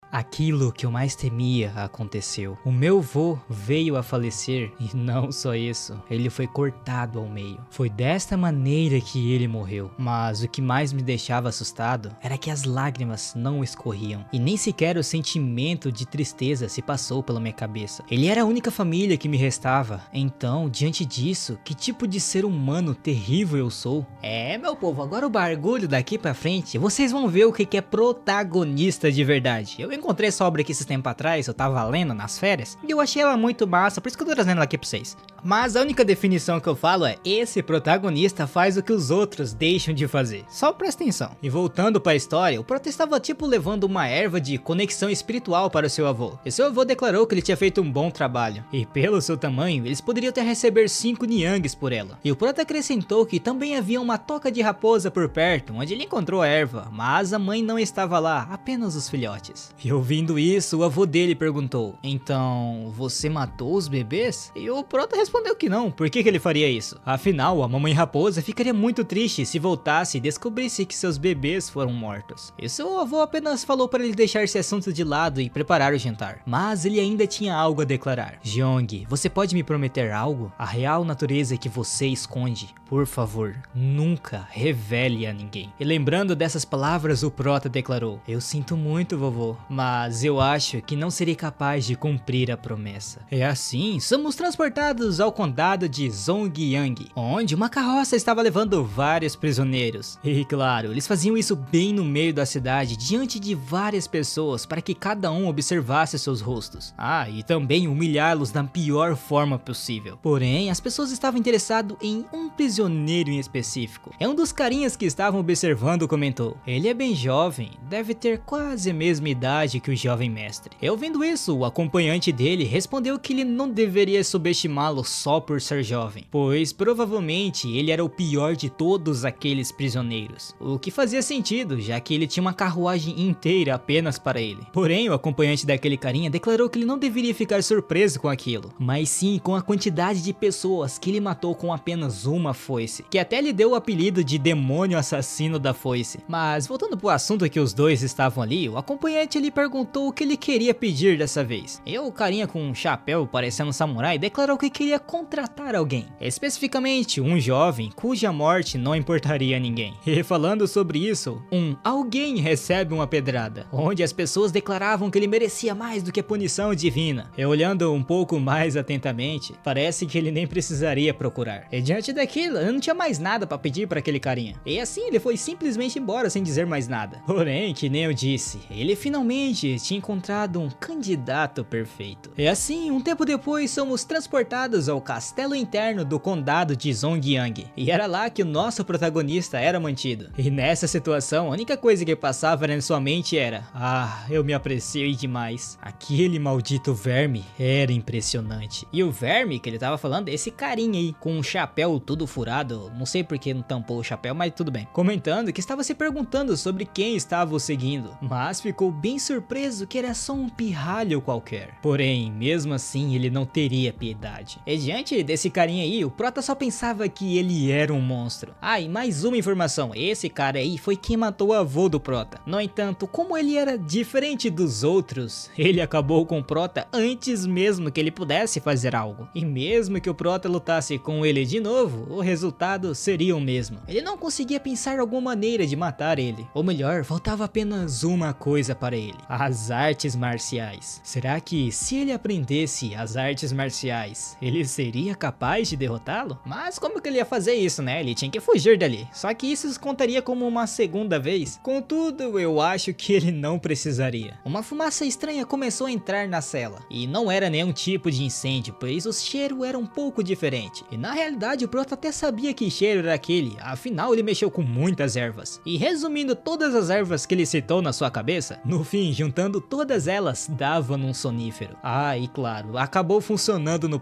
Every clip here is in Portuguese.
Aquilo que eu mais temia aconteceu. O meu vô veio a falecer e não só isso, ele foi cortado ao meio. Foi desta maneira que ele morreu. Mas o que mais me deixava assustado era que as lágrimas não escorriam e nem sequer o sentimento de tristeza se passou pela minha cabeça. Ele era a única família que me restava. Então, diante disso, que tipo de ser humano terrível eu sou? Meu povo, agora o bagulho daqui pra frente, vocês vão ver o que é protagonista de verdade. Eu encontrei essa obra aqui esses tempos atrás, eu tava lendo nas férias, e eu achei ela muito massa, por isso que eu tô trazendo ela aqui pra vocês. Mas a única definição que eu falo é, esse protagonista faz o que os outros deixam de fazer. Só presta atenção. E voltando pra história, o prota estava tipo levando uma erva de conexão espiritual para o seu avô. E seu avô declarou que ele tinha feito um bom trabalho. E pelo seu tamanho, eles poderiam até receber 5 niangues por ela. E o prota acrescentou que também havia uma toca de raposa por perto, onde ele encontrou a erva, mas a mãe não estava lá, apenas os filhotes. E ouvindo isso, o avô dele perguntou, então, você matou os bebês? E o prota respondeu que não, por que ele faria isso? Afinal, a mamãe raposa ficaria muito triste se voltasse e descobrisse que seus bebês foram mortos. E seu avô apenas falou para ele deixar esse assunto de lado e preparar o jantar. Mas ele ainda tinha algo a declarar. Jeong, você pode me prometer algo? A real natureza que você esconde, por favor, nunca revele a ninguém. E lembrando dessas palavras, o prota declarou, eu sinto muito, vovô, mas eu acho que não serei capaz de cumprir a promessa. E assim, somos transportados ao condado de Zongyang, onde uma carroça estava levando vários prisioneiros. E claro, eles faziam isso bem no meio da cidade, diante de várias pessoas, para que cada um observasse seus rostos. E também humilhá-los da pior forma possível. Porém, as pessoas estavam interessadas em um prisioneiro em específico. Um dos carinhas que estavam observando comentou, ele é bem jovem, deve ter quase a mesma idade que o jovem mestre. E ouvindo isso, o acompanhante dele respondeu que ele não deveria subestimá-lo só por ser jovem, pois provavelmente ele era o pior de todos aqueles prisioneiros. O que fazia sentido, já que ele tinha uma carruagem inteira apenas para ele. Porém, o acompanhante daquele carinha declarou que ele não deveria ficar surpreso com aquilo, mas sim com a quantidade de pessoas que ele matou com apenas uma foice, que até lhe deu o apelido de demônio assassino da foice. Mas voltando pro assunto que os dois estavam ali, o acompanhante lhe perguntou o que ele queria pedir dessa vez. E o carinha com um chapéu parecendo um samurai declarou que queria contratar alguém, especificamente um jovem cuja morte não importaria a ninguém. E falando sobre isso, alguém recebe uma pedrada, onde as pessoas declaravam que ele merecia mais do que a punição divina. E olhando um pouco mais atentamente, parece que ele nem precisaria procurar. E diante daquilo, eu não tinha mais nada para pedir para aquele carinha. E assim ele foi simplesmente embora sem dizer mais nada. Porém, que nem eu disse, ele finalmente tinha encontrado um candidato perfeito. E assim, um tempo depois, somos transportados ao castelo interno do condado de Zongyang. E era lá que o nosso protagonista era mantido. E nessa situação, a única coisa que passava na sua mente era, eu me apreciei demais. Aquele maldito verme era impressionante. E o verme que ele tava falando é esse carinha aí, com um chapéu todo furado, não sei porque não tampou o chapéu, mas tudo bem. Comentando que estava se perguntando sobre quem estava o seguindo, mas ficou bem surpreso que era só um pirralho qualquer. Porém, mesmo assim, ele não teria piedade. E diante desse carinha aí, o prota só pensava que ele era um monstro. E mais uma informação, esse cara aí foi quem matou o avô do prota. No entanto, como ele era diferente dos outros, ele acabou com o prota antes mesmo que ele pudesse fazer algo. E mesmo que o prota lutasse com ele de novo, o resultado seria o mesmo. Ele não conseguia pensar alguma maneira de matar ele. Ou melhor, faltava apenas uma coisa para ele: as artes marciais. Será que se ele aprendesse as artes marciais, ele seria capaz de derrotá-lo? Mas como que ele ia fazer isso, né? Ele tinha que fugir dali. Só que isso contaria como uma segunda vez. Contudo, eu acho que ele não precisaria. Uma fumaça estranha começou a entrar na cela. E não era nenhum tipo de incêndio, pois o cheiro era um pouco diferente. E na realidade o prota até sabia que cheiro era aquele, afinal ele mexeu com muitas ervas. E resumindo todas as ervas que ele citou na sua cabeça, no fim, juntando todas elas, dava num sonífero. E claro, acabou funcionando no protagonista.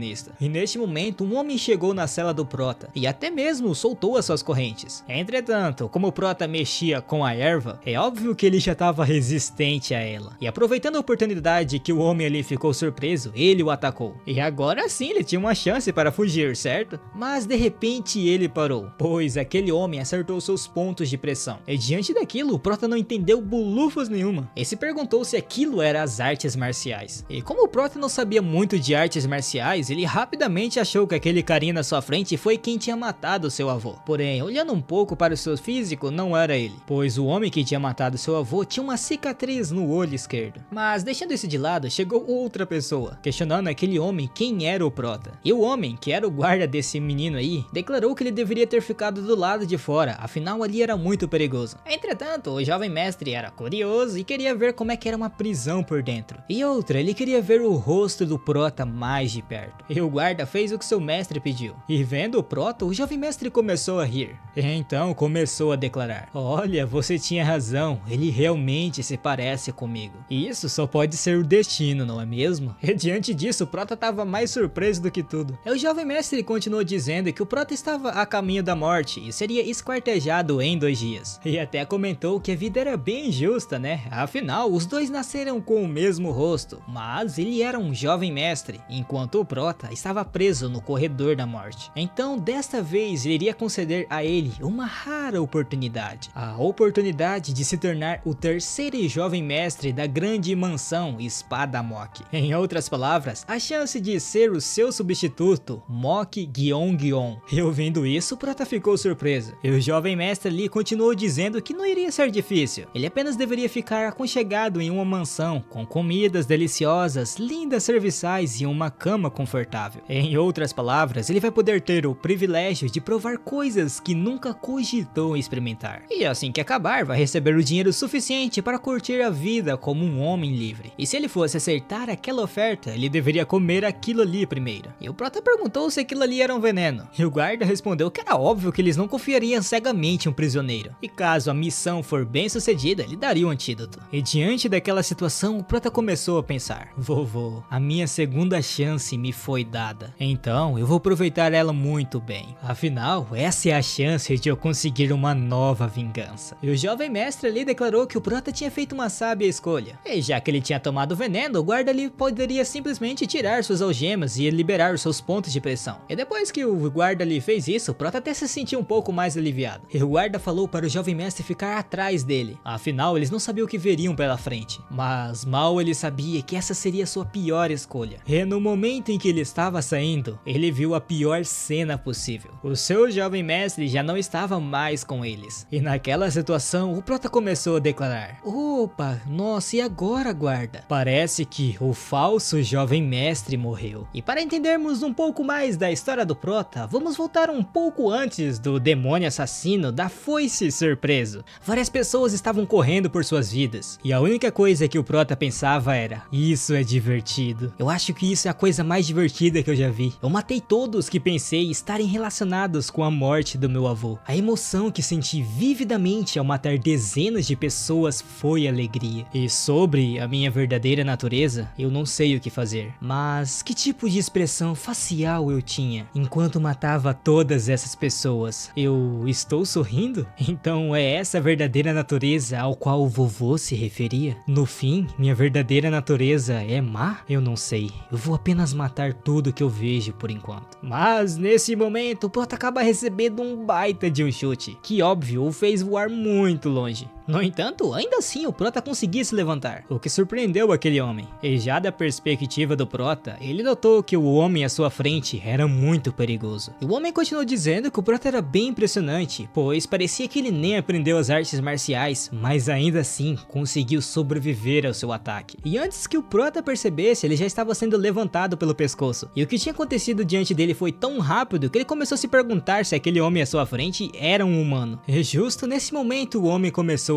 protagonista. E neste momento, um homem chegou na cela do Prota e até mesmo soltou as suas correntes. Entretanto, como o Prota mexia com a erva, é óbvio que ele já estava resistente a ela. E aproveitando a oportunidade que o homem ali ficou surpreso, ele o atacou. E agora sim ele tinha uma chance para fugir, certo? Mas de repente ele parou, pois aquele homem acertou seus pontos de pressão. E diante daquilo, o Prota não entendeu bulufas nenhuma. E se perguntou se aquilo era as artes marciais. E como o Prota não sabia muito de artes marciais, ele rapidamente achou que aquele carinha na sua frente foi quem tinha matado seu avô. Porém, olhando um pouco para o seu físico, não era ele, pois o homem que tinha matado seu avô tinha uma cicatriz no olho esquerdo. Mas deixando isso de lado, chegou outra pessoa, questionando aquele homem quem era o Prota. E o homem, que era o guarda desse menino aí, declarou que ele deveria ter ficado do lado de fora, afinal ali era muito perigoso. Entretanto, o jovem mestre era curioso e queria ver como é que era uma prisão por dentro. E outra, ele queria ver o rosto do Prota mais de perto. E o guarda fez o que seu mestre pediu. E vendo o Prota, o jovem mestre começou a rir. E então começou a declarar: olha, você tinha razão, ele realmente se parece comigo. E isso só pode ser o destino, não é mesmo? E diante disso, o Prota estava mais surpreso do que tudo. E o jovem mestre continuou dizendo que o Prota estava a caminho da morte e seria esquartejado em 2 dias. E até comentou que a vida era bem justa, né? Afinal, os dois nasceram com o mesmo rosto, mas ele era um jovem mestre, enquanto o Prota estava preso no corredor da morte. Então, desta vez, ele iria conceder a ele uma rara oportunidade. A oportunidade de se tornar o terceiro jovem mestre da grande mansão Espada Mok. Em outras palavras, a chance de ser o seu substituto, Mok Gyeongyeon. E ouvindo isso, o Prota ficou surpreso. E o jovem mestre ali continuou dizendo que não iria ser difícil. Ele apenas deveria ficar aconchegado em uma mansão, com comidas deliciosas, lindas serviçais e uma cama confortável. Em outras palavras, ele vai poder ter o privilégio de provar coisas que nunca cogitou experimentar. E assim que acabar, vai receber o dinheiro suficiente para curtir a vida como um homem livre. E se ele fosse acertar aquela oferta, ele deveria comer aquilo ali primeiro. E o Prota perguntou se aquilo ali era um veneno. E o guarda respondeu que era óbvio que eles não confiariam cegamente em um prisioneiro. E caso a missão for bem sucedida, ele daria um antídoto. E diante daquela situação, o Prota começou a pensar: vovô, a minha segunda chance me foi dada. Então eu vou aproveitar ela muito bem. Afinal, essa é a chance de eu conseguir uma nova vingança. E o jovem mestre ali declarou que o Prota tinha feito uma sábia escolha. E já que ele tinha tomado o veneno, o guarda ali poderia simplesmente tirar suas algemas e liberar os seus pontos de pressão. E depois que o guarda ali fez isso, o Prota até se sentiu um pouco mais aliviado. E o guarda falou para o jovem mestre ficar atrás dele. Afinal, eles não sabiam o que veriam pela frente. Mas mal ele sabia que essa seria a sua pior escolha. E no momento em que ele estava saindo, ele viu a pior cena possível. O seu jovem mestre já não estava mais com eles. E naquela situação, o Prota começou a declarar: opa, nossa, e agora, guarda? Parece que o falso jovem mestre morreu. E para entendermos um pouco mais da história do Prota, vamos voltar um pouco antes do demônio assassino da foice ser preso. Várias pessoas estavam correndo por suas vidas. E a única coisa que o Prota pensava era: isso é divertido. Eu acho que isso é a coisa mais divertida que eu já vi. Eu matei todos que pensei estarem relacionados com a morte do meu avô. A emoção que senti vividamente ao matar dezenas de pessoas foi alegria. E sobre a minha verdadeira natureza, eu não sei o que fazer. Mas que tipo de expressão facial eu tinha enquanto matava todas essas pessoas? Eu estou sorrindo? Então é essa a verdadeira natureza ao qual o vovô se referia? No fim, minha verdadeira natureza é má? Eu não sei. Eu vou apenas matar tudo que eu vejo por enquanto. Mas nesse momento, o Prota acaba recebendo um baita de um chute, que óbvio o fez voar muito longe. No entanto, ainda assim o Prota conseguia se levantar, o que surpreendeu aquele homem. E já da perspectiva do Prota, ele notou que o homem à sua frente era muito perigoso. E o homem continuou dizendo que o Prota era bem impressionante, pois parecia que ele nem aprendeu as artes marciais, mas ainda assim conseguiu sobreviver ao seu ataque. E antes que o Prota percebesse, ele já estava sendo levantado pelo pescoço. E o que tinha acontecido diante dele foi tão rápido que ele começou a se perguntar se aquele homem à sua frente era um humano. E justo nesse momento o homem começou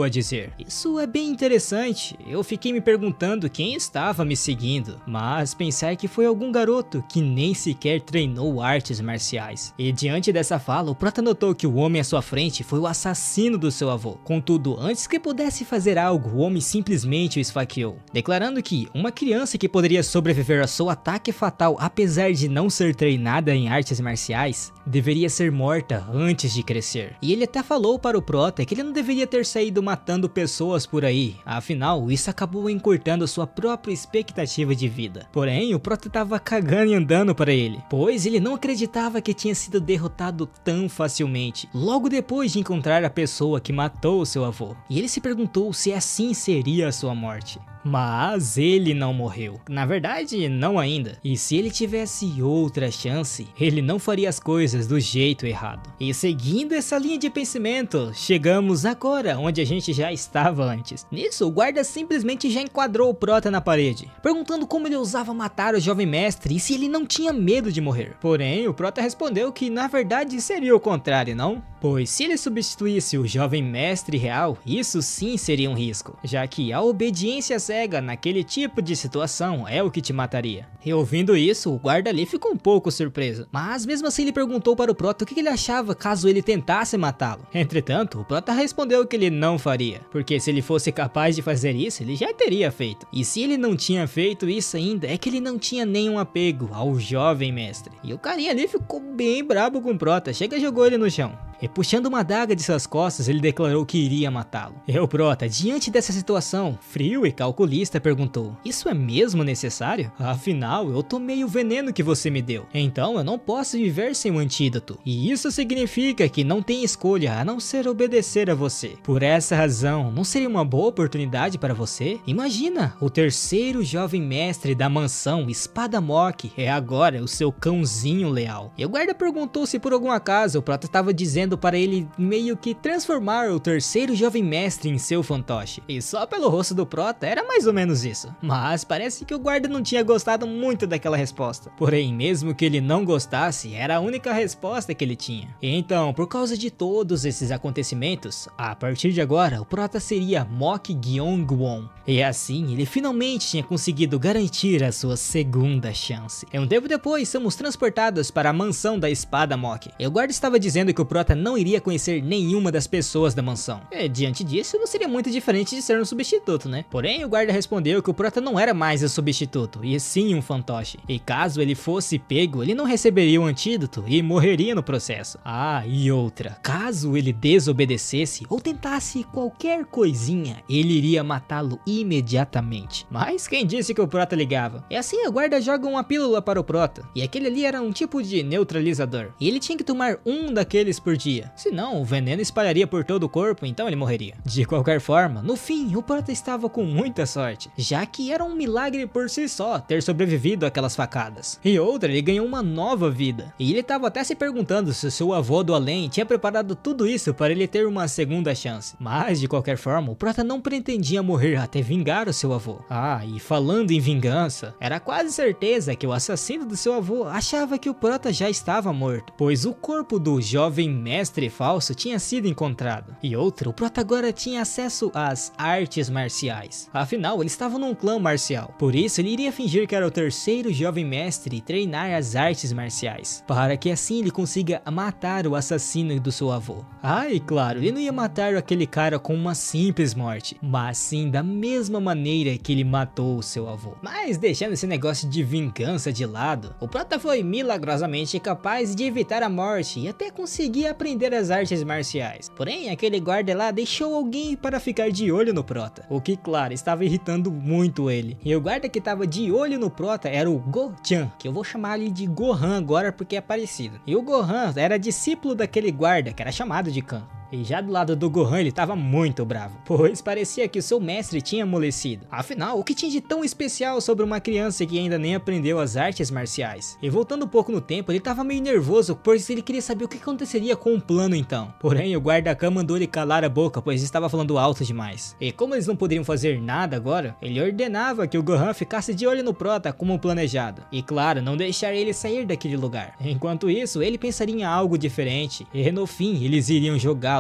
começou a dizer: "Isso é bem interessante, eu fiquei me perguntando quem estava me seguindo, mas pensar que foi algum garoto que nem sequer treinou artes marciais." E diante dessa fala, o prota notou que o homem à sua frente foi o assassino do seu avô. Contudo, antes que pudesse fazer algo, o homem simplesmente o esfaqueou, declarando que uma criança que poderia sobreviver a seu ataque fatal apesar de não ser treinada em artes marciais, deveria ser morta antes de crescer. E ele até falou para o prota que ele não deveria ter saído matando pessoas por aí, afinal isso acabou encurtando sua própria expectativa de vida. Porém, o prota estava cagando e andando para ele, pois ele não acreditava que tinha sido derrotado tão facilmente, logo depois de encontrar a pessoa que matou seu avô. E ele se perguntou se assim seria a sua morte. Mas ele não morreu. Na verdade, não ainda. E se ele tivesse outra chance, ele não faria as coisas do jeito errado. E seguindo essa linha de pensamento, chegamos agora onde a gente já estava antes. Nisso, o guarda simplesmente já enquadrou o prota na parede, perguntando como ele ousava matar o jovem mestre e se ele não tinha medo de morrer. Porém, o prota respondeu que na verdade seria o contrário, não? Pois se ele substituísse o jovem mestre real, isso sim seria um risco, já que a obediência cega naquele tipo de situação é o que te mataria. E ouvindo isso, o guarda ali ficou um pouco surpreso, mas mesmo assim ele perguntou para o prota o que ele achava caso ele tentasse matá-lo. Entretanto, o prota respondeu que ele não faria, porque se ele fosse capaz de fazer isso, ele já teria feito. E se ele não tinha feito isso ainda, é que ele não tinha nenhum apego ao jovem mestre. E o carinha ali ficou bem brabo com o prota, chega e jogou ele no chão. E puxando uma adaga de suas costas, ele declarou que iria matá-lo. E o prota, diante dessa situação, frio e calculista, perguntou: "Isso é mesmo necessário? Afinal, eu tomei o veneno que você me deu, então eu não posso viver sem um antídoto. E isso significa que não tem escolha a não ser obedecer a você. Por essa razão, não seria uma boa oportunidade para você? Imagina, o terceiro jovem mestre da mansão Espada Mok é agora o seu cãozinho leal." E o guarda perguntou se por algum acaso o prota estava dizendo para ele meio que transformar o terceiro jovem mestre em seu fantoche. E só pelo rosto do prota era mais ou menos isso. Mas parece que o guarda não tinha gostado muito daquela resposta. Porém, mesmo que ele não gostasse, era a única resposta que ele tinha. E então, por causa de todos esses acontecimentos, a partir de agora, o prota seria Mok Gyeong-won. E assim, ele finalmente tinha conseguido garantir a sua segunda chance. E um tempo depois, somos transportados para a mansão da Espada Mok. E o guarda estava dizendo que o prota não iria conhecer nenhuma das pessoas da mansão. E diante disso, não seria muito diferente de ser um substituto, né? Porém, o guarda respondeu que o prota não era mais o substituto, e sim um fantoche. E caso ele fosse pego, ele não receberia o antídoto e morreria no processo. Ah, e outra, caso ele desobedecesse ou tentasse qualquer coisinha, ele iria matá-lo imediatamente. Mas quem disse que o prota ligava? E assim o guarda joga uma pílula para o prota, e aquele ali era um tipo de neutralizador, e ele tinha que tomar um daqueles por dia. Senão, o veneno espalharia por todo o corpo, então ele morreria. De qualquer forma, no fim, o prota estava com muita sorte, já que era um milagre por si só ter sobrevivido àquelas facadas. E outra, ele ganhou uma nova vida. E ele estava até se perguntando se seu avô do além tinha preparado tudo isso para ele ter uma segunda chance. Mas, de qualquer forma, o prota não pretendia morrer até vingar o seu avô. Ah, e falando em vingança, era quase certeza que o assassino do seu avô achava que o prota já estava morto, pois o corpo do jovem mestre falso tinha sido encontrado. E outra, o prota agora tinha acesso às artes marciais. Afinal, ele estava num clã marcial. Por isso, ele iria fingir que era o terceiro jovem mestre e treinar as artes marciais, para que assim ele consiga matar o assassino do seu avô. Ah, e claro, ele não ia matar aquele cara com uma simples morte, mas sim da mesma maneira que ele matou o seu avô. Mas deixando esse negócio de vingança de lado, o prota foi milagrosamente capaz de evitar a morte e até conseguir aprender as artes marciais. Porém, aquele guarda lá deixou alguém para ficar de olho no prota, o que claro, estava irritando muito ele. E o guarda que estava de olho no prota era o Go-chan, que eu vou chamar ele de Gohan agora porque é parecido. E o Gohan era discípulo daquele guarda que era chamado de Kan. E já do lado do Gohan ele estava muito bravo, pois parecia que o seu mestre tinha amolecido. Afinal, o que tinha de tão especial sobre uma criança que ainda nem aprendeu as artes marciais? E voltando um pouco no tempo, ele estava meio nervoso, pois ele queria saber o que aconteceria com o plano então. Porém, o guarda-Khan mandou ele calar a boca, pois estava falando alto demais. E como eles não poderiam fazer nada agora, ele ordenava que o Gohan ficasse de olho no prota como planejado. E claro, não deixar ele sair daquele lugar. Enquanto isso, ele pensaria em algo diferente, e no fim, eles iriam jogá-lo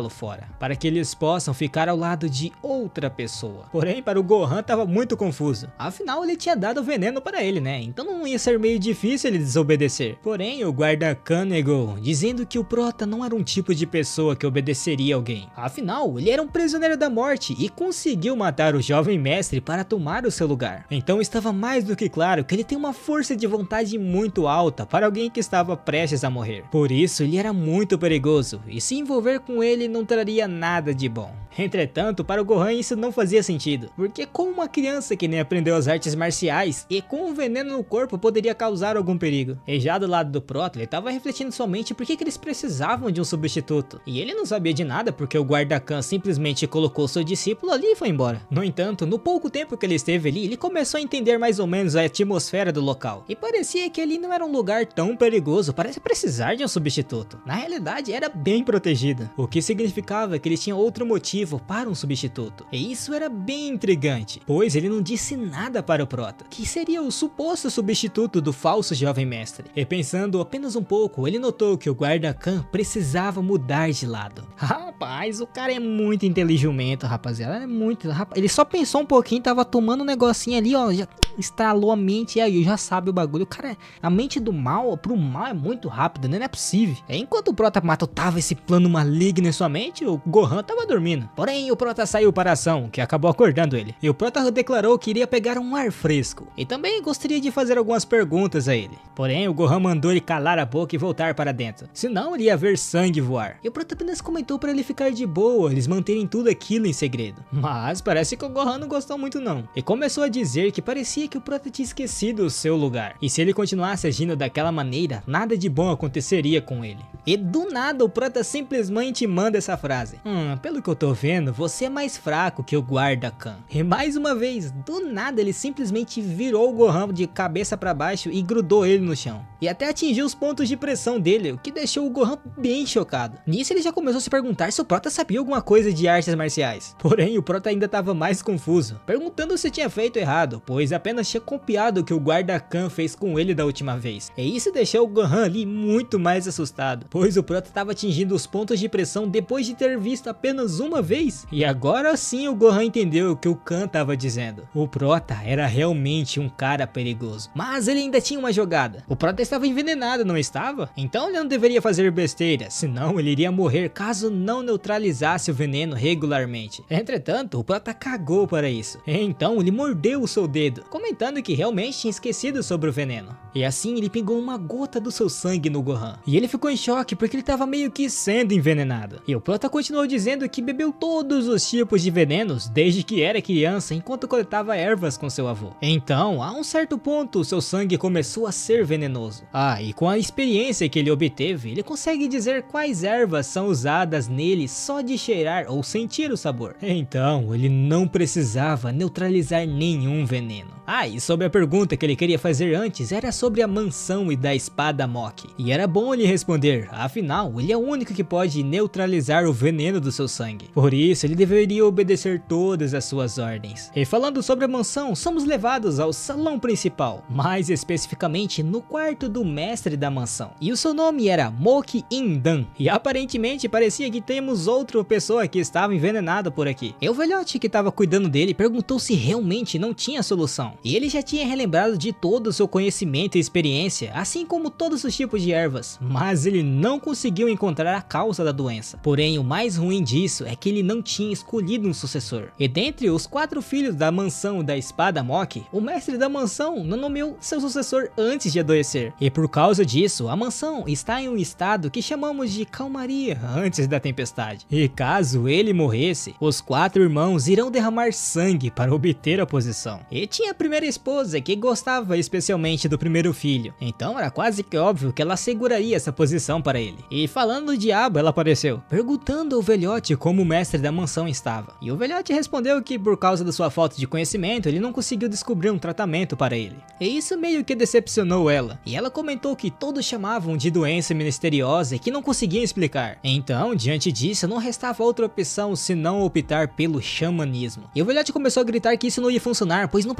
jogá-lo fora, para que eles possam ficar ao lado de outra pessoa. Porém, para o Gohan estava muito confuso. Afinal, ele tinha dado o veneno para ele, né? Então não ia ser meio difícil ele desobedecer. Porém, o guarda Khan negou, dizendo que o Prota não era um tipo de pessoa que obedeceria alguém. Afinal, ele era um prisioneiro da morte e conseguiu matar o jovem mestre para tomar o seu lugar. Então estava mais do que claro que ele tem uma força de vontade muito alta para alguém que estava prestes a morrer. Por isso, ele era muito perigoso e se envolver com ele não traria nada de bom. Entretanto, para o Gohan isso não fazia sentido, porque como uma criança que nem aprendeu as artes marciais e com um veneno no corpo poderia causar algum perigo. E já do lado do Prota, ele estava refletindo somente por que eles precisavam de um substituto. E ele não sabia de nada porque o guarda Khan simplesmente colocou seu discípulo ali e foi embora. No entanto, no pouco tempo que ele esteve ali, ele começou a entender mais ou menos a atmosfera do local. E parecia que ali não era um lugar tão perigoso para precisar de um substituto. Na realidade, era bem protegido, o que significava que ele tinha outro motivo para um substituto. E isso era bem intrigante, pois ele não disse nada para o Prota, que seria o suposto substituto do falso jovem mestre. E pensando apenas um pouco, ele notou que o guarda Khan precisava mudar de lado. Rapaz, o cara é muito inteligente, rapaziada. Ele só pensou um pouquinho, tava tomando um negocinho ali, ó, já estralou a mente e aí já sabe o bagulho. O cara, a mente do mal pro mal é muito rápida, né? Não é possível. Enquanto o Prota matava esse plano maligno em sua mente, o Gohan tava dormindo. Porém, o Prota saiu para a ação, que acabou acordando ele. E o Prota declarou que iria pegar um ar fresco. E também gostaria de fazer algumas perguntas a ele. Porém, o Gohan mandou ele calar a boca e voltar para dentro. Senão, ele ia ver sangue voar. E o Prota apenas comentou para ele ficar de boa, eles manterem tudo aquilo em segredo. Mas parece que o Gohan não gostou muito não. E começou a dizer que parecia que o Prota tinha esquecido o seu lugar. E se ele continuasse agindo daquela maneira, nada de bom aconteceria com ele. E do nada, o Prota simplesmente manda essa frase. Pelo que eu tô vendo, você é mais fraco que o guarda Khan. E mais uma vez, do nada ele simplesmente virou o Gohan de cabeça para baixo e grudou ele no chão. E até atingiu os pontos de pressão dele, o que deixou o Gohan bem chocado. Nisso ele já começou a se perguntar se o Prota sabia alguma coisa de artes marciais. Porém, o Prota ainda estava mais confuso, perguntando se tinha feito errado, pois apenas tinha copiado o que o guarda Khan fez com ele da última vez. E isso deixou o Gohan ali muito mais assustado, pois o Prota estava atingindo os pontos de pressão depois de ter visto apenas uma vez. E agora sim o Gohan entendeu o que o Khan estava dizendo. O Prota era realmente um cara perigoso. Mas ele ainda tinha uma jogada. O Prota estava envenenado, não estava? Então ele não deveria fazer besteira, senão ele iria morrer caso não neutralizasse o veneno regularmente. Entretanto, o Prota cagou para isso. Então ele mordeu o seu dedo, comentando que realmente tinha esquecido sobre o veneno. E assim ele pingou uma gota do seu sangue no Gohan. E ele ficou em choque porque ele estava meio que sendo envenenado. E o Prota continuou dizendo que bebeu todos os tipos de venenos desde que era criança enquanto coletava ervas com seu avô. Então, a um certo ponto, seu sangue começou a ser venenoso. E com a experiência que ele obteve, ele consegue dizer quais ervas são usadas nele só de cheirar ou sentir o sabor. Então, ele não precisava neutralizar nenhum veneno. E sobre a pergunta que ele queria fazer antes, era sobre a mansão e da espada Mok. E era bom ele responder, afinal, ele é o único que pode neutralizar o veneno do seu sangue. Por isso, ele deveria obedecer todas as suas ordens. E falando sobre a mansão, somos levados ao salão principal, mais especificamente no quarto do mestre da mansão. E o seu nome era Mok Indan. E aparentemente parecia que temos outra pessoa que estava envenenada por aqui. E o velhote que estava cuidando dele perguntou se realmente não tinha solução. E ele já tinha relembrado de todo o seu conhecimento e experiência, assim como todos os tipos de ervas, mas ele não conseguiu encontrar a causa da doença. Porém, o mais ruim disso é que ele não tinha escolhido um sucessor. E dentre os 4 filhos da mansão da espada Mok, o mestre da mansão não nomeou seu sucessor antes de adoecer. E por causa disso, a mansão está em um estado que chamamos de calmaria antes da tempestade. E caso ele morresse, os 4 irmãos irão derramar sangue para obter a posição. E tinha a primeira esposa que gostava especialmente do primeiro filho, então era quase que óbvio que ela seguraria essa posição para ele. E falando do diabo, ela apareceu, perguntando ao velhote como o mestre da mansão estava. E o velhote respondeu que por causa da sua falta de conhecimento, ele não conseguiu descobrir um tratamento para ele. E isso meio que decepcionou ela. E ela comentou que todos chamavam de doença misteriosa e que não conseguiam explicar. Então, diante disso, não restava outra opção senão optar pelo xamanismo. E o velhote começou a gritar que isso não ia funcionar, pois não passava de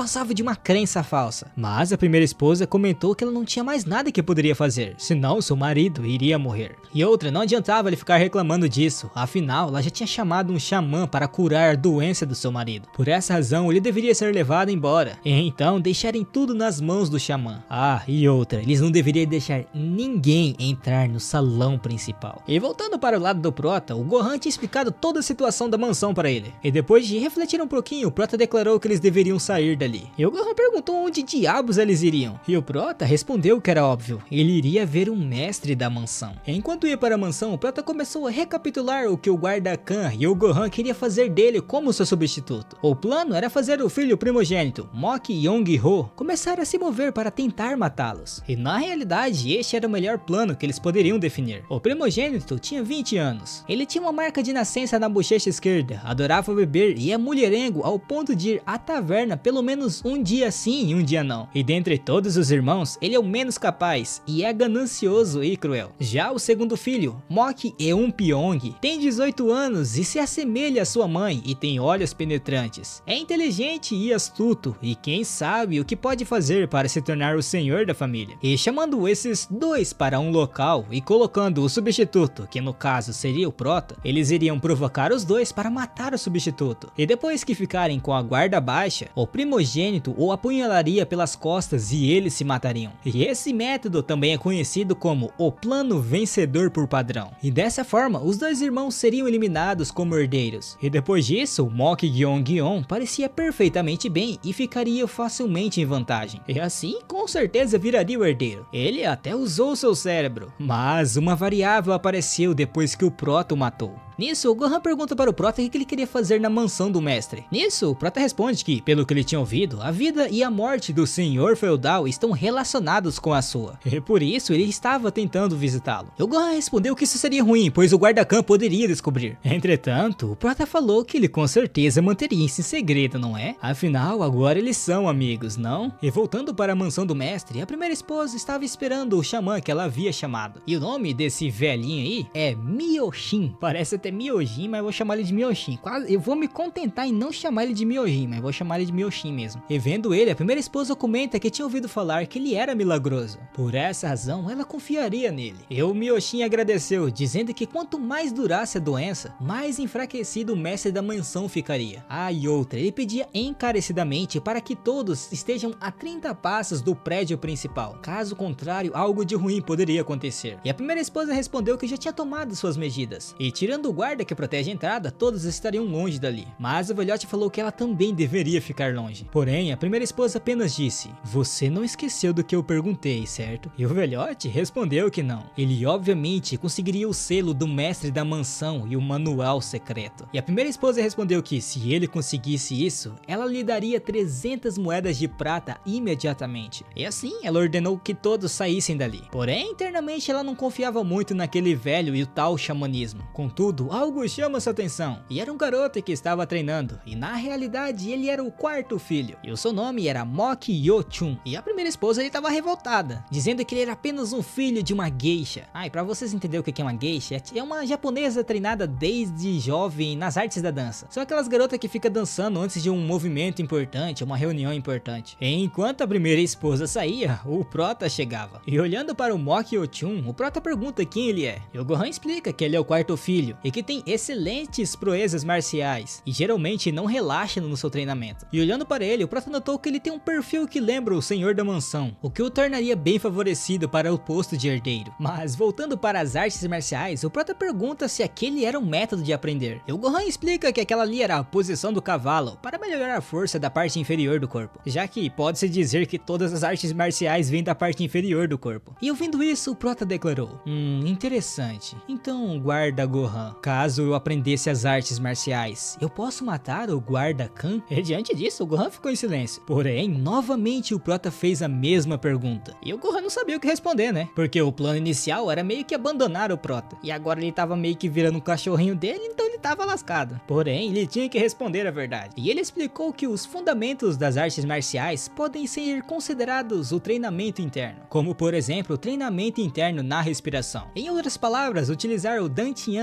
de uma crença falsa. Mas a primeira esposa comentou que ela não tinha mais nada que poderia fazer, senão seu marido iria morrer. E outra, não adiantava ele ficar reclamando disso, afinal ela já tinha chamado um xamã para curar a doença do seu marido. Por essa razão ele deveria ser levado embora, e então deixarem tudo nas mãos do xamã. Ah, e outra, eles não deveriam deixar ninguém entrar no salão principal. E voltando para o lado do Prota, o Gohan tinha explicado toda a situação da mansão para ele. E depois de refletir um pouquinho, o Prota declarou que eles deveriam sair dali. E o Gohan perguntou onde diabos eles iriam. E o Prota respondeu que era óbvio, ele iria ver um mestre da mansão. Enquanto ia para a mansão, o Prota começou a recapitular o que o guarda Khan e o Gohan queria fazer dele como seu substituto. O plano era fazer o filho primogênito, Mock Yong-ho, começar a se mover para tentar matá-los. E na realidade, este era o melhor plano que eles poderiam definir. O primogênito tinha 20 anos. Ele tinha uma marca de nascença na bochecha esquerda, adorava beber e é mulherengo ao ponto de ir à taverna pelo menos um dia sim e um dia não. E dentre todos os irmãos, ele é o menos capaz e é ganancioso e cruel. Já o segundo filho, Mock Eun-pyong, tem 18 anos e se assemelha à sua mãe e tem olhos penetrantes. É inteligente e astuto e quem sabe o que pode fazer para se tornar o senhor da família. E chamando esses dois para um local e colocando o substituto, que no caso seria o Prota, eles iriam provocar os dois para matar o substituto. E depois que ficarem com a guarda baixa, o primogênito o apunhalaria pelas costas e eles se matariam. E esse método também é conhecido como o plano vencedor por padrão. E dessa forma, os dois irmãos seriam eliminados como herdeiros. E depois disso, Mock Yeon-gyeon parecia perfeitamente bem e ficaria facilmente em vantagem. E assim, com certeza viraria o herdeiro. Ele até usou seu cérebro. Mas uma variável apareceu depois que o Prota o matou. Nisso, o Gohan pergunta para o Prota o que ele queria fazer na mansão do mestre. Nisso, o Prota responde que, pelo que ele tinha ouvido, a vida e a morte do senhor feudal estão relacionados com a sua. E por isso, ele estava tentando visitá-lo. O Gohan respondeu que isso seria ruim, pois o guarda Khan poderia descobrir. Entretanto, o Prota falou que ele com certeza manteria isso em segredo, não é? Afinal, agora eles são amigos, não? E voltando para a mansão do mestre, a primeira esposa estava esperando o xamã que ela havia chamado. E o nome desse velhinho aí é Myoshin. Parece até Myojin, mas eu vou chamar ele de Myoshin. Eu vou me contentar em não chamar ele de Myojin, mas vou chamar ele de Myoshin mesmo. E vendo ele, a primeira esposa comenta que tinha ouvido falar que ele era milagroso. Por essa razão, ela confiaria nele. E o Myoshin agradeceu, dizendo que quanto mais durasse a doença, mais enfraquecido o mestre da mansão ficaria. Ah, e outra, ele pedia encarecidamente para que todos estejam a 30 passos do prédio principal. Caso contrário, algo de ruim poderia acontecer. E a primeira esposa respondeu que já tinha tomado suas medidas. E tirando o guarda que protege a entrada, todos estariam longe dali. Mas o velhote falou que ela também deveria ficar longe. Porém, a primeira esposa apenas disse: "Você não esqueceu do que eu perguntei, certo?" E o velhote respondeu que não. Ele obviamente conseguiria o selo do mestre da mansão e o manual secreto. E a primeira esposa respondeu que se ele conseguisse isso, ela lhe daria 300 moedas de prata imediatamente. E assim, ela ordenou que todos saíssem dali. Porém, internamente ela não confiava muito naquele velho e o tal xamanismo. Contudo, algo chama sua atenção, e era um garoto que estava treinando, e na realidade ele era o quarto filho, e o seu nome era Mock Yo-chun, e a primeira esposa estava revoltada, dizendo que ele era apenas um filho de uma geisha. Ah, e pra vocês entenderem o que é uma geisha, é uma japonesa treinada desde jovem nas artes da dança. São aquelas garotas que ficam dançando antes de um movimento importante, uma reunião importante. E enquanto a primeira esposa saía, o Prota chegava, e olhando para o Mock Yo-chun, o Prota pergunta quem ele é, e o Gohan explica que ele é o quarto filho, e que tem excelentes proezas marciais, e geralmente não relaxa no seu treinamento. E olhando para ele, o Prota notou que ele tem um perfil que lembra o senhor da mansão, o que o tornaria bem favorecido para o posto de herdeiro. Mas voltando para as artes marciais, o Prota pergunta se aquele era um método de aprender. E o Gohan explica que aquela ali era a posição do cavalo, para melhorar a força da parte inferior do corpo, já que pode-se dizer que todas as artes marciais vêm da parte inferior do corpo. E ouvindo isso, o Prota declarou: interessante. Então, guarda Gohan, caso eu aprendesse as artes marciais, eu posso matar o guarda Khan? E diante disso, o Gohan ficou em silêncio. Porém, novamente o Prota fez a mesma pergunta. E o Gohan não sabia o que responder, né? Porque o plano inicial era meio que abandonar o Prota. E agora ele tava meio que virando um cachorrinho dele, então ele tava lascado. Porém, ele tinha que responder a verdade. E ele explicou que os fundamentos das artes marciais podem ser considerados o treinamento interno. Como, por exemplo, o treinamento interno na respiração. Em outras palavras, utilizar o Dantian para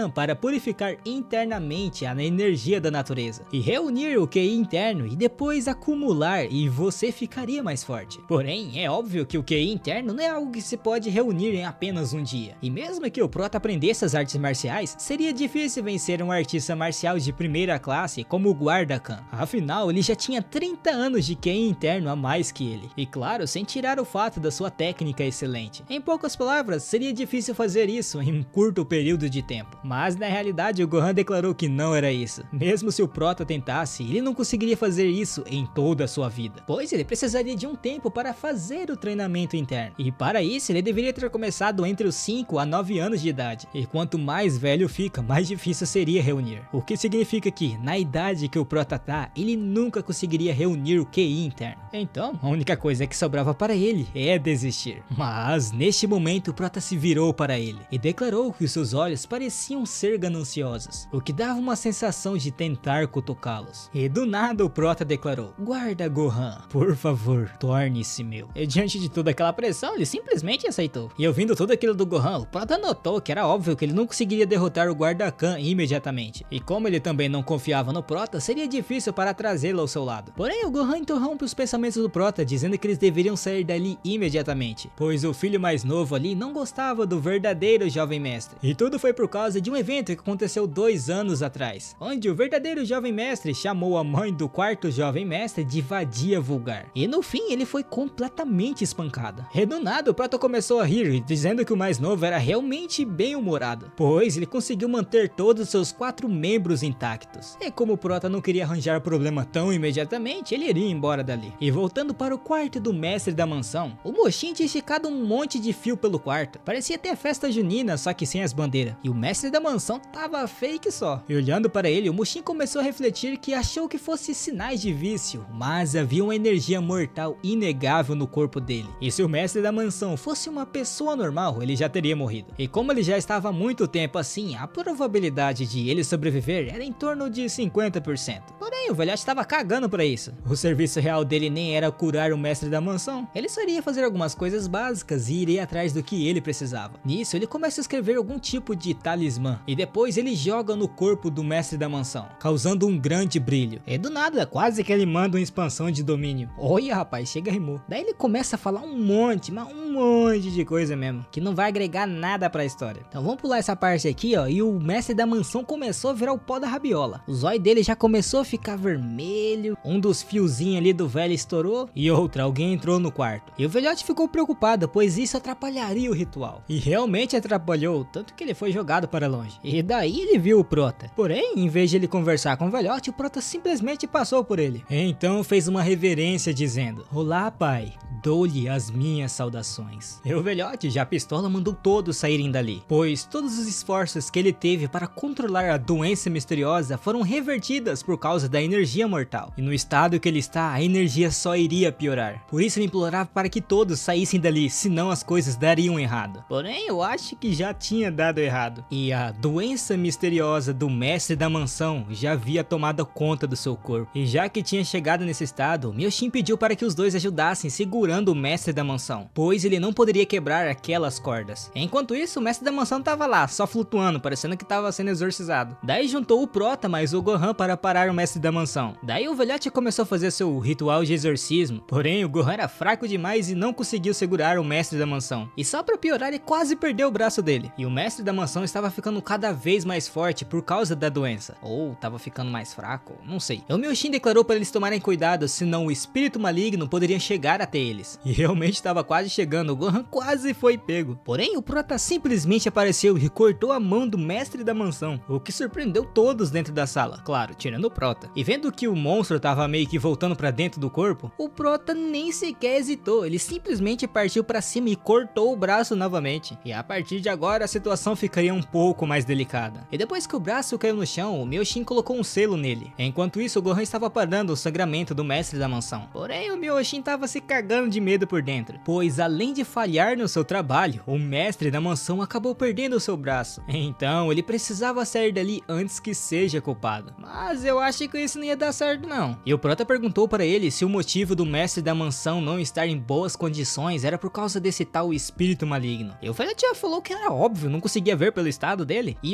purificar internamente a energia da natureza e reunir o QI interno e depois acumular, e você ficaria mais forte. Porém, é óbvio que o QI interno não é algo que se pode reunir em apenas um dia. E mesmo que o prota aprendesse as artes marciais, seria difícil vencer um artista marcial de primeira classe como o Guarda Khan. Afinal, ele já tinha 30 anos de QI interno a mais que ele. E claro, sem tirar o fato da sua técnica excelente. Em poucas palavras, seria difícil fazer isso em um curto período de tempo. Mas na realidade, o Gohan declarou que não era isso. Mesmo se o prota tentasse, ele não conseguiria fazer isso em toda a sua vida, pois ele precisaria de um tempo para fazer o treinamento interno. E para isso, ele deveria ter começado entre os 5 a 9 anos de idade. E quanto mais velho fica, mais difícil seria reunir. O que significa que, na idade que o prota tá, ele nunca conseguiria reunir o QI interno. Então, a única coisa que sobrava para ele é desistir. Mas, neste momento, o prota se virou para ele e declarou que os seus olhos pareciam ser gananciosos, o que dava uma sensação de tentar cutucá-los. E do nada o prota declarou: "Guarda Gohan, por favor, torne-se meu." E diante de toda aquela pressão, ele simplesmente aceitou. E ouvindo tudo aquilo do Gohan, o prota notou que era óbvio que ele não conseguiria derrotar o Guarda Khan imediatamente. E como ele também não confiava no prota, seria difícil para trazê-lo ao seu lado. Porém, o Gohan interrompe os pensamentos do prota, dizendo que eles deveriam sair dali imediatamente, pois o filho mais novo ali não gostava do verdadeiro jovem mestre. E tudo foi por causa de um evento que aconteceu 2 anos atrás, onde o verdadeiro jovem mestre chamou a mãe do quarto jovem mestre de vadia vulgar. E no fim ele foi completamente espancado. E do nada o prota começou a rir, dizendo que o mais novo era realmente bem humorado, pois ele conseguiu manter todos os seus 4 membros intactos. E como o prota não queria arranjar problema tão imediatamente, ele iria embora dali. E voltando para o quarto do mestre da mansão, o Moshin tinha esticado um monte de fio pelo quarto. Parecia até festa junina, só que sem as bandeiras. E o mestre da mansão tava fake só. E olhando para ele, o Moshin começou a refletir que achou que fosse sinais de vício, mas havia uma energia mortal inegável no corpo dele. E se o mestre da mansão fosse uma pessoa normal, ele já teria morrido. E como ele já estava há muito tempo assim, a probabilidade de ele sobreviver era em torno de 50%. Porém, o velhote estava cagando para isso. O serviço real dele nem era curar o mestre da mansão. Ele só iria fazer algumas coisas básicas e iria atrás do que ele precisava. Nisso, ele começa a escrever algum tipo de talismã e depois ele joga no corpo do mestre da mansão, causando um grande brilho. E do nada, quase que ele manda uma expansão de domínio. Olha, rapaz, chega rimou. Daí ele começa a falar um monte, mas um monte de coisa mesmo, que não vai agregar nada pra história. Então vamos pular essa parte aqui, ó, e o mestre da mansão começou a virar o pó da rabiola. O zóio dele já começou a ficar vermelho, um dos fiozinhos ali do velho estourou, e alguém entrou no quarto. E o velhote ficou preocupado, pois isso atrapalharia o ritual. E realmente atrapalhou, tanto que ele foi jogado para longe. E daí ele viu o prota. Porém, em vez de ele conversar com o velhote, o prota simplesmente passou por ele. Então fez uma reverência dizendo: "Olá, pai, dou-lhe as minhas saudações." E o velhote, já pistola, mandou todos saírem dali, pois todos os esforços que ele teve para controlar a doença misteriosa foram revertidas por causa da energia mortal. E no estado que ele está, a energia só iria piorar. Por isso ele implorava para que todos saíssem dali, senão as coisas dariam errado. Porém, eu acho que já tinha dado errado. E a doença misteriosa do mestre da mansão já havia tomado conta do seu corpo. E já que tinha chegado nesse estado, Moshin pediu para que os dois ajudassem segurando o mestre da mansão, pois ele não poderia quebrar aquelas cordas. Enquanto isso, o mestre da mansão tava lá, só flutuando, parecendo que tava sendo exorcizado. Daí juntou o prota mais o Gohan para parar o mestre da mansão. Daí o velhote começou a fazer seu ritual de exorcismo, porém o Gohan era fraco demais e não conseguiu segurar o mestre da mansão. E só pra piorar, ele quase perdeu o braço dele. E o mestre da mansão estava ficando cada vez mais forte por causa da doença. Ou tava ficando mais fraco, não sei. O Moshin declarou para eles tomarem cuidado, senão o espírito maligno poderia chegar até eles. E realmente estava quase chegando, o Gohan quase foi pego. Porém, o prota simplesmente apareceu e cortou a mão do mestre da mansão, o que surpreendeu todos dentro da sala, claro, tirando o prota. E vendo que o monstro tava meio que voltando para dentro do corpo, o prota nem sequer hesitou, ele simplesmente partiu para cima e cortou o braço novamente. E a partir de agora a situação ficaria um pouco mais delicada. E depois que o braço caiu no chão, o Moshin colocou um selo nele. Enquanto isso, o Gohan estava parando o sangramento do mestre da mansão. Porém, o Moshin estava se cagando de medo por dentro, pois além de falhar no seu trabalho, o mestre da mansão acabou perdendo o seu braço. Então ele precisava sair dali antes que seja culpado. Mas eu acho que isso não ia dar certo não. E o prota perguntou para ele se o motivo do mestre da mansão não estar em boas condições era por causa desse tal espírito maligno. E o velhote falou que era óbvio, não conseguia ver pelo estado dele. E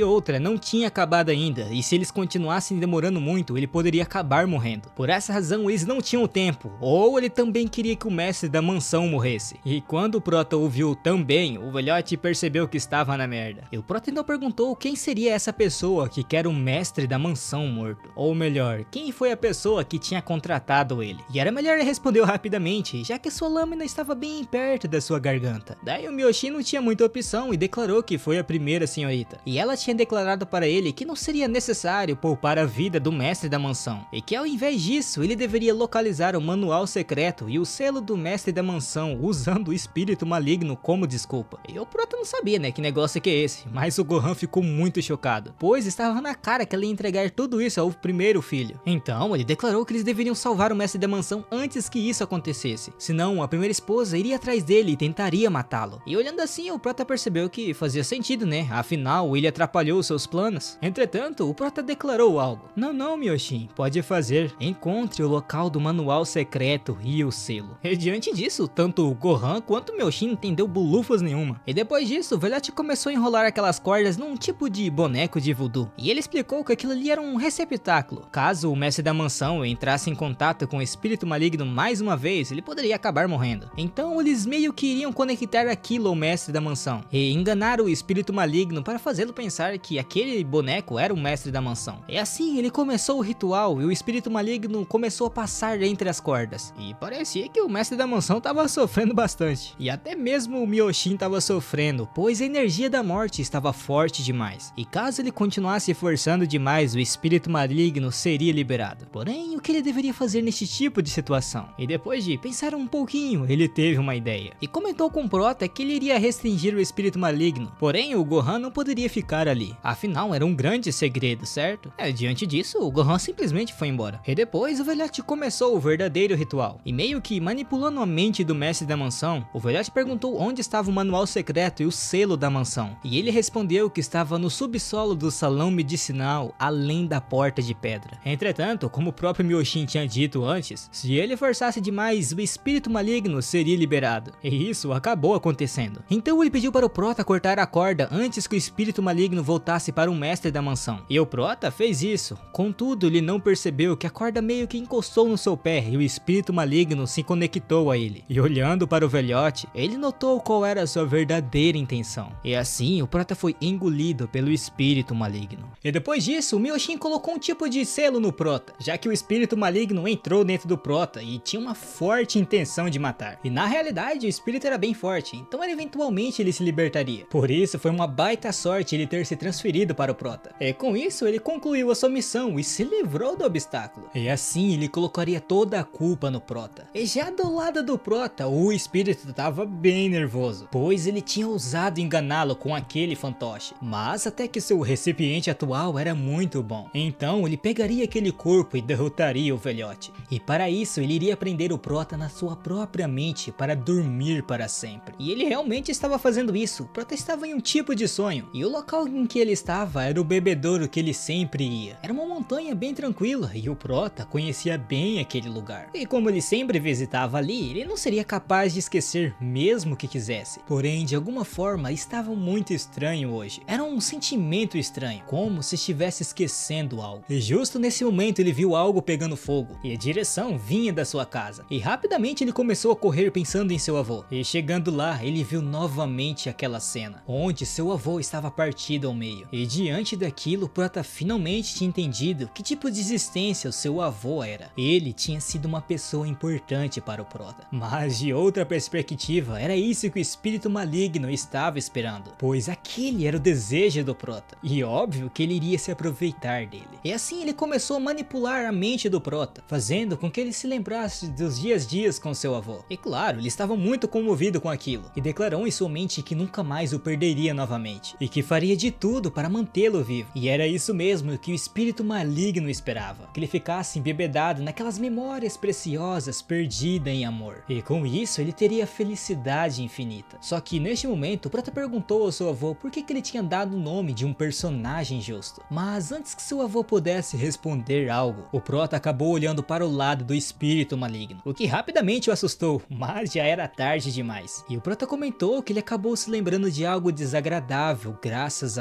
outra, não tinha acabado ainda, e se eles continuassem demorando muito, ele poderia acabar morrendo. Por essa razão, eles não tinham tempo, ou ele também queria que o mestre da mansão morresse. E quando o Prota ouviu também, o velhote percebeu que estava na merda. E o Prota então perguntou quem seria essa pessoa que quer o mestre da mansão morto. Ou melhor, quem foi a pessoa que tinha contratado ele. E era melhor ele respondeu rapidamente, já que sua lâmina estava bem perto da sua garganta. Daí o Miyoshi não tinha muita opção e declarou que foi a primeira senhorita. E ela tinha declarado para ele que não seria necessário poupar a vida do mestre da mansão. E que ao invés disso, ele deveria localizar o manual secreto e o selo do mestre da mansão, usando o espírito maligno como desculpa. E o Prota não sabia, né, que negócio que é esse, mas o Gohan ficou muito chocado, pois estava na cara que ela ia entregar tudo isso ao primeiro filho. Então ele declarou que eles deveriam salvar o mestre da mansão antes que isso acontecesse, senão a primeira esposa iria atrás dele e tentaria matá-lo. E olhando assim, o Prota percebeu que fazia sentido, né, afinal ele atrapalhou seus planos. Entretanto, o Prota declarou algo. Não, Miyoshi, pode fazer, encontre o local do manual secreto e o selo. E diante disso, tanto o Gohan quanto o Miyoshi entendeu bulufas nenhuma. E depois disso, o velhote começou a enrolar aquelas cordas num tipo de boneco de voodoo. E ele explicou que aquilo ali era um receptáculo. Caso o mestre da mansão entrasse em contato com o espírito maligno mais uma vez, ele poderia acabar morrendo. Então eles meio que iriam conectar aquilo ao mestre da mansão e enganar o espírito maligno para fazê-lo pensar que aquele boneco era o mestre da mansão. E assim ele começou o ritual e o espírito maligno começou a passar entre as cordas. E parecia que o mestre da mansão estava sofrendo bastante. E até mesmo o Miyoshi estava sofrendo, pois a energia da morte estava forte demais. E caso ele continuasse forçando demais, o espírito maligno seria liberado. Porém, o que ele deveria fazer neste tipo de situação? E depois de pensar um pouquinho, ele teve uma ideia. E comentou com o Prota que ele iria restringir o espírito maligno. Porém, o Gohan não poderia ficar ali. Afinal, era um grande segredo, certo? Diante disso, o Gohan simplesmente foi embora. E depois, o velhote começou o verdadeiro ritual. E meio que manipulando a mente do mestre da mansão, o velhote perguntou onde estava o manual secreto e o selo da mansão. E ele respondeu que estava no subsolo do salão medicinal, além da porta de pedra. Entretanto, como o próprio Miyoshi tinha dito antes, se ele forçasse demais, o espírito maligno seria liberado. E isso acabou acontecendo. Então ele pediu para o Prota cortar a corda antes que o espírito maligno voltasse para o mestre da mansão. E o Prota fez isso. Contudo, ele não percebeu que a corda meio que encostou no seu pé e o espírito maligno se conectou a ele. E olhando para o velhote, ele notou qual era a sua verdadeira intenção. E assim, o Prota foi engolido pelo espírito maligno. E depois disso, o Miyoshi colocou um tipo de selo no Prota, já que o espírito maligno entrou dentro do Prota e tinha uma forte intenção de matar. E na realidade, o espírito era bem forte, então eventualmente ele se libertaria. Por isso, foi uma baita sorte ele ter se transferido para o Prota. E com isso, ele concluiu a sua missão e se livrou do obstáculo. E assim, ele colocaria toda a culpa no Prota. E já do lado do Prota, o espírito estava bem nervoso, pois ele tinha ousado enganá-lo com aquele fantoche. Mas até que seu recipiente atual era muito bom. Então, ele pegaria aquele corpo e derrotaria o velhote. E para isso, ele iria prender o Prota na sua própria mente para dormir para sempre. E ele realmente estava fazendo isso. O Prota estava em um tipo de sonho. E o local em que ele estava era o bebedouro que ele sempre ia. Era uma montanha bem tranquila e o Prota conhecia bem aquele lugar. E como ele sempre visitava ali, ele não seria capaz de esquecer mesmo que quisesse. Porém, de alguma forma, estava muito estranho hoje. Era um sentimento estranho, como se estivesse esquecendo algo. E justo nesse momento ele viu algo pegando fogo e a direção vinha da sua casa. E rapidamente ele começou a correr pensando em seu avô. E chegando lá, ele viu novamente aquela cena, onde seu avô estava partido ao meio. E diante daquilo, o Prota finalmente tinha entendido que tipo de existência o seu avô era. Ele tinha sido uma pessoa importante para o Prota. Mas de outra perspectiva, era isso que o espírito maligno estava esperando, pois aquele era o desejo do Prota. E óbvio que ele iria se aproveitar dele. E assim ele começou a manipular a mente do Prota, fazendo com que ele se lembrasse dos dias com seu avô. E claro, ele estava muito comovido com aquilo, e declarou em sua mente que nunca mais o perderia novamente, e que faria de tudo para mantê-lo vivo. E era isso mesmo que o espírito maligno esperava, que ele ficasse embebedado naquelas memórias preciosas perdidas em amor. E com isso ele teria felicidade infinita. Só que neste momento, o Prota perguntou ao seu avô por que ele tinha dado o nome de um personagem justo. Mas antes que seu avô pudesse responder algo, o Prota acabou olhando para o lado do espírito maligno, o que rapidamente o assustou, mas já era tarde demais. E o Prota comentou que ele acabou se lembrando de algo desagradável graças a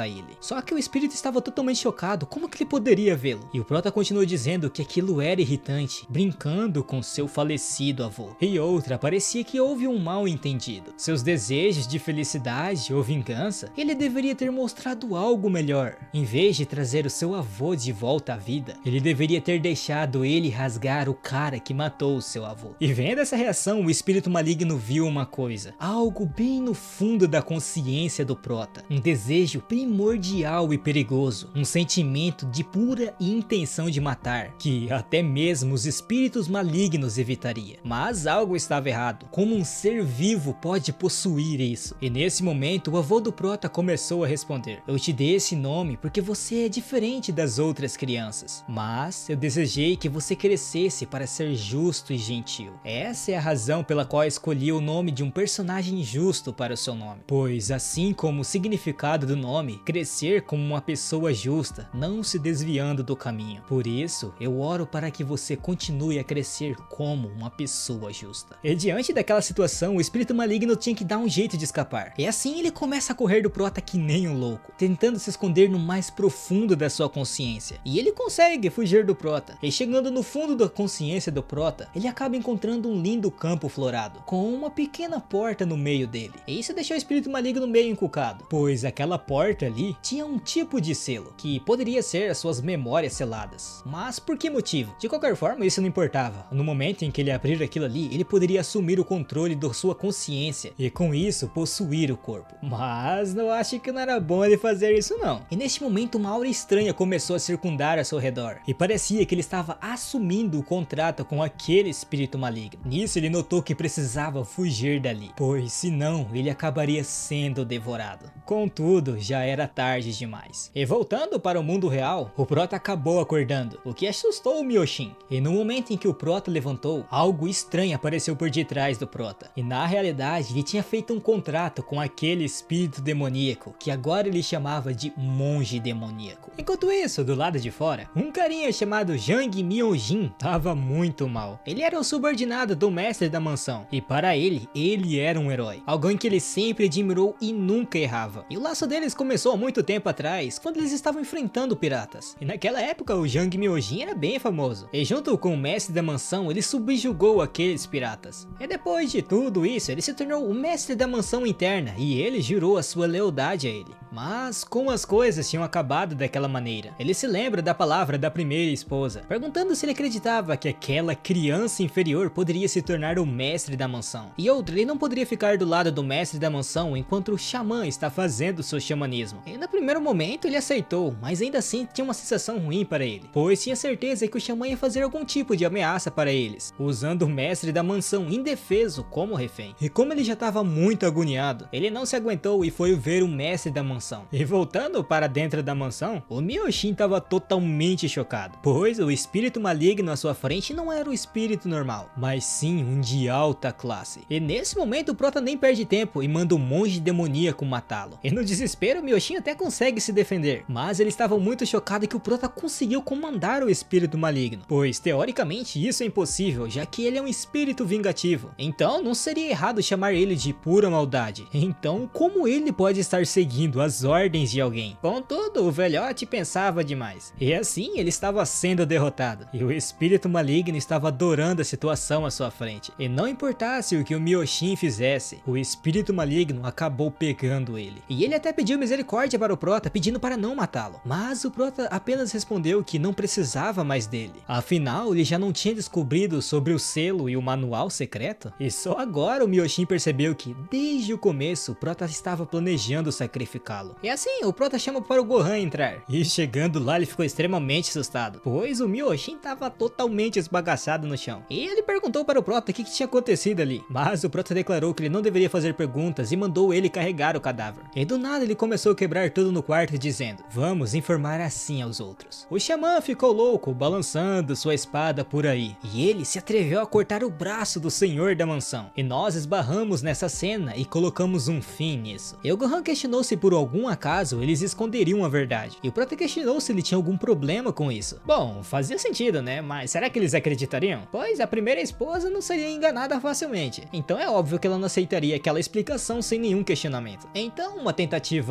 pra ele. Só que o espírito estava totalmente chocado, como que ele poderia vê-lo? E o Prota continuou dizendo que aquilo era irritante, brincando com seu falecido avô. E outra, parecia que houve um mal entendido. Seus desejos de felicidade ou vingança, ele deveria ter mostrado algo melhor. Em vez de trazer o seu avô de volta à vida, ele deveria ter deixado ele rasgar o cara que matou o seu avô. E vendo essa reação, o espírito maligno viu uma coisa, algo bem no fundo da consciência do Prota, um desejo primordial e perigoso, um sentimento de pura intenção de matar, que até mesmo os espíritos malignos evitaria. Mas algo estava errado, como um ser vivo pode possuir isso? E nesse momento o avô do Prota começou a responder: eu te dei esse nome porque você é diferente das outras crianças, mas eu desejei que você crescesse para ser justo e gentil. Essa é a razão pela qual escolhi o nome de um personagem justo para o seu nome, pois assim como o significado do nome, crescer como uma pessoa justa, não se desviando do caminho. Por isso, eu oro para que você continue a crescer como uma pessoa justa. E diante daquela situação, o espírito maligno tinha que dar um jeito de escapar. E assim ele começa a correr do Prota que nem um louco, tentando se esconder no mais profundo da sua consciência. E ele consegue fugir do Prota. E chegando no fundo da consciência do Prota, ele acaba encontrando um lindo campo florado, com uma pequena porta no meio dele. E isso deixou o espírito maligno meio encucado, pois aquela porta ali tinha um tipo de selo, que poderia ser as suas memórias seladas. Mas por que motivo? De qualquer forma, isso não importava. No momento em que ele abrir aquilo ali, ele poderia assumir o controle da sua consciência e com isso possuir o corpo. Mas não acho que não era bom ele fazer isso não. E neste momento uma aura estranha começou a circundar a seu redor e parecia que ele estava assumindo o contrato com aquele espírito maligno. Nisso ele notou que precisava fugir dali, pois senão ele acabaria sendo devorado. Contudo, já era tarde demais. E voltando para o mundo real, o Prota acabou acordando, o que assustou o Myoshin. E no momento em que o Prota levantou, algo estranho apareceu por detrás do Prota. E na realidade ele tinha feito um contrato com aquele espírito demoníaco, que agora ele chamava de monge demoníaco. Enquanto isso, do lado de fora, um carinha chamado Jang Myojin tava muito mal. Ele era o subordinado do mestre da mansão, e para ele era um herói, alguém que ele sempre admirou e nunca errava. E o laço deles começou há muito tempo atrás, quando eles estavam enfrentando piratas. E naquela época o Jang Myojin era bem famoso, e junto com o mestre da mansão ele subjugou aqueles piratas. E depois de tudo isso, ele se tornou o mestre da mansão interna, e ele jurou a sua lealdade a ele. Mas como as coisas tinham acabado daquela maneira, ele se lembra da palavra da primeira esposa, perguntando se ele acreditava que aquela criança inferior poderia se tornar o mestre da mansão. E outra, ele não poderia ficar do lado do mestre da mansão enquanto o xamã está fazendo seu xamanismo. E no primeiro momento ele aceitou, mas ainda assim tinha uma sensação ruim para ele, pois tinha certeza que o xamã ia fazer algum tipo de ameaça para eles, usando o mestre da mansão indefeso como refém. E como ele já estava muito agoniado, ele não se aguentou e foi ver o mestre da mansão. E voltando para dentro da mansão, o Myoshin estava totalmente chocado, pois o espírito maligno à sua frente não era um espírito normal, mas sim um de alta classe. E nesse momento o Prota nem perde tempo e manda o monge demoníaco matá-lo. E no desespero o Myoshin até consegue se defender, mas ele estava muito chocado que o Prota conseguiu comandar o espírito maligno, pois teoricamente isso é impossível, já que ele é um espírito vingativo. Então não seria errado chamar ele de pura maldade. Então como ele pode estar seguindo as ordens de alguém? Contudo, o velhote pensava demais. E assim ele estava sendo derrotado. E o espírito maligno estava adorando a situação à sua frente. E não importasse o que o Myoshin fizesse, o espírito maligno acabou pegando ele. E ele até pediu misericórdia para o Prota, pedindo para não matá-lo. Mas o Prota apenas respondeu que não precisava mais dele. Afinal, ele já não tinha descobrido sobre o selo e o manual secreto. E só agora o Myoshin percebeu que, desde o começo, o Prota estava planejando sacrificá-lo. E assim, o Prota chama para o Gohan entrar. E chegando lá, ele ficou extremamente assustado, pois o Myoshin estava totalmente esbagaçado no chão. E ele perguntou para o Prota o que tinha acontecido ali. Mas o Prota declarou que ele não deveria fazer perguntas e mandou ele carregar o cadáver. E do nada ele começou a quebrar tudo no quarto dizendo: vamos informar assim aos outros. O xamã ficou louco, balançando sua espada por aí. E ele se atreveu a cortar o braço do senhor da mansão. E nós esbarramos nessa cena e colocamos um fim nisso. E o Gohan questionou se por algum acaso eles esconderiam a verdade. E o Prota questionou se ele tinha algum problema com isso. Bom, fazia sentido, né? Mas será que eles acreditariam? Pois a primeira esposa não seria enganada facilmente. Então é óbvio que ela não aceitaria aquela explicação sem nenhum questionamento. Então, uma tentativa meia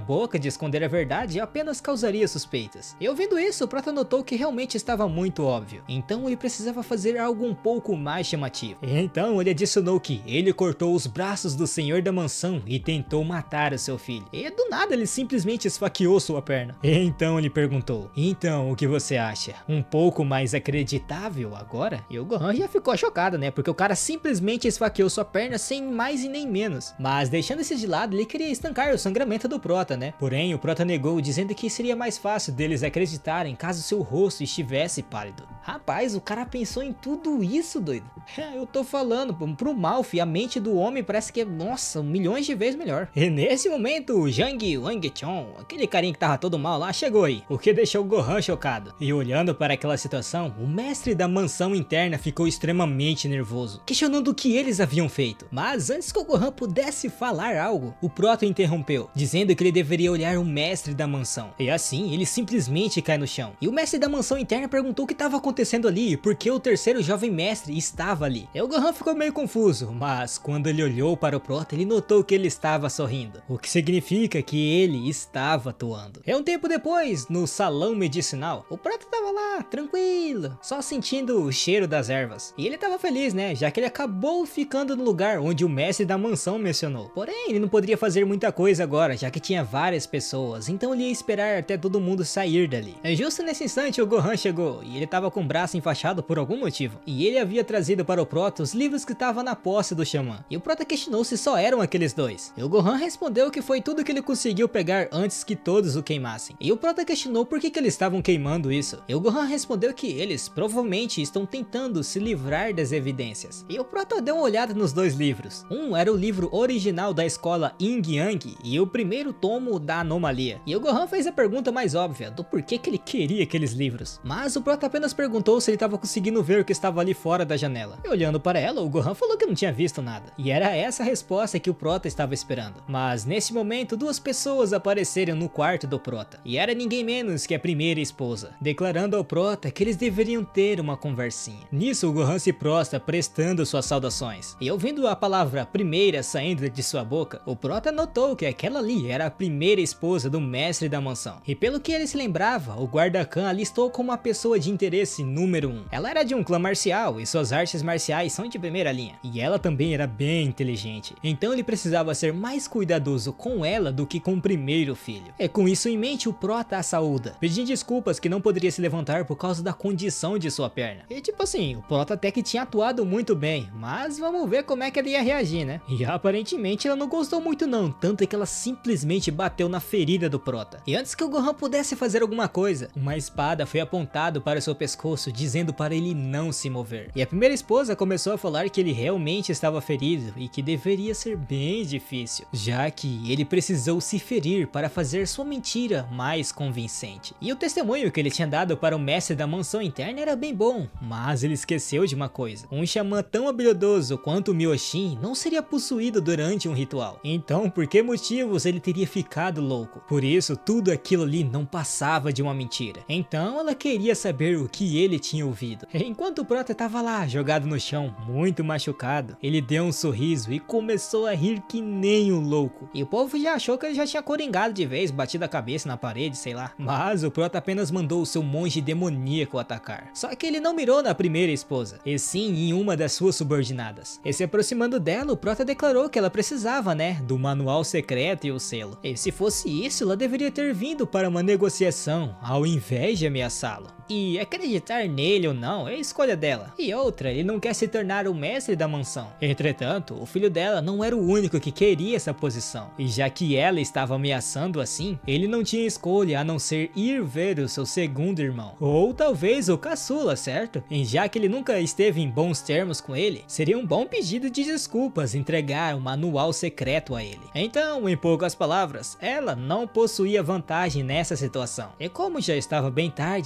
boca de esconder a verdade apenas causaria suspeitas. E ouvindo isso, o Prota notou que realmente estava muito óbvio, então ele precisava fazer algo um pouco mais chamativo. Então ele adicionou que ele cortou os braços do senhor da mansão e tentou matar o seu filho. E do nada ele simplesmente esfaqueou sua perna. E então ele perguntou: então o que você acha? Um pouco mais acreditável agora? E o Gohan já ficou chocado, né? Porque o cara simplesmente esfaqueou sua perna sem mais e nem menos. Mas deixando isso de lado, ele queria estancar o sangramento do Prota, né? Porém o Prota negou, dizendo que seria mais fácil deles acreditarem caso seu rosto estivesse pálido. Rapaz, o cara pensou em tudo isso, doido. Eu tô falando, pro Malfi, a mente do homem parece que é, nossa, milhões de vezes melhor. E nesse momento, o Zhang Wangchon, aquele carinha que tava todo mal lá, chegou aí, o que deixou o Gohan chocado. E olhando para aquela situação, o mestre da mansão interna ficou extremamente nervoso, questionando o que eles haviam feito. Mas antes que o Gohan pudesse falar algo, o Prota interrompeu, dizendo que ele deveria olhar o mestre da mansão. E assim, ele simplesmente cai no chão. E o mestre da mansão interna perguntou o que estava acontecendo ali e por que o terceiro jovem mestre estava ali. E o Gohan ficou meio confuso, mas quando ele olhou para o Prota, ele notou que ele estava sorrindo, o que significa que ele estava atuando. E um tempo depois, no salão medicinal, o Prota estava lá, tranquilo, só sentindo o cheiro das ervas. E ele estava feliz, né, já que ele acabou ficando no lugar onde o mestre da mansão mencionou. Porém, ele não poderia fazer muita coisa agora, já que tinha várias pessoas, então ele ia esperar até todo mundo sair dali. E justo nesse instante, o Gohan chegou, e ele estava com o braço enfaixado por algum motivo. E ele havia trazido para o Prota os livros que estavam na posse do Xamã. E o Prota questionou se só eram aqueles dois. E o Gohan respondeu que foi tudo que ele conseguiu pegar antes que todos o queimassem. E o Prota questionou por que eles estavam queimando isso. E o Gohan respondeu que eles provavelmente estão tentando se livrar das evidências. E o Prota deu uma olhada nos dois livros. Um era o livro original da escola Yin Yang e o primeiro tomo da anomalia. E o Gohan fez a pergunta mais óbvia do porquê que ele queria aqueles livros. Mas o Prota apenas perguntou se ele estava conseguindo ver o que estava ali fora da janela. E olhando para ela, o Gohan falou que não tinha visto nada. E era essa a resposta que o Prota estava esperando. Mas nesse momento, duas pessoas apareceram no quarto do Prota. E era ninguém menos que a primeira esposa, declarando ao Prota que eles deveriam ter uma conversinha. Nisso, o Gohan se prostra prestando suas saudações. E ouvindo a palavra primeira saindo de sua boca, o Prota notou que aquela ali era a primeira esposa do mestre da mansão. E pelo que ele se lembrava, o guarda-Khan a listou como uma pessoa de interesse número 1. Ela era de um clã marcial e suas artes marciais são de primeira linha. E ela também era bem inteligente. Então ele precisava ser mais cuidadoso com ela do que com o primeiro filho. E com isso em mente, o Prota a saúda, pedindo desculpas que não poderia se levantar por causa da condição de sua perna. E tipo assim, o Prota até que tinha atuado muito bem, mas vamos ver como é que ele ia reagir, né? E aparentemente ela não gostou muito não, tanto é que ela simplesmente bateu na ferida do Prota. E antes que o Gohan pudesse fazer alguma coisa, uma espada foi apontada para seu pescoço, dizendo para ele não se mover. E a primeira esposa começou a falar que ele realmente estava ferido e que deveria ser bem difícil, já que ele precisou se ferir para fazer sua mentira mais convincente. E o testemunho que ele tinha dado para o mestre da mansão interna era bem bom, mas ele esqueceu de uma coisa: um xamã tão habilidoso quanto o Myoshin não seria possuído durante um ritual. Então, por que motivos ele teria ficado louco? Por isso, tudo aquilo ali não passava de uma mentira. Então, ela queria saber o que ele tinha ouvido. Enquanto o Prota estava lá, jogado no chão, muito machucado, ele deu um sorriso e começou a rir que nem um louco. E o povo já achou que ele já tinha coringado de vez, batido a cabeça na parede, sei lá. Mas o Prota apenas mandou o seu monge demoníaco atacar. Só que ele não mirou na primeira esposa, e sim em uma das suas subordinadas. E se aproximando dela, o Prota declarou que ela precisava, né, do manual secreto e o selo. E se fosse isso, ela deveria ter vindo para uma negociação, ao invés de ameaçá-lo. E acreditar nele ou não é a escolha dela. E outra, ele não quer se tornar o mestre da mansão. Entretanto, o filho dela não era o único que queria essa posição. E já que ela estava ameaçando assim, ele não tinha escolha a não ser ir ver o seu segundo irmão. Ou talvez o caçula, certo? E já que ele nunca esteve em bons termos com ele, seria um bom pedido de desculpas entregar o manual secreto a ele. Então, em poucas palavras, ela não possuía vantagem nessa situação. E como já estava bem tarde, era bom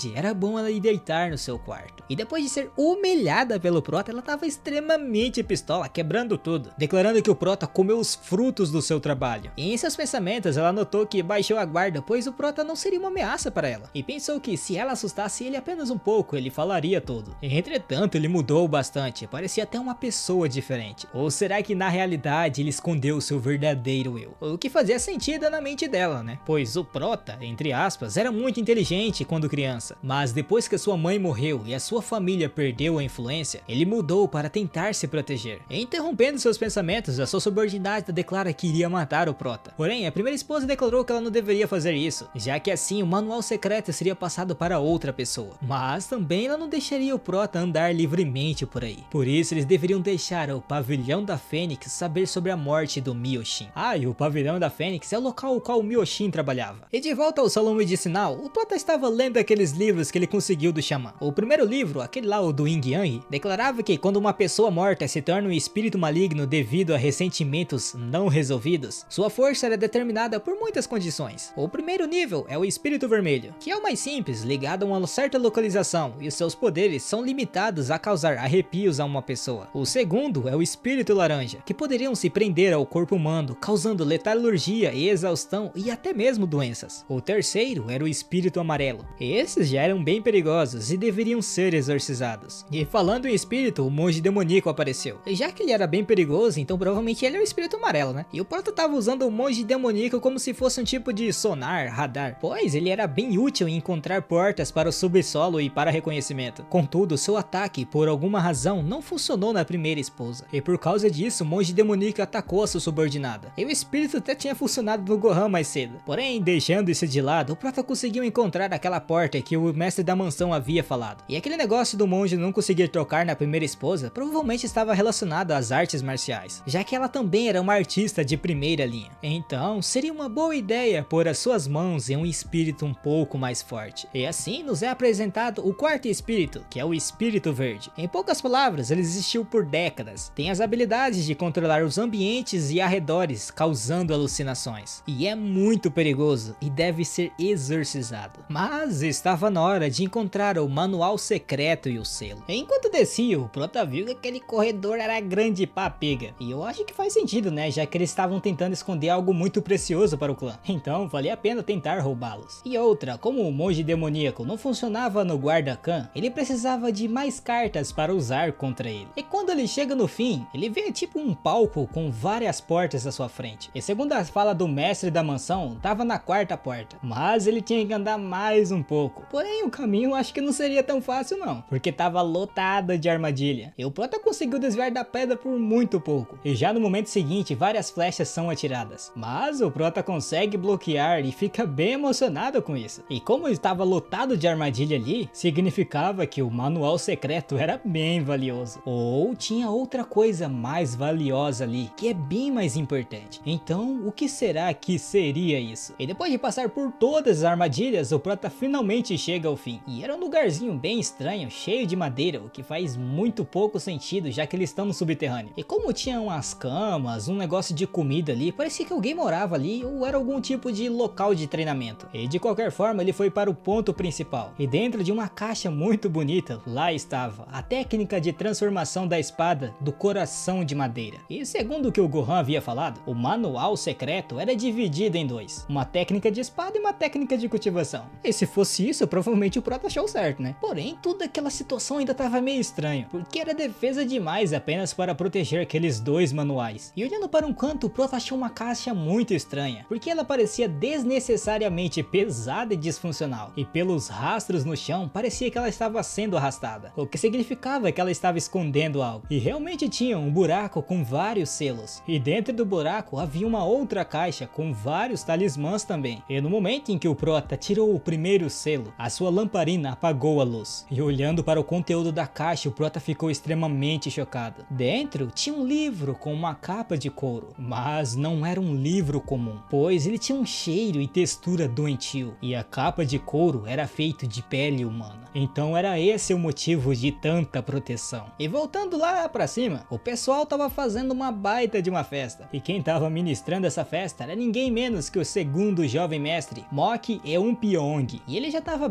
obrigou ela a ir deitar no seu quarto. E depois de ser humilhada pelo Prota, ela tava extremamente pistola, quebrando tudo, declarando que o Prota comeu os frutos do seu trabalho. E em seus pensamentos, ela notou que baixou a guarda, pois o Prota não seria uma ameaça para ela, e pensou que se ela assustasse ele apenas um pouco, ele falaria tudo. Entretanto, ele mudou bastante, parecia até uma pessoa diferente. Ou será que na realidade ele escondeu o seu verdadeiro eu? O que fazia sentido na mente dela, né? Pois o Prota, entre aspas, era muito inteligente quando criança, mas depois que sua mãe morreu e a sua família perdeu a influência, ele mudou para tentar se proteger. Interrompendo seus pensamentos, a sua subordinada declara que iria matar o Prota. Porém, a primeira esposa declarou que ela não deveria fazer isso, já que assim o manual secreto seria passado para outra pessoa. Mas também ela não deixaria o Prota andar livremente por aí. Por isso eles deveriam deixar o Pavilhão da Fênix saber sobre a morte do Myoshin. Ah, e o Pavilhão da Fênix é o local ao qual o Myoshin trabalhava. E de volta ao salão medicinal, o Prota estava lendo aqueles livros que ele conseguiu do Xamã. O primeiro livro, aquele lá, o do Yin Yang, declarava que quando uma pessoa morta se torna um espírito maligno devido a ressentimentos não resolvidos, sua força era determinada por muitas condições. O primeiro nível é o Espírito Vermelho, que é o mais simples, ligado a uma certa localização, e os seus poderes são limitados a causar arrepios a uma pessoa. O segundo é o Espírito Laranja, que poderiam se prender ao corpo humano, causando letalurgia e exaustão e até mesmo doenças. O terceiro era o Espírito Amarelo. Esses já eram bem perigosos e deveriam ser exorcizados. E falando em espírito, o monge demoníaco apareceu. E já que ele era bem perigoso, então provavelmente ele é o Espírito Amarelo, né? E o Prota estava usando o monge demoníaco como se fosse um tipo de sonar, radar, pois ele era bem útil em encontrar portas para o subsolo e para reconhecimento. Contudo, seu ataque, por alguma razão, não funcionou na primeira esposa. E por causa disso, o monge demoníaco atacou a sua subordinada. E o espírito até tinha funcionado no Gohan mais cedo. Porém, deixando isso de lado, o Prota conseguiu encontrar aquela porta que o mestre da mansão havia falado. E aquele negócio do monge não conseguir trocar na primeira esposa provavelmente estava relacionado às artes marciais, já que ela também era uma artista de primeira linha. Então, seria uma boa ideia pôr as suas mãos em um espírito um pouco mais forte. E assim nos é apresentado o quarto espírito, que é o Espírito Verde. Em poucas palavras, ele existiu por décadas. Tem as habilidades de controlar os ambientes e arredores, causando alucinações. E é muito perigoso e deve ser exorcizado. Mas estava na hora de encontrar o manual secreto e o selo. Enquanto descia, o Prota viu que aquele corredor era grande pra pega. E eu acho que faz sentido, né? Já que eles estavam tentando esconder algo muito precioso para o clã. Então, valia a pena tentar roubá-los. E outra, como o monge demoníaco não funcionava no guarda-Khan, ele precisava de mais cartas para usar contra ele. E quando ele chega no fim, ele vê tipo um palco com várias portas à sua frente. E segundo a fala do mestre da mansão, tava na quarta porta. Mas ele tinha que andar mais um pouco. Porém, o caminho acho que não seria tão fácil não, porque tava lotada de armadilha. E o Prota conseguiu desviar da pedra por muito pouco. E já no momento seguinte, várias flechas são atiradas. Mas o Prota consegue bloquear e fica bem emocionado com isso. E como estava lotado de armadilha ali, significava que o manual secreto era bem valioso. Ou tinha outra coisa mais valiosa ali, que é bem mais importante. Então, o que será que seria isso? E depois de passar por todas as armadilhas, o Prota finalmente chega ao fim. E era um lugarzinho bem estranho, cheio de madeira, o que faz muito pouco sentido, já que eles estão no subterrâneo. E como tinha umas camas, um negócio de comida ali, parecia que alguém morava ali ou era algum tipo de local de treinamento. E de qualquer forma, ele foi para o ponto principal. E dentro de uma caixa muito bonita, lá estava a técnica de transformação da espada do coração de madeira. E segundo o que o Gohan havia falado, o manual secreto era dividido em dois. Uma técnica de espada e uma técnica de cultivação. E se fosse isso, provavelmente o Prota achou certo, né? Porém, toda aquela situação ainda estava meio estranho, porque era defesa demais apenas para proteger aqueles dois manuais. E olhando para um canto, o Prota achou uma caixa muito estranha, porque ela parecia desnecessariamente pesada e disfuncional. E pelos rastros no chão, parecia que ela estava sendo arrastada, o que significava que ela estava escondendo algo. E realmente tinha um buraco com vários selos. E dentro do buraco havia uma outra caixa com vários talismãs também. E no momento em que o Prota tirou o primeiro selo, a sua lamparina apagou a luz. E olhando para o conteúdo da caixa, o Prota ficou extremamente chocado. Dentro tinha um livro com uma capa de couro, mas não era um livro comum, pois ele tinha um cheiro e textura doentio, e a capa de couro era feita de pele humana. Então era esse o motivo de tanta proteção. E voltando lá pra cima, o pessoal tava fazendo uma baita de uma festa, e quem tava ministrando essa festa era ninguém menos que o segundo jovem mestre, Moki Eunpyong, e ele já tava bem grog,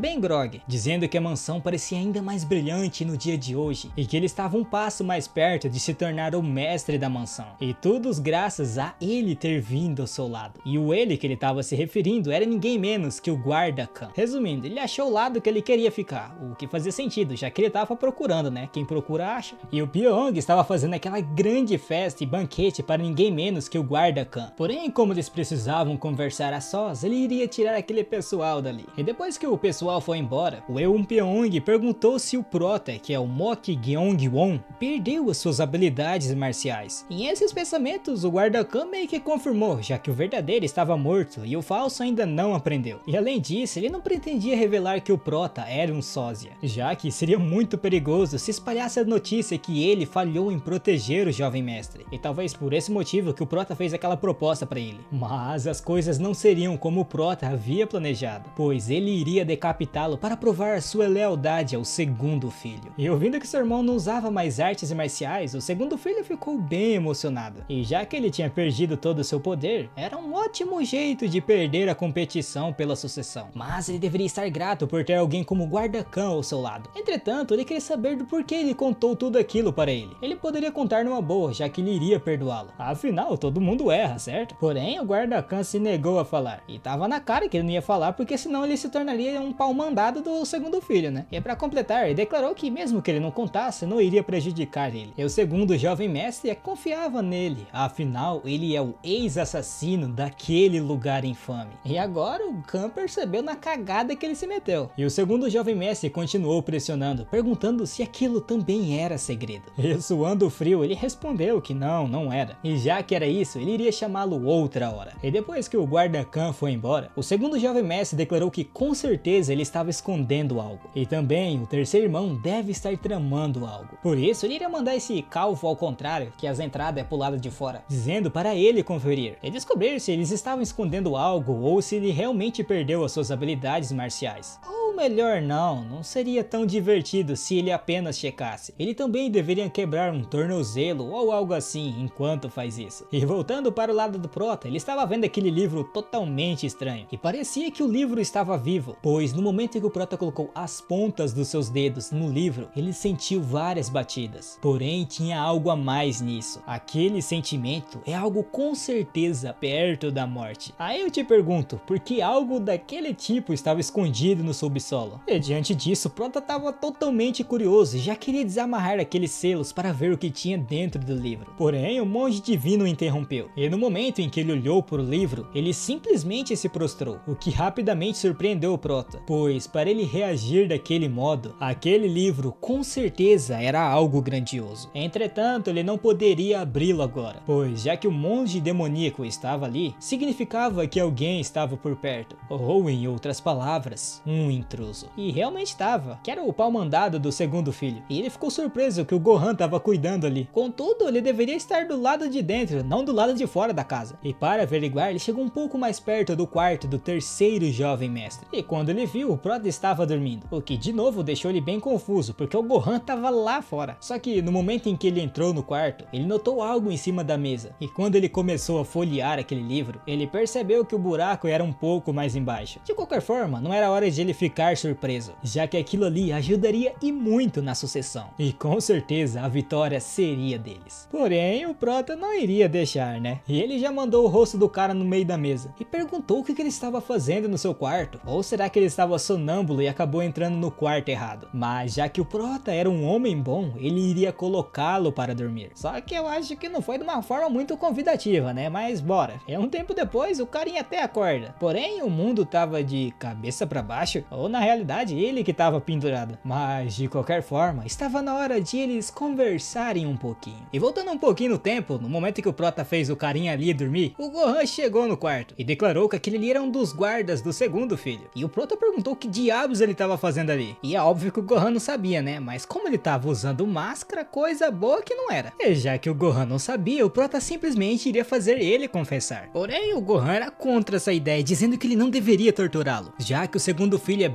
blog, dizendo que a mansão parecia ainda mais brilhante no dia de hoje e que ele estava um passo mais perto de se tornar o mestre da mansão. E tudo graças a ele ter vindo ao seu lado. E o ele que ele estava se referindo era ninguém menos que o guarda Khan. Resumindo, ele achou o lado que ele queria ficar, o que fazia sentido, já que ele estava procurando, né? Quem procura acha. E o Pyong estava fazendo aquela grande festa e banquete para ninguém menos que o guarda Khan. Porém, como eles precisavam conversar a sós, ele iria tirar aquele pessoal dali. E depois que o pessoal foi embora, o Eun Pyong perguntou se o Prota, que é o Mok Gyeong-won, perdeu as suas habilidades marciais. E esses pensamentos o guarda Khan meio que confirmou, já que o verdadeiro estava morto e o falso ainda não aprendeu. E além disso, ele não pretendia revelar que o Prota era um sósia, já que seria muito perigoso se espalhasse a notícia que ele falhou em proteger o jovem mestre. E talvez por esse motivo que o Prota fez aquela proposta para ele. Mas as coisas não seriam como o Prota havia planejado, pois ele iria decapitá-lo para provar sua lealdade ao segundo filho. E ouvindo que seu irmão não usava mais artes marciais, o segundo filho ficou bem emocionado. E já que ele tinha perdido todo o seu poder, era um ótimo jeito de perder a competição pela sucessão. Mas ele deveria estar grato por ter alguém como guarda Khan ao seu lado. Entretanto, ele queria saber do porquê ele contou tudo aquilo para ele. Ele poderia contar numa boa, já que ele iria perdoá-lo. Afinal, todo mundo erra, certo? Porém, o guarda Khan se negou a falar. E tava na cara que ele não ia falar, porque senão ele se tornaria um pau mandado do segundo filho, né? E para completar, ele declarou que mesmo que ele não contasse, não iria prejudicar ele. E o segundo jovem mestre confiava nele. Afinal, ele é o ex-assassino daquele lugar infame. E agora o Khan percebeu na cagada que ele se meteu. E o segundo jovem mestre continuou pressionando, perguntando se aquilo também era segredo. E suando frio, ele respondeu que não era. E já que era isso, ele iria chamá-lo outra hora. E depois que o guarda Khan foi embora, o segundo jovem mestre declarou que com certeza ele estava escondendo algo. E também o terceiro irmão deve estar tramando algo. Por isso, ele iria mandar esse calvo ao contrário, que as entradas é pro lado de fora, dizendo para ele conferir e descobrir se eles estavam escondendo algo ou se ele realmente perdeu as suas habilidades marciais. Ou melhor, não seria tão divertido se ele apenas checasse. Ele também deveria quebrar um tornozelo ou algo assim enquanto faz isso. E voltando para o lado do Prota, ele estava vendo aquele livro totalmente estranho. E parecia que o livro estava vivo, pois no momento em que o Prota colocou as pontas dos seus dedos no livro, ele sentiu várias batidas. Porém, tinha algo a mais nisso. Aquele sentimento é algo com certeza perto da morte. Aí eu te pergunto, por que algo daquele tipo estava escondido no subsolo? E diante disso, Prota estava totalmente curioso e já queria desamarrar aqueles selos para ver o que tinha dentro do livro. Porém, o monge divino o interrompeu. E no momento em que ele olhou para o livro, ele simplesmente se prostrou, o que rapidamente surpreendeu o Prota, pois para ele reagir daquele modo, aquele livro com certeza era algo grandioso. Entretanto, ele não poderia abri-lo agora, pois já que o monge demoníaco estava ali, significava que alguém estava por perto, ou em outras palavras, um intruso. E realmente estava, que era o pau mandado do segundo filho, e ele ficou surpreso que o Gohan estava cuidando ali. Contudo, ele deveria estar do lado de dentro, não do lado de fora da casa. E para averiguar, ele chegou um pouco mais perto do quarto do terceiro jovem mestre. E quando ele viu, o Prota estava dormindo, o que de novo deixou ele bem confuso, porque o Gohan estava lá fora. Só que no momento em que ele entrou no quarto, ele notou algo em cima da mesa. E quando ele começou a folhear aquele livro, ele percebeu que o buraco era um pouco mais embaixo. De qualquer forma, não era hora de ele ficar surpreso, já que aquilo ali ajudaria e muito na sucessão. E com certeza a vitória seria deles. Porém, o Prota não iria deixar, né? E ele já mandou o rosto do cara no meio da mesa e perguntou o que ele estava fazendo no seu quarto. Ou será que ele estava sonâmbulo e acabou entrando no quarto errado? Mas já que o Prota era um homem bom, ele iria colocá-lo para dormir. Só que eu acho que não foi de uma forma muito convidativa, né? Mas bora. E um tempo depois, o carinha até acorda. Porém, o mundo tava de cabeça para baixo, ou na realidade, ele que tava pendurado. Mas, de qualquer forma, estava na hora de eles conversarem um pouquinho. E voltando um pouquinho no tempo, no momento em que o Prota fez o carinha ali dormir, o Gohan chegou no quarto e declarou que aquele ali era um dos guardas do segundo filho. E o Prota perguntou que diabos ele tava fazendo ali. E é óbvio que o Gohan não sabia, né? Mas como ele tava usando máscara, coisa boa que não era. E já que o Gohan não sabia, o Prota simplesmente iria fazer ele confessar. Porém, o Gohan era contra essa ideia, dizendo que ele não deveria torturá-lo, já que o segundo filho é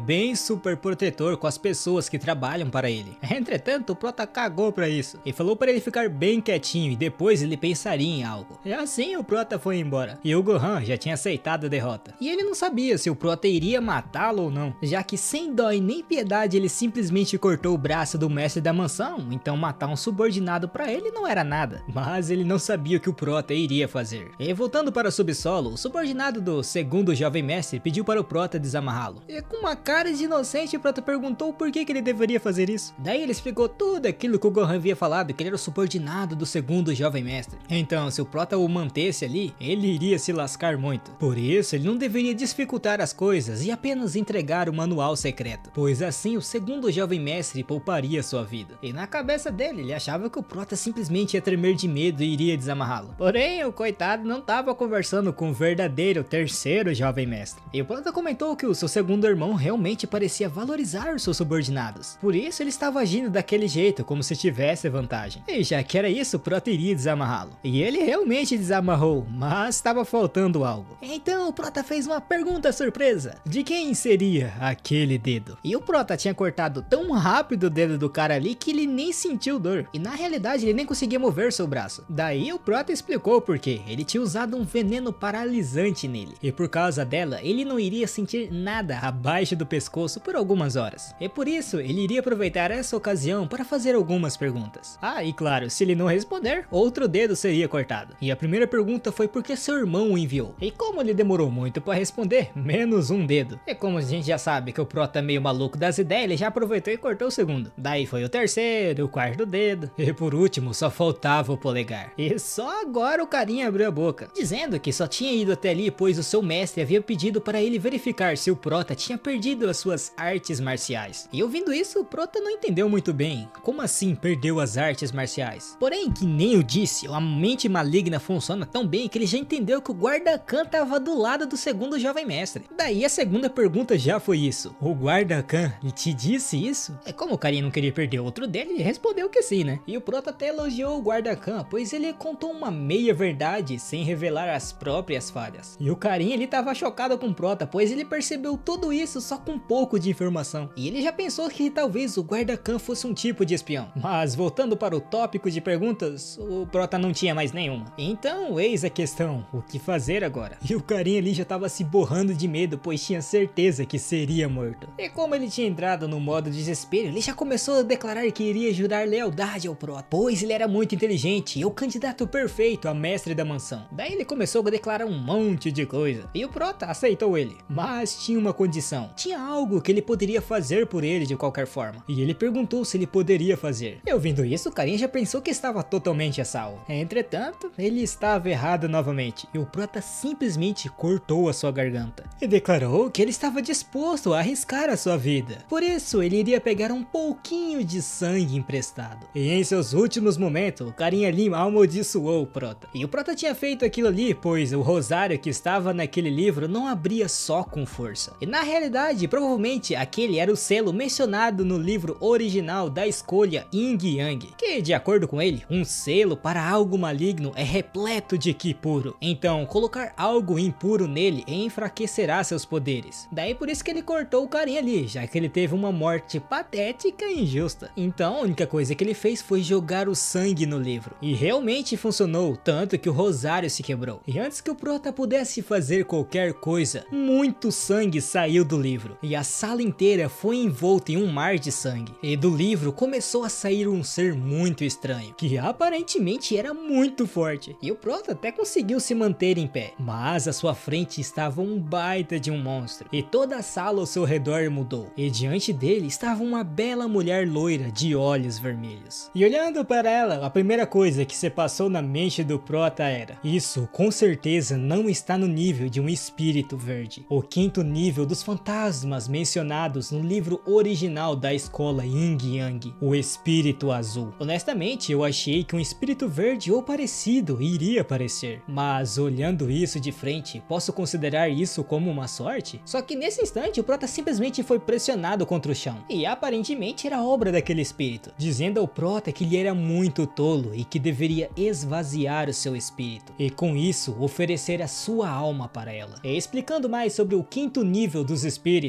bem super protetor com as pessoas que trabalham para ele. Entretanto, o Prota cagou pra isso e falou para ele ficar bem quietinho e depois ele pensaria em algo. E assim o Prota foi embora. E o Gohan já tinha aceitado a derrota. E ele não sabia se o Prota iria matá-lo ou não, já que sem dó e nem piedade ele simplesmente cortou o braço do mestre da mansão, então matar um subordinado pra ele não era nada. Mas ele não sabia o que o Prota iria fazer. E voltando para o subsolo, o subordinado do segundo jovem mestre pediu para o Prota desamarrá-lo. E com uma cara de inocente, o Prota perguntou por que ele deveria fazer isso. Daí ele explicou tudo aquilo que o Gohan havia falado, que ele era o subordinado do segundo jovem mestre. Então, se o Prota o mantesse ali, ele iria se lascar muito. Por isso, ele não deveria dificultar as coisas e apenas entregar o manual secreto, pois assim o segundo jovem mestre pouparia sua vida. E na cabeça dele, ele achava que o Prota simplesmente ia tremer de medo e iria desamarrá-lo. Porém, o coitado não estava conversando com o verdadeiro terceiro jovem mestre. E o Prota comentou que o seu segundo irmão realmente parecia valorizar os seus subordinados. Por isso ele estava agindo daquele jeito, como se tivesse vantagem. E já que era isso, o Prota iria desamarrá-lo. E ele realmente desamarrou, mas estava faltando algo. Então o Prota fez uma pergunta surpresa. De quem seria aquele dedo? E o Prota tinha cortado tão rápido o dedo do cara ali que ele nem sentiu dor. E na realidade ele nem conseguia mover seu braço. Daí o Prota explicou por quê. Ele tinha usado um veneno paralisante nele. E por causa dela, ele não iria sentir nada abaixo do pescoço por algumas horas. E por isso, ele iria aproveitar essa ocasião para fazer algumas perguntas. Ah, e claro, se ele não responder, outro dedo seria cortado. E a primeira pergunta foi por que seu irmão o enviou. E como ele demorou muito para responder, menos um dedo. E como a gente já sabe que o Prota é meio maluco das ideias, ele já aproveitou e cortou o segundo. Daí foi o terceiro, o quarto dedo. E por último, só faltava o polegar. E só agora o carinha abriu a boca, dizendo que só tinha ido até ali pois o seu mestre havia pedido para ele verificar se o Prota tinha perdido as suas artes marciais. E ouvindo isso, o Prota não entendeu muito bem. Como assim perdeu as artes marciais? Porém, que nem eu disse, a mente maligna funciona tão bem que ele já entendeu que o Guarda-Khan estava do lado do segundo jovem mestre. Daí a segunda pergunta já foi isso. O Guarda-Khan te disse isso? É como o carinha não queria perder outro dele, ele respondeu que sim, né? E o Prota até elogiou o Guarda-Khan, pois ele contou uma meia verdade sem revelar as próprias falhas. E o carinha ele tava chocado com o Prota, pois ele percebeu tudo isso só com um pouco de informação. E ele já pensou que talvez o Guarda-Khan fosse um tipo de espião. Mas voltando para o tópico de perguntas, o Prota não tinha mais nenhuma. Então eis a questão, o que fazer agora? E o carinha ali já tava se borrando de medo, pois tinha certeza que seria morto. E como ele tinha entrado no modo desespero, ele já começou a declarar que iria jurar lealdade ao Prota, pois ele era muito inteligente e o candidato perfeito a mestre da mansão. Daí ele começou a declarar um monte de coisa, e o Prota aceitou ele. Mas tinha uma condição, tinha algo que ele poderia fazer por ele de qualquer forma. E ele perguntou se ele poderia fazer. E ouvindo isso, o carinha já pensou que estava totalmente a salvo. Entretanto, ele estava errado novamente, e o Prota simplesmente cortou a sua garganta. E declarou que ele estava disposto a arriscar a sua vida. Por isso, ele iria pegar um pouquinho de sangue emprestado. E em seus últimos momentos, o carinha ali amaldiçoou o Prota. E o Prota tinha feito aquilo ali, pois o rosário que estava naquele livro não abria só com força. E na realidade, provavelmente aquele era o selo mencionado no livro original da escolha Yin Yang, que de acordo com ele, um selo para algo maligno é repleto de Ki puro. Então, colocar algo impuro nele enfraquecerá seus poderes. Daí por isso que ele cortou o carinha ali, já que ele teve uma morte patética e injusta. Então, a única coisa que ele fez foi jogar o sangue no livro. E realmente funcionou, tanto que o rosário se quebrou. E antes que o Prota pudesse fazer qualquer coisa, muito sangue saiu do livro. E a sala inteira foi envolta em um mar de sangue. E do livro começou a sair um ser muito estranho, que aparentemente era muito forte. E o Prota até conseguiu se manter em pé. Mas à sua frente estava um baita de um monstro. E toda a sala ao seu redor mudou. E diante dele estava uma bela mulher loira de olhos vermelhos. E olhando para ela, a primeira coisa que se passou na mente do Prota era: isso com certeza não está no nível de um espírito verde, o quinto nível dos fantasmas mencionados no livro original da escola Yin Yang, o espírito azul. Honestamente, eu achei que um espírito verde ou parecido iria aparecer, mas olhando isso de frente, posso considerar isso como uma sorte? Só que nesse instante o Prota simplesmente foi pressionado contra o chão, e aparentemente era obra daquele espírito, dizendo ao Prota que ele era muito tolo e que deveria esvaziar o seu espírito, e com isso oferecer a sua alma para ela. E explicando mais sobre o quinto nível dos espíritos,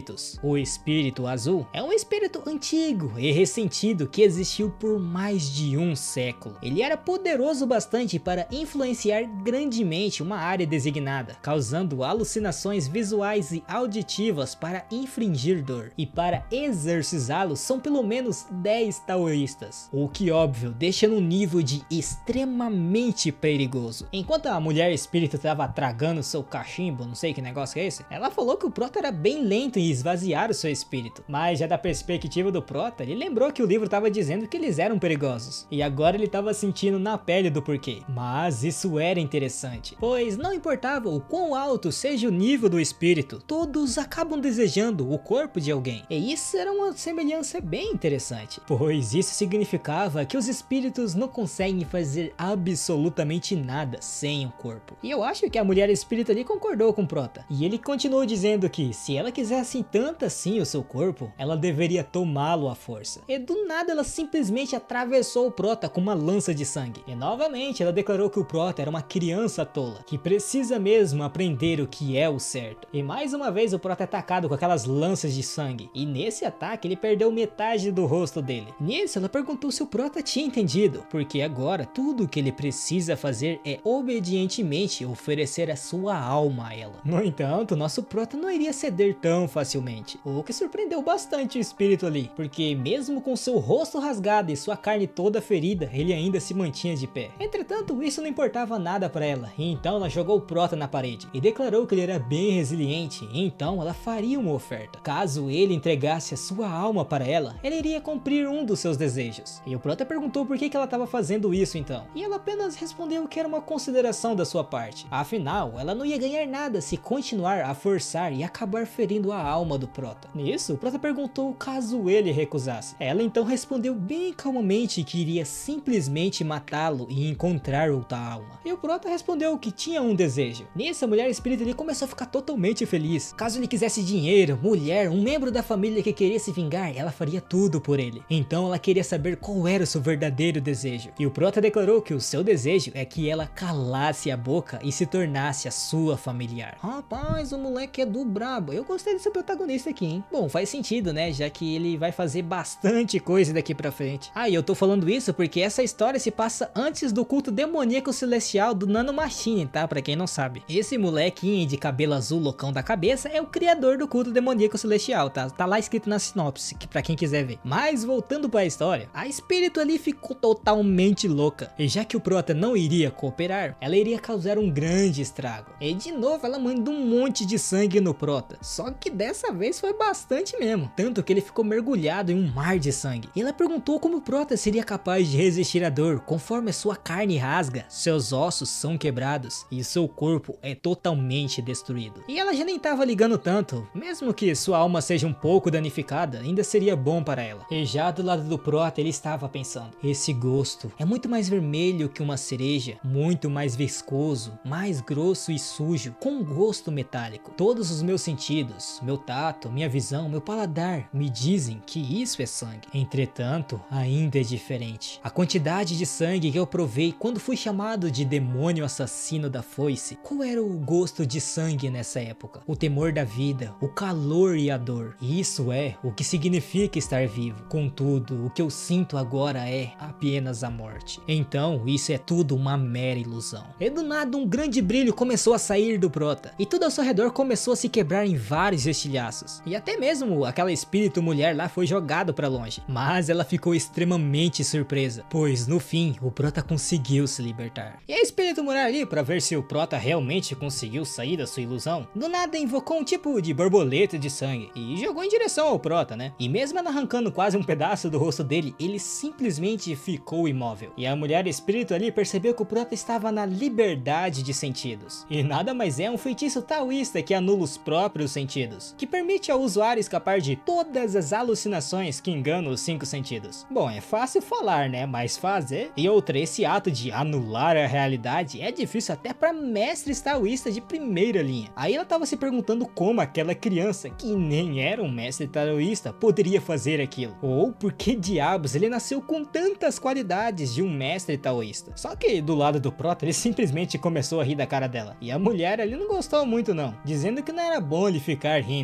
espíritos. O espírito azul é um espírito antigo e ressentido que existiu por mais de um século. Ele era poderoso bastante para influenciar grandemente uma área designada, causando alucinações visuais e auditivas para infligir dor. E para exorcizá-los são pelo menos 10 taoístas, o que óbvio deixa no nível de extremamente perigoso. Enquanto a mulher espírito estava tragando seu cachimbo, não sei que negócio é esse, ela falou que o prota era bem lento em esvaziar o seu espírito, mas já da perspectiva do prota, ele lembrou que o livro estava dizendo que eles eram perigosos, e agora ele estava sentindo na pele do porquê. Mas isso era interessante, pois não importava o quão alto seja o nível do espírito, todos acabam desejando o corpo de alguém, e isso era uma semelhança bem interessante, pois isso significava que os espíritos não conseguem fazer absolutamente nada sem o corpo. E eu acho que a mulher espírito ali concordou com o prota, e ele continuou dizendo que se ela quisesse tanto assim o seu corpo, ela deveria tomá-lo à força. E do nada ela simplesmente atravessou o prota com uma lança de sangue, e novamente ela declarou que o prota era uma criança tola, que precisa mesmo aprender o que é o certo. E mais uma vez o prota é atacado com aquelas lanças de sangue, e nesse ataque ele perdeu metade do rosto dele. Nisso ela perguntou se o prota tinha entendido, porque agora tudo o que ele precisa fazer é obedientemente oferecer a sua alma a ela. No entanto, nosso prota não iria ceder tão facilmente, o que surpreendeu bastante o espírito ali, porque mesmo com seu rosto rasgado e sua carne toda ferida, ele ainda se mantinha de pé. Entretanto, isso não importava nada para ela, e então ela jogou o prota na parede e declarou que ele era bem resiliente, e então ela faria uma oferta. Caso ele entregasse a sua alma para ela, ela iria cumprir um dos seus desejos. E o prota perguntou por que ela estava fazendo isso então, e ela apenas respondeu que era uma consideração da sua parte. Afinal, ela não ia ganhar nada se continuar a forçar e acabar ferindo a alma do prota. Nisso, o prota perguntou caso ele recusasse. Ela então respondeu bem calmamente que iria simplesmente matá-lo e encontrar outra alma. E o prota respondeu que tinha um desejo. Nisso, a mulher espírito ele começou a ficar totalmente feliz. Caso ele quisesse dinheiro, mulher, um membro da família que queria se vingar, ela faria tudo por ele. Então ela queria saber qual era o seu verdadeiro desejo. E o prota declarou que o seu desejo é que ela calasse a boca e se tornasse a sua familiar. Rapaz, o moleque é do brabo. Eu gostei desse protagonista aqui, hein? Bom, faz sentido, né? Já que ele vai fazer bastante coisa daqui pra frente. Ah, e eu tô falando isso porque essa história se passa antes do culto demoníaco celestial do Nano Machine, tá? Pra quem não sabe. Esse molequinho de cabelo azul loucão da cabeça é o criador do culto demoníaco celestial, tá? Tá lá escrito na sinopse, que pra quem quiser ver. Mas voltando pra história, a espírito ali ficou totalmente louca. E já que o prota não iria cooperar, ela iria causar um grande estrago. E de novo ela manda um monte de sangue no prota. Só que dessa vez foi bastante mesmo. Tanto que ele ficou mergulhado em um mar de sangue. E ela perguntou como o prota seria capaz de resistir à dor conforme a sua carne rasga, seus ossos são quebrados e seu corpo é totalmente destruído. E ela já nem tava ligando tanto. Mesmo que sua alma seja um pouco danificada, ainda seria bom para ela. E já do lado do prota ele estava pensando: esse gosto é muito mais vermelho que uma cereja, muito mais viscoso, mais grosso e sujo, com um gosto metálico. Todos os meus sentidos, meu tato, minha visão, meu paladar me dizem que isso é sangue. Entretanto, ainda é diferente. A quantidade de sangue que eu provei quando fui chamado de demônio assassino da foice. Qual era o gosto de sangue nessa época? O temor da vida, o calor e a dor. E isso é o que significa estar vivo. Contudo, o que eu sinto agora é apenas a morte. Então, isso é tudo uma mera ilusão. E do nada um grande brilho começou a sair do prota, e tudo ao seu redor começou a se quebrar em vários estilhaços. E até mesmo aquela espírito mulher lá foi jogado para longe. Mas ela ficou extremamente surpresa, pois no fim o prota conseguiu se libertar. E a espírito mulher ali, para ver se o prota realmente conseguiu sair da sua ilusão, do nada invocou um tipo de borboleta de sangue e jogou em direção ao prota, né? E mesmo ela arrancando quase um pedaço do rosto dele, ele simplesmente ficou imóvel. E a mulher espírito ali percebeu que o prota estava na liberdade de sentidos. E nada mais é um feitiço taoísta que anula os próprios sentidos, que permite ao usuário escapar de todas as alucinações que enganam os 5 sentidos. Bom, é fácil falar, né? Mas fazer. E outra, esse ato de anular a realidade é difícil até para mestres taoístas de primeira linha. Aí ela tava se perguntando como aquela criança, que nem era um mestre taoísta, poderia fazer aquilo. Ou por que diabos ele nasceu com tantas qualidades de um mestre taoísta. Só que do lado do prota ele simplesmente começou a rir da cara dela. E a mulher ali não gostou muito não, dizendo que não era bom ele ficar rindo.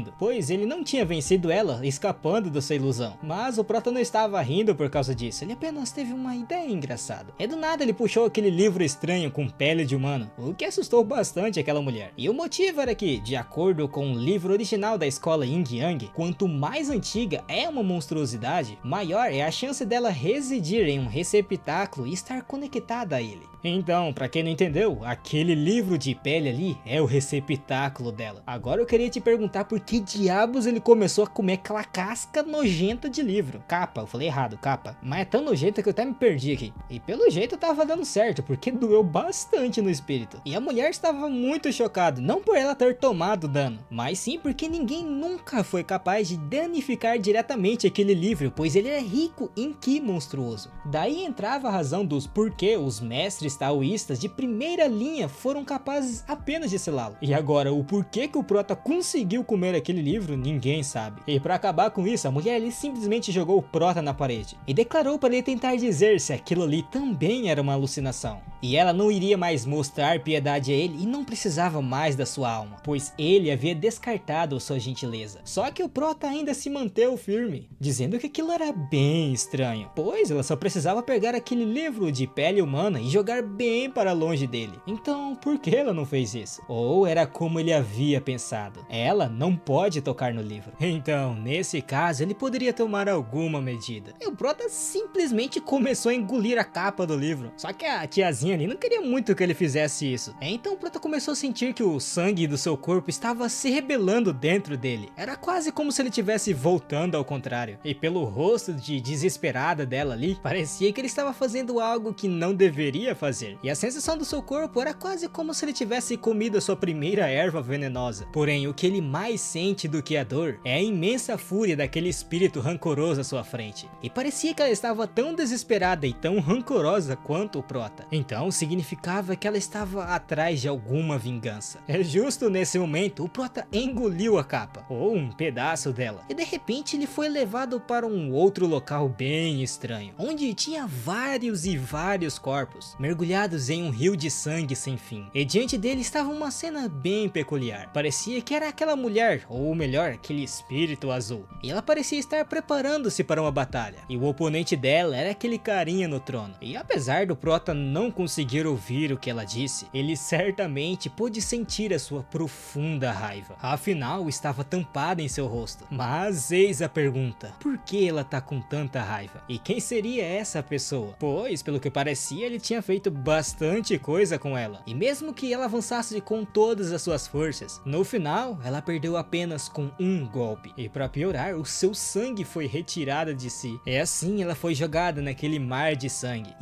rindo, pois ele não tinha vencido ela escapando da sua ilusão. Mas o Prota não estava rindo por causa disso, ele apenas teve uma ideia engraçada. E do nada ele puxou aquele livro estranho com pele de humano, o que assustou bastante aquela mulher. E o motivo era que, de acordo com o livro original da escola Yin Yang, quanto mais antiga é uma monstruosidade, maior é a chance dela residir em um receptáculo e estar conectada a ele. Então, pra quem não entendeu, aquele livro de pele ali é o receptáculo dela. Agora eu queria te perguntar por que diabos ele começou a comer aquela casca nojenta de livro. Capa, eu falei errado, capa. Mas é tão nojenta que eu até me perdi aqui. E pelo jeito tava dando certo, porque doeu bastante no espírito. E a mulher estava muito chocada, não por ela ter tomado dano, mas sim porque ninguém nunca foi capaz de danificar diretamente aquele livro, pois ele é rico em Ki monstruoso. Daí entrava a razão dos porquê os mestres taoístas de primeira linha foram capazes apenas de selá-lo. E agora, o porquê que o Prota conseguiu comer aquele livro, ninguém sabe. E para acabar com isso, a mulher ali simplesmente jogou o Prota na parede e declarou para ele tentar dizer se aquilo ali também era uma alucinação. E ela não iria mais mostrar piedade a ele e não precisava mais da sua alma, pois ele havia descartado sua gentileza. Só que o Prota ainda se manteve firme, dizendo que aquilo era bem estranho, pois ela só precisava pegar aquele livro de pele humana e jogar bem para longe dele. Então, por que ela não fez isso? Ou era como ele havia pensado: ela não pode tocar no livro. Então, nesse caso, ele poderia tomar alguma medida. E o Prota simplesmente começou a engolir a capa do livro. Só que a tiazinha ali não queria muito que ele fizesse isso. Então o Prota começou a sentir que o sangue do seu corpo estava se rebelando dentro dele. Era quase como se ele estivesse voltando ao contrário. E pelo rosto de desesperada dela ali, parecia que ele estava fazendo algo que não deveria fazer. E a sensação do seu corpo era quase como se ele tivesse comido a sua primeira erva venenosa. Porém, o que ele mais sente do que a dor é a imensa fúria daquele espírito rancoroso à sua frente. E parecia que ela estava tão desesperada e tão rancorosa quanto o Prota. Então significava que ela estava atrás de alguma vingança. É justo nesse momento, o Prota engoliu a capa, ou um pedaço dela, e de repente ele foi levado para um outro local bem estranho, onde tinha vários e vários corpos, mergulhados em um rio de sangue sem fim. E diante dele estava uma cena bem peculiar. Parecia que era aquela mulher, ou melhor, aquele espírito azul. E ela parecia estar preparando-se para uma batalha. E o oponente dela era aquele carinha no trono. E apesar do Prota não conseguir ouvir o que ela disse, ele certamente pôde sentir a sua profunda raiva. Afinal, estava tampada em seu rosto. Mas eis a pergunta: por que ela tá com tanta raiva? E quem seria essa pessoa? Pois, pelo que parecia, ele tinha feito bastante coisa com ela. E mesmo que ela avançasse com todas as suas forças, no final, ela perdeu apenas com um golpe. E para piorar, o seu sangue foi retirado de si. E assim, ela foi jogada naquele mar de sangue.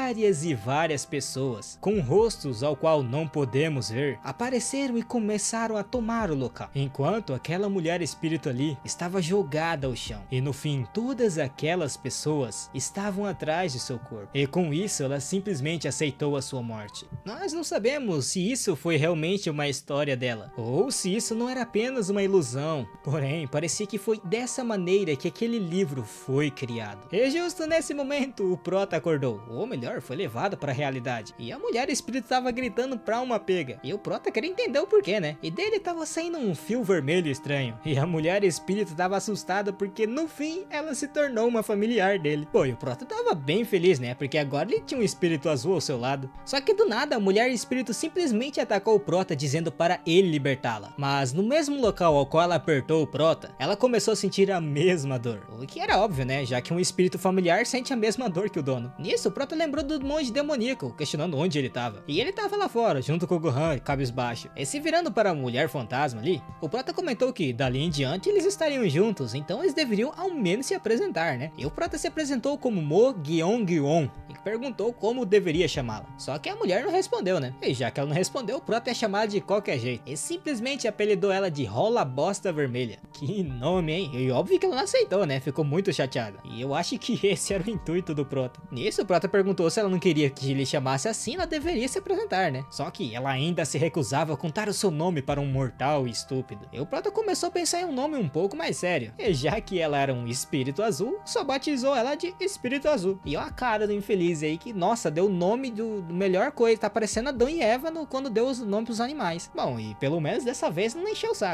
E várias pessoas, com rostos ao qual não podemos ver, apareceram e começaram a tomar o local. Enquanto aquela mulher espírito ali estava jogada ao chão. E no fim, todas aquelas pessoas estavam atrás de seu corpo. E com isso, ela simplesmente aceitou a sua morte. Nós não sabemos se isso foi realmente uma história dela, ou se isso não era apenas uma ilusão. Porém, parecia que foi dessa maneira que aquele livro foi criado. E justo nesse momento, o Prota acordou, ou melhor, foi levado para a realidade. E a mulher espírito estava gritando pra uma pega. E o Prota queria entender o porquê, né? E dele tava saindo um fio vermelho estranho. E a mulher espírito estava assustada porque no fim ela se tornou uma familiar dele. Pô, e o Prota tava bem feliz, né? Porque agora ele tinha um espírito azul ao seu lado. Só que do nada a mulher espírito simplesmente atacou o Prota dizendo para ele libertá-la. Mas no mesmo local ao qual ela apertou o Prota, ela começou a sentir a mesma dor. O que era óbvio, né? Já que um espírito familiar sente a mesma dor que o dono. Nisso, o Prota lembrou do monge demoníaco, questionando onde ele tava. E ele tava lá fora, junto com o Gohan, cabisbaixo. E se virando para a mulher fantasma ali, o Prota comentou que dali em diante eles estariam juntos, então eles deveriam ao menos se apresentar, né? E o Prota se apresentou como Mo Gyeong-gyeon e perguntou como deveria chamá-la. Só que a mulher não respondeu, né? E já que ela não respondeu, o Prota ia chamar de qualquer jeito. E simplesmente apelidou ela de Rola Bosta Vermelha. Que nome, hein? E óbvio que ela não aceitou, né? Ficou muito chateada. E eu acho que esse era o intuito do Prota. Nisso, o Prota perguntou se ela não queria que ele chamasse assim, ela deveria se apresentar, né? Só que ela ainda se recusava a contar o seu nome para um mortal estúpido. E o Prota começou a pensar em um nome um pouco mais sério. E já que ela era um espírito azul, só batizou ela de Espírito Azul. E ó a cara do infeliz aí que, nossa, deu o nome do melhor coisa. Tá parecendo Adão e Eva quando deu os nomes pros animais. Bom, e pelo menos dessa vez não encheu o saco, né? E o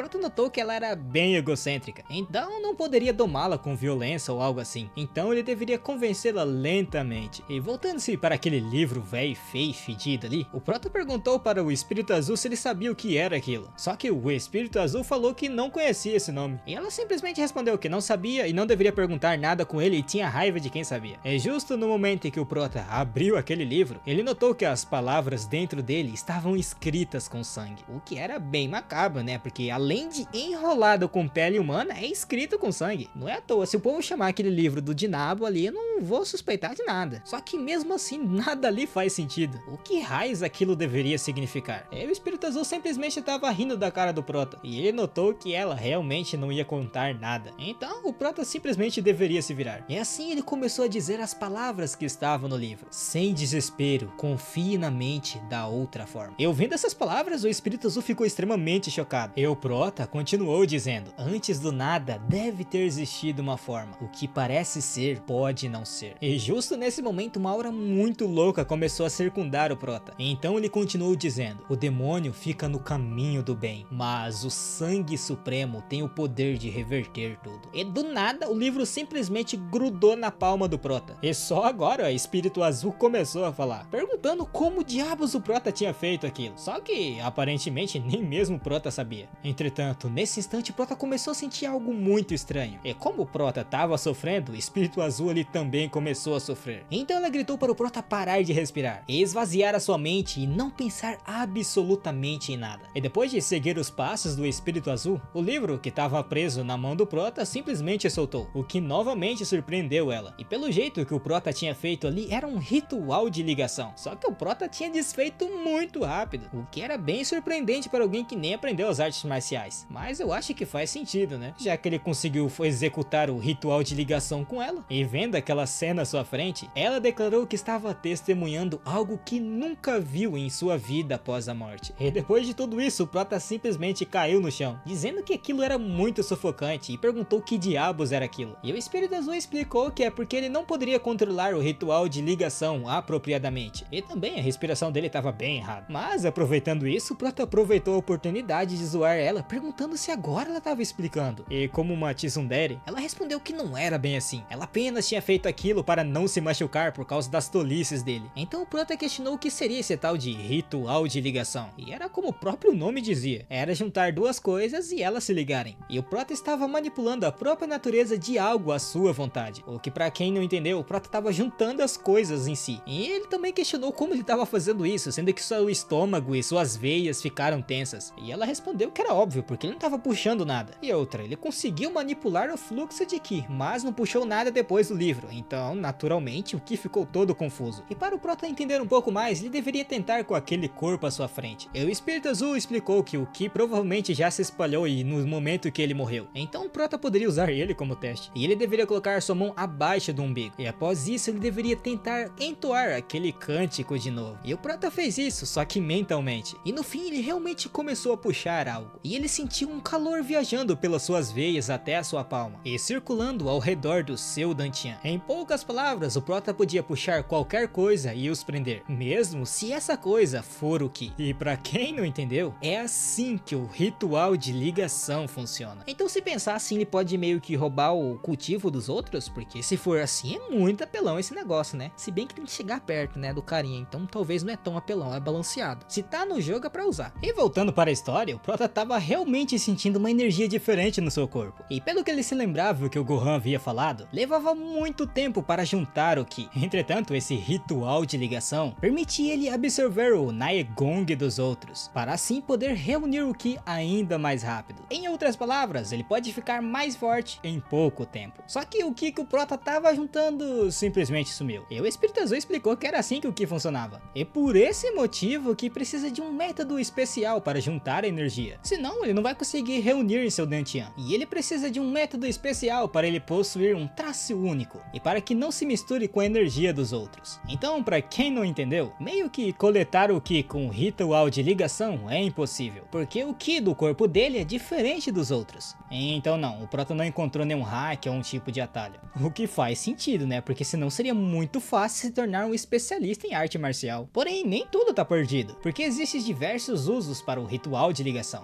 Prota notou que ela era bem egocêntrica, então não poderia domá-la com violência ou algo assim. Então ele deveria convencê-la lentamente. E voltando-se para aquele livro velho, feio e fedido ali, o Prota perguntou para o Espírito Azul se ele sabia o que era aquilo. Só que o Espírito Azul falou que não conhecia esse nome. E ela simplesmente respondeu que não sabia e não deveria perguntar nada com ele e tinha raiva de quem sabia. É justo no momento em que o Prota abriu aquele livro, ele notou que as palavras dentro dele estavam escritas com sangue. O que era bem macabro, né? Porque além de enrolado com pele humana, é escrito com sangue. Não é à toa, se o povo chamar aquele livro do Diabo ali, eu não vou suspeitar de nada. Só que mesmo assim, nada ali faz sentido. O que raios aquilo deveria significar? O Espírito Azul simplesmente estava rindo da cara do Prota, e ele notou que ela realmente não ia contar nada. Então o Prota simplesmente deveria se virar. E assim ele começou a dizer as palavras que estavam no livro. Sem desespero, confie na mente da outra forma. E ouvindo essas palavras, o Espírito Azul ficou extremamente chocado. E o Prota continuou dizendo: antes do nada, deve ter existido uma forma. O que parece ser, pode não ser. E justo nesse momento, uma aura muito louca começou a circundar o Prota. Então ele continuou dizendo: o demônio fica no caminho do bem, mas o sangue supremo tem o poder de reverter tudo. E do nada, o livro simplesmente grudou na palma do Prota. E só agora, o Espírito Azul começou a falar, perguntando como diabos o Prota tinha feito aquilo. Só que, aparentemente, nem mesmo o Prota sabia. Entretanto, nesse instante, o Prota começou a sentir algo muito estranho. E como o Prota estava sofrendo, o Espírito Azul ali também começou a sofrer. Então ela gritou para o Prota parar de respirar, e esvaziar a sua mente e não pensar absolutamente em nada. E depois de seguir os passos do Espírito Azul, o livro que estava preso na mão do Prota simplesmente soltou, o que novamente surpreendeu ela. E pelo jeito que o Prota tinha feito ali, era um ritual de ligação. Só que o Prota tinha desfeito muito rápido, o que era bem surpreendente para alguém que nem aprendeu as artes marciais. Mas eu acho que faz sentido, né? Já que ele conseguiu executar o ritual de ligação com ela. E vendo aquela cena à sua frente, ela declarou que estava testemunhando algo que nunca viu em sua vida após a morte. E depois de tudo isso, o Prota simplesmente caiu no chão, dizendo que aquilo era muito sufocante e perguntou que diabos era aquilo. E o Espírito Azul explicou que é porque ele não poderia controlar o ritual de ligação apropriadamente. E também a respiração dele estava bem errada. Mas aproveitando isso, o Prota aproveitou a oportunidade de zoar ela, perguntando se agora ela estava explicando. E como uma tsundere, ela respondeu que não era bem assim. Ela apenas tinha feito aquilo para não se machucar por causa das tolices dele. Então o Prota questionou o que seria esse tal de ritual de ligação. E era como o próprio nome dizia, era juntar duas coisas e elas se ligarem. E o Prota estava manipulando a própria natureza de algo à sua vontade. O que, para quem não entendeu, o Prota estava juntando as coisas em si. E ele também questionou como ele estava fazendo isso, sendo que seu estômago e suas veias ficaram tensas. E ela respondeu que era óbvio, porque ele não estava puxando nada. E outra, ele conseguiu manipular o fluxo de Ki, mas não puxou nada depois do livro. Então, naturalmente, o Ki ficou todo confuso. E para o Prota entender um pouco mais, ele deveria tentar com aquele corpo à sua frente. E o Espírito Azul explicou que o Ki provavelmente já se espalhou e no momento que ele morreu. Então o Prota poderia usar ele como teste. E ele deveria colocar sua mão abaixo do umbigo. E após isso, ele deveria tentar entoar aquele cântico de novo. E o Prota fez isso, só que mentalmente. E no fim, ele realmente começou a puxar algo. E ele sentiu um calor viajando pelas suas veias até a sua palma. E circulando ao redor do seu dantian. Em poucas palavras, o Prota podia puxar qualquer coisa e os prender. Mesmo se essa coisa for o Ki. E pra quem não entendeu, é assim que o ritual de ligação funciona. Então se pensar assim, ele pode meio que roubar o cultivo dos outros, porque se for assim, é muito apelão esse negócio, né? Se bem que tem que chegar perto, né, do carinha, então talvez não é tão apelão, é balanceado. Se tá no jogo é pra usar. E voltando para a história, o Prota tava realmente sentindo uma energia diferente no seu corpo. E pelo que ele se lembrava o que o Gohan havia falado, levava muito tempo para juntar o Ki. Entretanto, esse ritual de ligação permitia ele absorver o Naegong dos outros, para assim poder reunir o Ki ainda mais rápido. Em outras palavras, ele pode ficar mais forte em pouco tempo. Só que o Ki que o Prota tava juntando simplesmente sumiu. E o Espírito Azul explicou que era assim que o Ki funcionava. E por esse motivo que precisa de um método especial para juntar a energia. Senão ele não vai conseguir reunir em seu dantian. E ele precisa de um método especial para ele possuir um traço único. E para que não se misture com a energia dos outros. Então, para quem não entendeu, meio que coletar o Ki com um ritual de ligação é impossível. Porque o Ki do corpo dele é diferente dos outros. Então não, o Prota não encontrou nenhum hack ou um tipo de atalho. O que faz sentido, né? Porque senão seria muito fácil se tornar um especialista em arte marcial. Porém, nem tudo tá perdido, porque existem diversos usos para o ritual de ligação. E o primeiro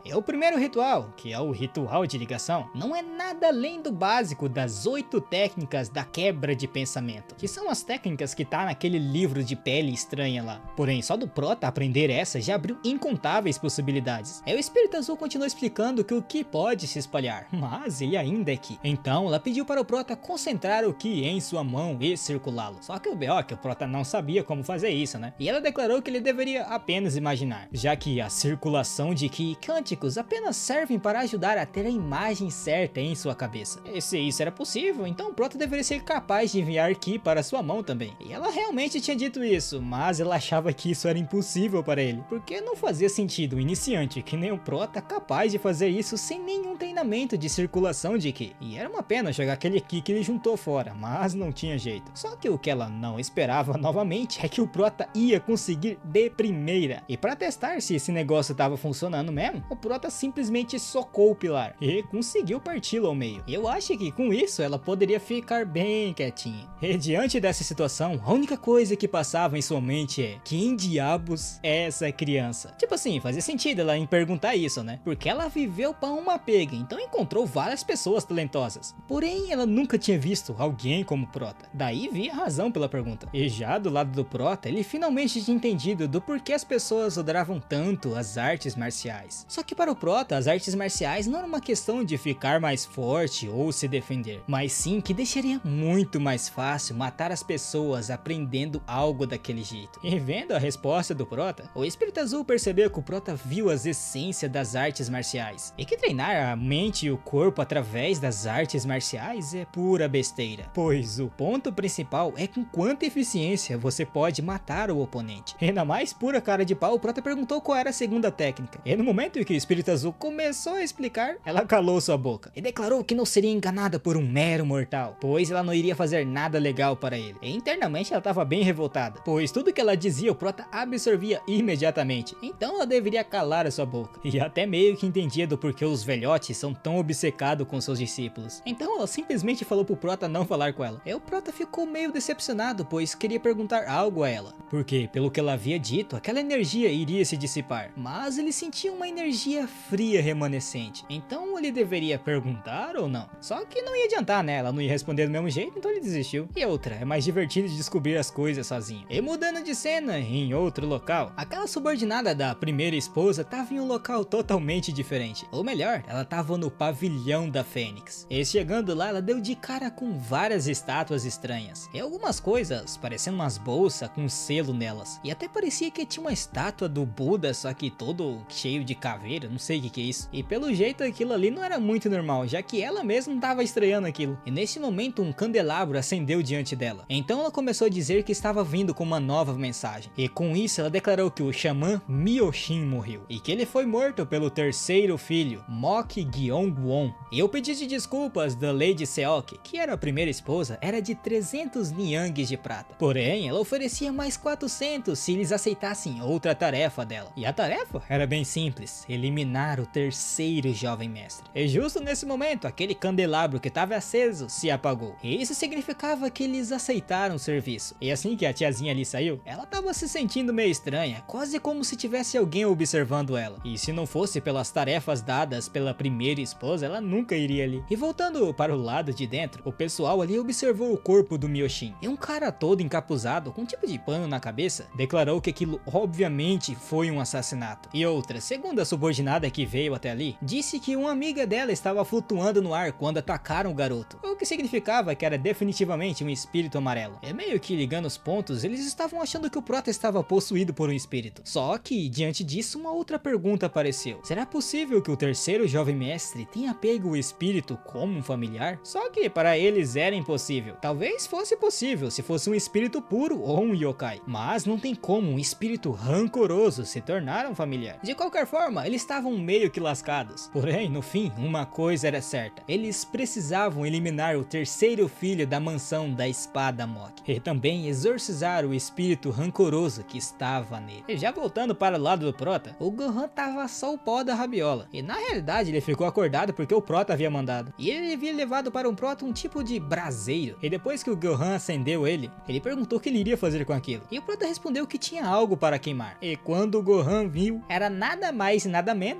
primeiro ritual, que é o ritual de ligação, não é nada além do básico das 8 técnicas da quebra de pensamento, que são as técnicas que tá naquele livro de pele estranha lá. Porém, só do Prota aprender essa já abriu incontáveis possibilidades. Aí o Espírito Azul continuou explicando que o Ki pode se espalhar, mas ele ainda é Ki. Então ela pediu para o Prota concentrar o Ki em sua mão e circulá-lo. Só que o B.O. é que o Prota não sabia como fazer isso, né? E ela declarou que ele deveria apenas imaginar, já que a circulação de Ki e cânticos apenas servem para ajudar a ter a imagem certa em sua cabeça. E se isso era possível, então o Prota deveria ser capaz de enviar Ki para sua mão também. E ela realmente tinha dito isso, mas ela achava que isso era impossível para ele, porque não fazia sentido um iniciante que nem o Prota capaz de fazer isso sem nenhum treinamento de circulação de Ki. E era uma pena jogar aquele Ki que ele juntou fora, mas não tinha jeito. Só que o que ela não esperava novamente é que o Prota ia conseguir de primeira. E para testar se esse negócio estava funcionando mesmo, o Prota simplesmente socou o pilar e conseguiu parti-lo ao meio. E eu acho que com isso ela poderia ficar bem quietinha. E diante dessa situação, a única coisa que passava em sua mente é: quem diabos é essa criança? Tipo assim, fazia sentido ela em perguntar isso, né? Porque ela viveu para uma pega, então encontrou várias pessoas talentosas. Porém, ela nunca tinha visto alguém como Prota. Daí vi a razão pela pergunta. E já do lado do Prota, ele finalmente tinha entendido do porquê as pessoas adoravam tanto as artes marciais. Só que para o Prota, as artes marciais não era uma questão de ficar mais forte ou se defender, mas sim que deixaria muito mais fácil matar as pessoas aprendendo algo daquele jeito. E vendo a resposta do Prota, o Espírito Azul percebeu que o Prota viu as essências das artes marciais, e que treinar a mente e o corpo através das artes marciais é pura besteira, pois o ponto principal é com quanta eficiência você pode matar o oponente. E na mais pura cara de pau, o Prota perguntou qual era a segunda técnica, e no momento em que o Espírito Azul começou a explicar, ela calou sua boca e declarou que não seria enganada por um mero mortal, pois ela não iria fazer nada legal para ele. E internamente ela estava bem revoltada, pois tudo que ela dizia o Prota absorvia imediatamente, então ela deveria calar a sua boca. E até meio que entendia do porquê os velhotes são tão obcecados com seus discípulos. Então ela simplesmente falou pro Prota não falar com ela. E o Prota ficou meio decepcionado, pois queria perguntar algo a ela, porque pelo que ela havia dito, aquela energia iria se dissipar, mas ele sentia uma energia fria remanescente. Então ele deveria perguntar ou não? Só que não ia adiantar, né? Ela não ia responder do mesmo jeito, então ele desistiu. E outra, é mais divertido de descobrir as coisas sozinho. E mudando de cena, em outro local, aquela subordinada da primeira esposa tava em um local totalmente diferente. Ou melhor, ela tava no pavilhão da Fênix. E chegando lá, ela deu de cara com várias estátuas estranhas. E algumas coisas, parecendo umas bolsas com selo nelas. E até parecia que tinha uma estátua do Buda, só que todo cheio de caveira, não sei o que é isso. E pelo jeito aquilo ali não era muito normal, já que ela mesma tava estranhando aquilo. E nesse momento um candelabro acendeu diante dela. Então ela começou a dizer que estava vindo com uma nova mensagem. E com isso ela declarou que o xamã Myoshin morreu, e que ele foi morto pelo terceiro filho, Mok Gyeongwon. E o pedido de desculpas da Lady Seok, que era a primeira esposa, era de 300 niangues de prata. Porém, ela oferecia mais 400 se eles aceitassem outra tarefa dela. E a tarefa era bem simples: eliminar o terceiro jovem mestre. E justo nesse momento, aquele candelabro que estava aceso se apagou. E isso significava que eles aceitaram o serviço. E assim que a tiazinha ali saiu, ela estava se sentindo meio estranha, quase como se tivesse alguém observando ela. E se não fosse pelas tarefas dadas pela primeira esposa, ela nunca iria ali. E voltando para o lado de dentro, o pessoal ali observou o corpo do Myoshin. E um cara todo encapuzado, com um tipo de pano na cabeça, declarou que aquilo obviamente foi um assassinato. E outra, segundo a subordinada que veio até ali, disse que uma amiga dela estava flutuando no ar quando atacaram o garoto, o que significava que era definitivamente um espírito amarelo. E meio que ligando os pontos, eles estavam achando que o Prota estava possuído por um espírito. Só que, diante disso, uma outra pergunta apareceu: será possível que o terceiro jovem mestre tenha pego o espírito como um familiar? Só que para eles era impossível. Talvez fosse possível se fosse um espírito puro ou um yokai, mas não tem como um espírito rancoroso se tornar um familiar. De qualquer forma, eles estavam meio que lascados. Porém, no fim, uma coisa era certa: eles precisavam eliminar o terceiro filho da mansão da espada Mok, e também exorcizar o espírito rancoroso que estava nele. E já voltando para o lado do Prota, o Gohan tava só o pó da rabiola, e na realidade ele ficou acordado porque o Prota havia mandado, e ele havia levado para um Prota um tipo de braseiro. E depois que o Gohan acendeu ele perguntou o que ele iria fazer com aquilo, e o Prota respondeu que tinha algo para queimar. E quando o Gohan viu, era nada mais e nada menos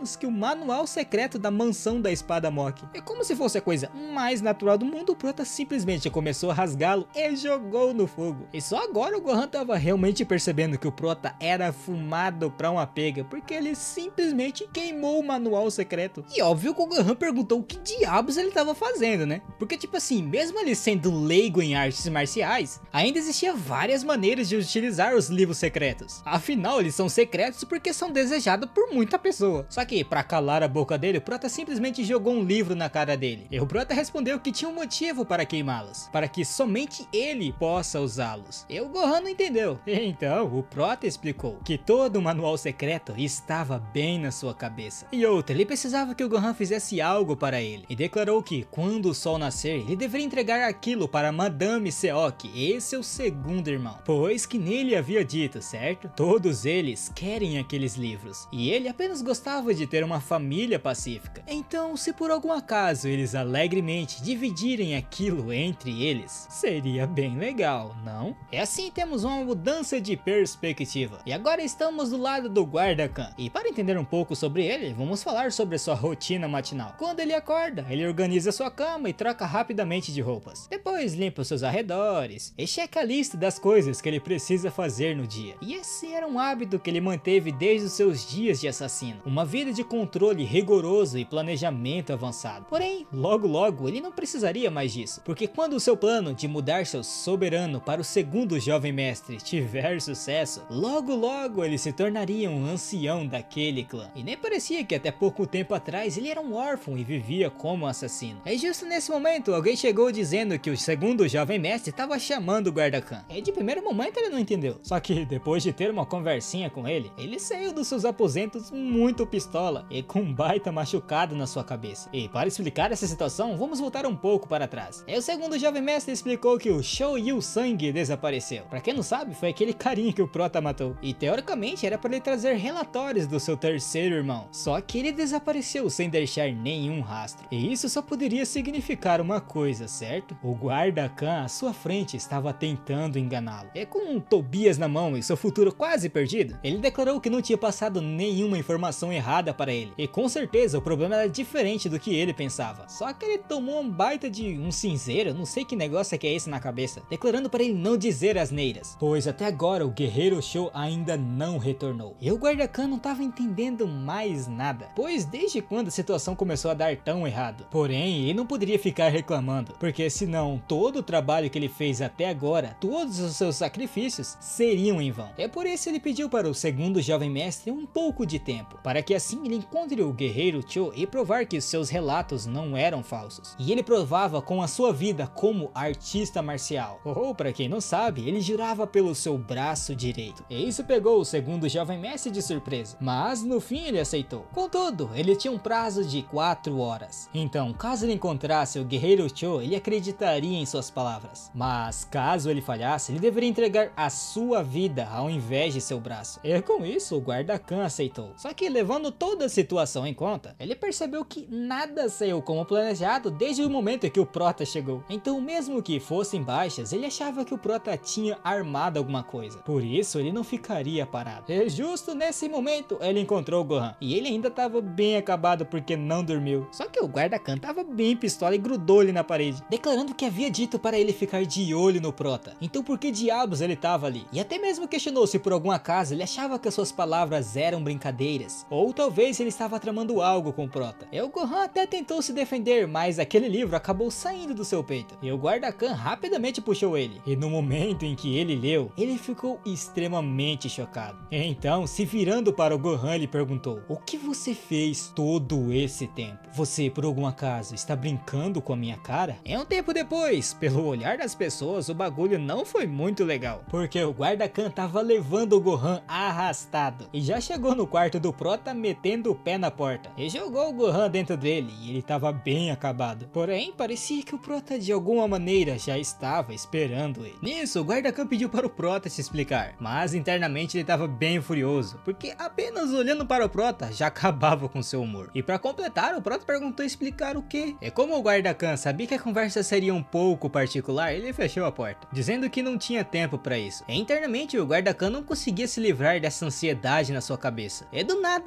digamos que o manual secreto da mansão da espada Mok. É como se fosse a coisa mais natural do mundo, o Prota simplesmente começou a rasgá-lo e jogou no fogo. E só agora o Gohan tava realmente percebendo que o Prota era fumado pra uma pega, porque ele simplesmente queimou o manual secreto. E óbvio que o Gohan perguntou o que diabos ele tava fazendo, né? Porque tipo assim, mesmo ele sendo leigo em artes marciais, ainda existia várias maneiras de utilizar os livros secretos. Afinal, eles são secretos porque são desejados por muita pessoa. Só que pra calar a boca dele, o Prota simplesmente jogou um livro na cara dele. E o Prota respondeu que tinha um motivo para queimá-los, para que somente ele possa usá-los. E o Gohan não entendeu. Então, o Prota explicou que todo o manual secreto estava bem na sua cabeça. E outra, ele precisava que o Gohan fizesse algo para ele. E declarou que, quando o sol nascer, ele deveria entregar aquilo para Madame Seok, esse é o segundo irmão. Pois que nele havia dito, certo? Todos eles querem aqueles livros. E ele apenas gostava de ter uma família pacífica. Então, se por algum acaso eles alegremente dividirem aquilo entre eles, seria bem legal, não? E assim temos uma mudança de perspectiva. E agora estamos do lado do Guarda Khan. E para entender um pouco sobre ele, vamos falar sobre sua rotina matinal. Quando ele acorda, ele organiza sua cama e troca rapidamente de roupas. Depois limpa os seus arredores e checa a lista das coisas que ele precisa fazer no dia. E esse era um hábito que ele manteve desde os seus dias de assassino. Uma vida de controle rigoroso e planejamento avançado. Porém, logo ele não precisaria mais disso. Porque quando o seu plano de mudar seu soberano para o segundo jovem mestre tiver sucesso, logo ele se tornaria um ancião daquele clã. E nem parecia que até pouco tempo atrás ele era um órfão e vivia como assassino. E justo nesse momento, alguém chegou dizendo que o segundo jovem mestre estava chamando o Guarda Khan. E de primeiro momento ele não entendeu. Só que depois de ter uma conversinha com ele, ele saiu dos seus aposentos muito pistola e com um baita machucado na sua cabeça. E para explicar essa situação, vamos voltar um pouco para trás. E o segundo jovem mestre explicou que o Shou Sangue desapareceu. Pra quem não sabe, foi aquele carinha que o Prota matou. E teoricamente era para ele trazer relatórios do seu terceiro irmão. Só que ele desapareceu sem deixar nenhum rastro. E isso só poderia significar uma coisa, certo? O Guarda Khan à sua frente estava tentando enganá-lo. E com um Tobias na mão e seu futuro quase perdido, ele declarou que não tinha passado nenhuma informação errada para ele. E com certeza o problema era diferente do que ele pensava. Só que ele tomou um baita de um cinzeiro, não sei que negócio é que é esse na cabeça, declarando para ele não dizer asneiras. Pois até agora o Guerreiro Show ainda não retornou. E o Guarda Khan não estava entendendo mais nada. Pois desde quando a situação começou a dar tão errado? Porém, ele não poderia ficar reclamando, porque senão todo o trabalho que ele fez até agora, todos os seus sacrifícios, seriam em vão. É por isso ele pediu para o segundo jovem mestre um pouco de tempo, para que assim ele encontre o Guerreiro Cho e provar que os seus relatos não eram falsos. E ele provava com a sua vida como artista marcial. Ou para quem não sabe, ele jurava pelo seu braço direito. E isso pegou o segundo jovem mestre de surpresa, mas no fim ele aceitou. Contudo, ele tinha um prazo de 4 horas. Então, caso ele encontrasse o Guerreiro Cho, ele acreditaria em suas palavras. Mas caso ele falhasse, ele deveria entregar a sua vida ao invés de seu braço. E com isso, o Guarda Khan aceitou. Só que levando toda a situação em conta, ele percebeu que nada saiu como planejado desde o momento em que o Prota chegou. Então, mesmo que fossem baixas, ele achava que o Prota tinha armado alguma coisa. Por isso, ele não ficaria parado. E justo nesse momento, ele encontrou o Gohan. E ele ainda estava bem acabado porque não dormiu. Só que o Guarda Khan estava bem pistola e grudou ele na parede, declarando que havia dito para ele ficar de olho no Prota. Então por que diabos ele estava ali? E até mesmo questionou se por algum acaso ele achava que as suas palavras eram brincadeiras. Ou talvez ele estava tramando algo com o Prota. E o Gohan até tentou se defender, mas aquele livro acabou saindo do seu peito. E o Guarda Khan rapidamente puxou ele. E no momento em que ele leu, ele ficou extremamente chocado. Então, se virando para o Gohan, ele perguntou: o que você fez todo esse tempo? Você, por algum acaso, está brincando com a minha cara? E um tempo depois, pelo olhar das pessoas, o bagulho não foi muito legal. Porque o Guarda Khan tava levando o Gohan arrastado. E já chegou no quarto do Prota metendo o pé na porta. E jogou o Gohan dentro dele e ele tava bem acabado. Porém, parecia que o Prota de alguma maneira já estava esperando ele. Nisso, o Guarda Khan pediu para o Prota se explicar. Mas internamente ele tava bem furioso. Porque apenas olhando para o Prota já acabava com seu humor. E para completar, o Prota perguntou explicar o quê? E como o Guarda Khan sabia que a conversa seria um pouco particular, ele fechou a porta, dizendo que não tinha tempo para isso. E internamente o Guarda Khan não conseguia se livrar dessa ansiedade na sua cabeça. E do nada, ele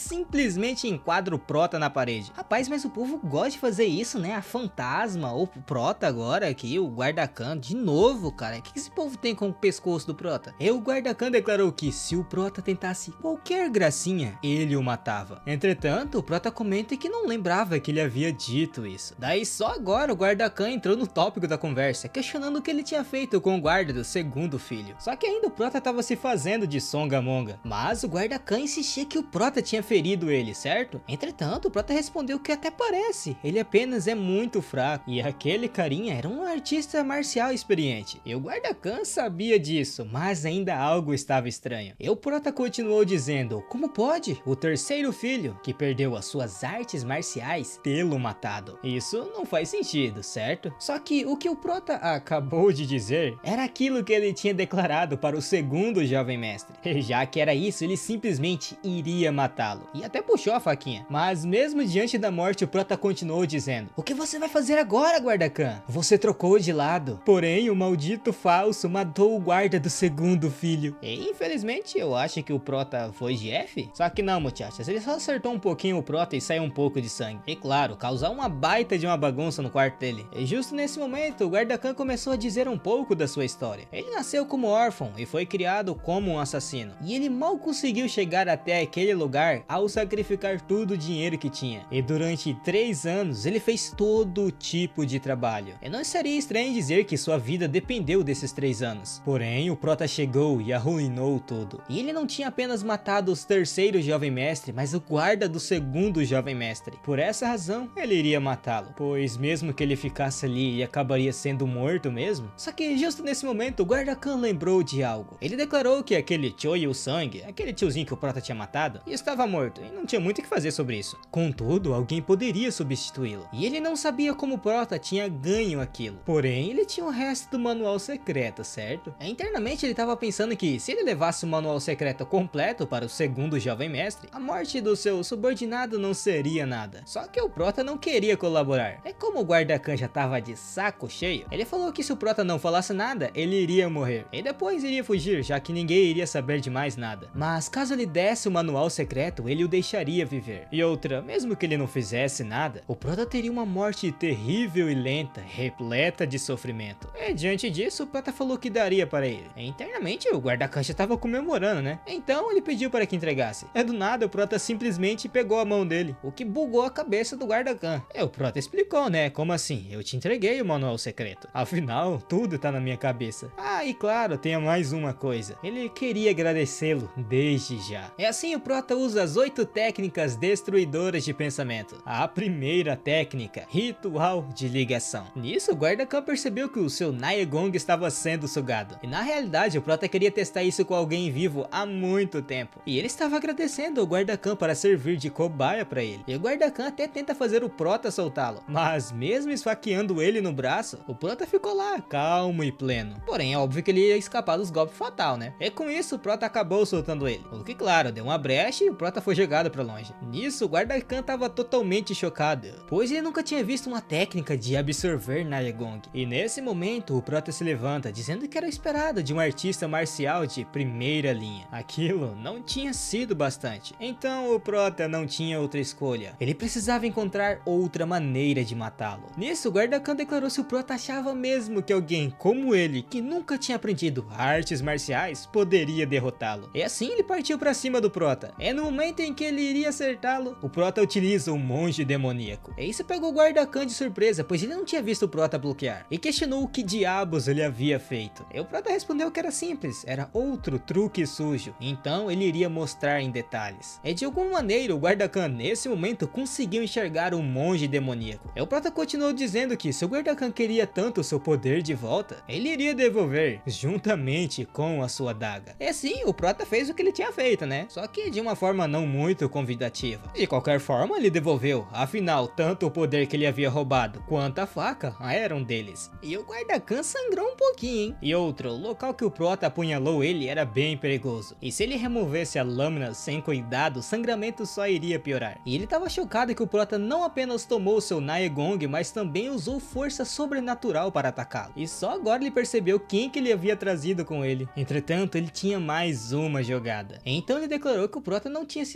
simplesmente enquadra o Prota na parede. Rapaz, mas o povo gosta de fazer isso, né? A fantasma, ou o Prota agora aqui, o guarda-Khan, de novo, cara. O que esse povo tem com o pescoço do Prota? E o guarda-Khan declarou que se o Prota tentasse qualquer gracinha, ele o matava. Entretanto, o Prota comenta que não lembrava que ele havia dito isso. Daí só agora o guarda-Khan entrou no tópico da conversa, questionando o que ele tinha feito com o guarda do segundo filho. Só que ainda o Prota tava se fazendo de songamonga, mas o guarda-Khan insistia que o Prota tinha ferido ele, certo? Entretanto, o Prota respondeu que até parece, ele apenas é muito fraco, e aquele carinha era um artista marcial experiente. E o guarda-Khan sabia disso, mas ainda algo estava estranho. E o Prota continuou dizendo, como pode o terceiro filho, que perdeu as suas artes marciais, tê-lo matado? Isso não faz sentido, certo? Só que o que o Prota acabou de dizer era aquilo que ele tinha declarado para o segundo jovem mestre. E já que era isso, ele simplesmente iria matá-lo. E até puxou a faquinha. Mas mesmo diante da morte, o Prota continuou dizendo, o que você vai fazer agora, guarda-Khan? Você trocou de lado. Porém, o maldito falso matou o guarda do segundo filho. E infelizmente, eu acho que o Prota foi de F. Só que não, muchachos, ele só acertou um pouquinho o Prota e saiu um pouco de sangue. E claro, causar uma baita de uma bagunça no quarto dele. E justo nesse momento, o guarda-Khan começou a dizer um pouco da sua história. Ele nasceu como órfão e foi criado como um assassino. E ele mal conseguiu chegar até aquele lugar ao sacrificar todo o dinheiro que tinha. E durante 3 anos, ele fez todo tipo de trabalho. E não seria estranho dizer que sua vida dependeu desses 3 anos. Porém, o Prota chegou e arruinou tudo. E ele não tinha apenas matado os terceiro jovem mestre, mas o guarda do segundo jovem mestre. Por essa razão, ele iria matá-lo. Pois mesmo que ele ficasse ali, ele acabaria sendo morto mesmo. Só que justo nesse momento, o guarda-Khan lembrou de algo. Ele declarou que aquele Choi Yu-Sang, aquele tiozinho que o Prota tinha matado, estava morto e não tinha muito o que fazer sobre isso. Contudo, alguém poderia substituí-lo. E ele não sabia como o Prota tinha ganho aquilo. Porém, ele tinha o resto do manual secreto, certo? Internamente ele estava pensando que se ele levasse o manual secreto completo para o segundo jovem mestre, a morte do seu subordinado não seria nada. Só que o Prota não queria colaborar. É como o guarda-Khan já estava de saco cheio, ele falou que se o Prota não falasse nada, ele iria morrer. E depois iria fugir, já que ninguém iria saber de mais nada. Mas caso ele desse o manual secreto, ele o deixaria viver. E outra, mesmo que ele não fizesse nada, o Prota teria uma morte terrível e lenta, repleta de sofrimento. E diante disso, o Prota falou que daria para ele. E internamente, o guarda-Khan já estava comemorando, né? Então ele pediu para que entregasse. E do nada, o Prota simplesmente pegou a mão dele, o que bugou a cabeça do guarda-Khan. E o Prota explicou, né? Como assim? Eu te entreguei o manual secreto. Afinal, tudo tá na minha cabeça. Ah, e claro, tem mais uma coisa. Ele queria agradecê-lo desde já. E assim o Prota usa as 8 técnicas destruidoras de pensamento. A primeira técnica, ritual de ligação. Nisso, o guarda-Khan percebeu que o seu Naegong estava sendo sugado. E na realidade, o Prota queria testar isso com alguém vivo há muito tempo. E ele estava agradecendo ao guarda-Khan para servir de cobaia para ele. E o guarda-Khan até tenta fazer o Prota soltá-lo. Mas mesmo esfaqueando ele no braço, o Prota ficou lá, calmo e pleno. Porém, é óbvio que ele ia escapar dos golpes fatal, né? E com isso, o Prota acabou soltando ele. O que, claro, deu uma brecha e o Prota foi jogado para longe. Nisso, o guarda-Khan estava totalmente chocado, pois ele nunca tinha visto uma técnica de absorver Naegong. E nesse momento, o Prota se levanta, dizendo que era esperado de um artista marcial de primeira linha. Aquilo não tinha sido bastante. Então, o Prota não tinha outra escolha. Ele precisava encontrar outra maneira de matá-lo. Nisso, o guarda-Khan declarou se o Prota achava mesmo que alguém como ele, que nunca tinha aprendido artes marciais, poderia derrotá-lo. E assim ele partiu para cima do Prota. E no momento em que ele iria acertá-lo, o Prota utiliza o monge demoníaco. E isso pegou o guarda-Khan de surpresa, pois ele não tinha visto o Prota bloquear. E questionou o que diabos ele havia feito. E o Prota respondeu que era simples, era outro truque sujo. Então ele iria mostrar em detalhes. E de alguma maneira o guarda-Khan nesse momento conseguiu enxergar o monge demoníaco. E o Prota continuou dizendo que se o guarda-Khan queria tanto o seu poder de volta, ele iria devolver, juntamente com a sua daga. E assim, o Prota fez o que ele tinha feito, né? Só que de uma forma não muito convidativa. De qualquer forma, ele devolveu. Afinal, tanto o poder que ele havia roubado, quanto a faca, eram deles. E o guarda-Khan sangrou um pouquinho, hein? E outro, o local que o Prota apunhalou ele era bem perigoso. E se ele removesse a lâmina sem cuidado, o sangramento só iria piorar. E ele estava chocado que o Prota não apenas tomou seu Naegong, mas também usou força sobrenatural para atacá-lo. E só agora ele percebeu quem que ele havia trazido com ele. Entretanto, ele tinha mais uma jogada. Então ele declarou que o Prota não tinha se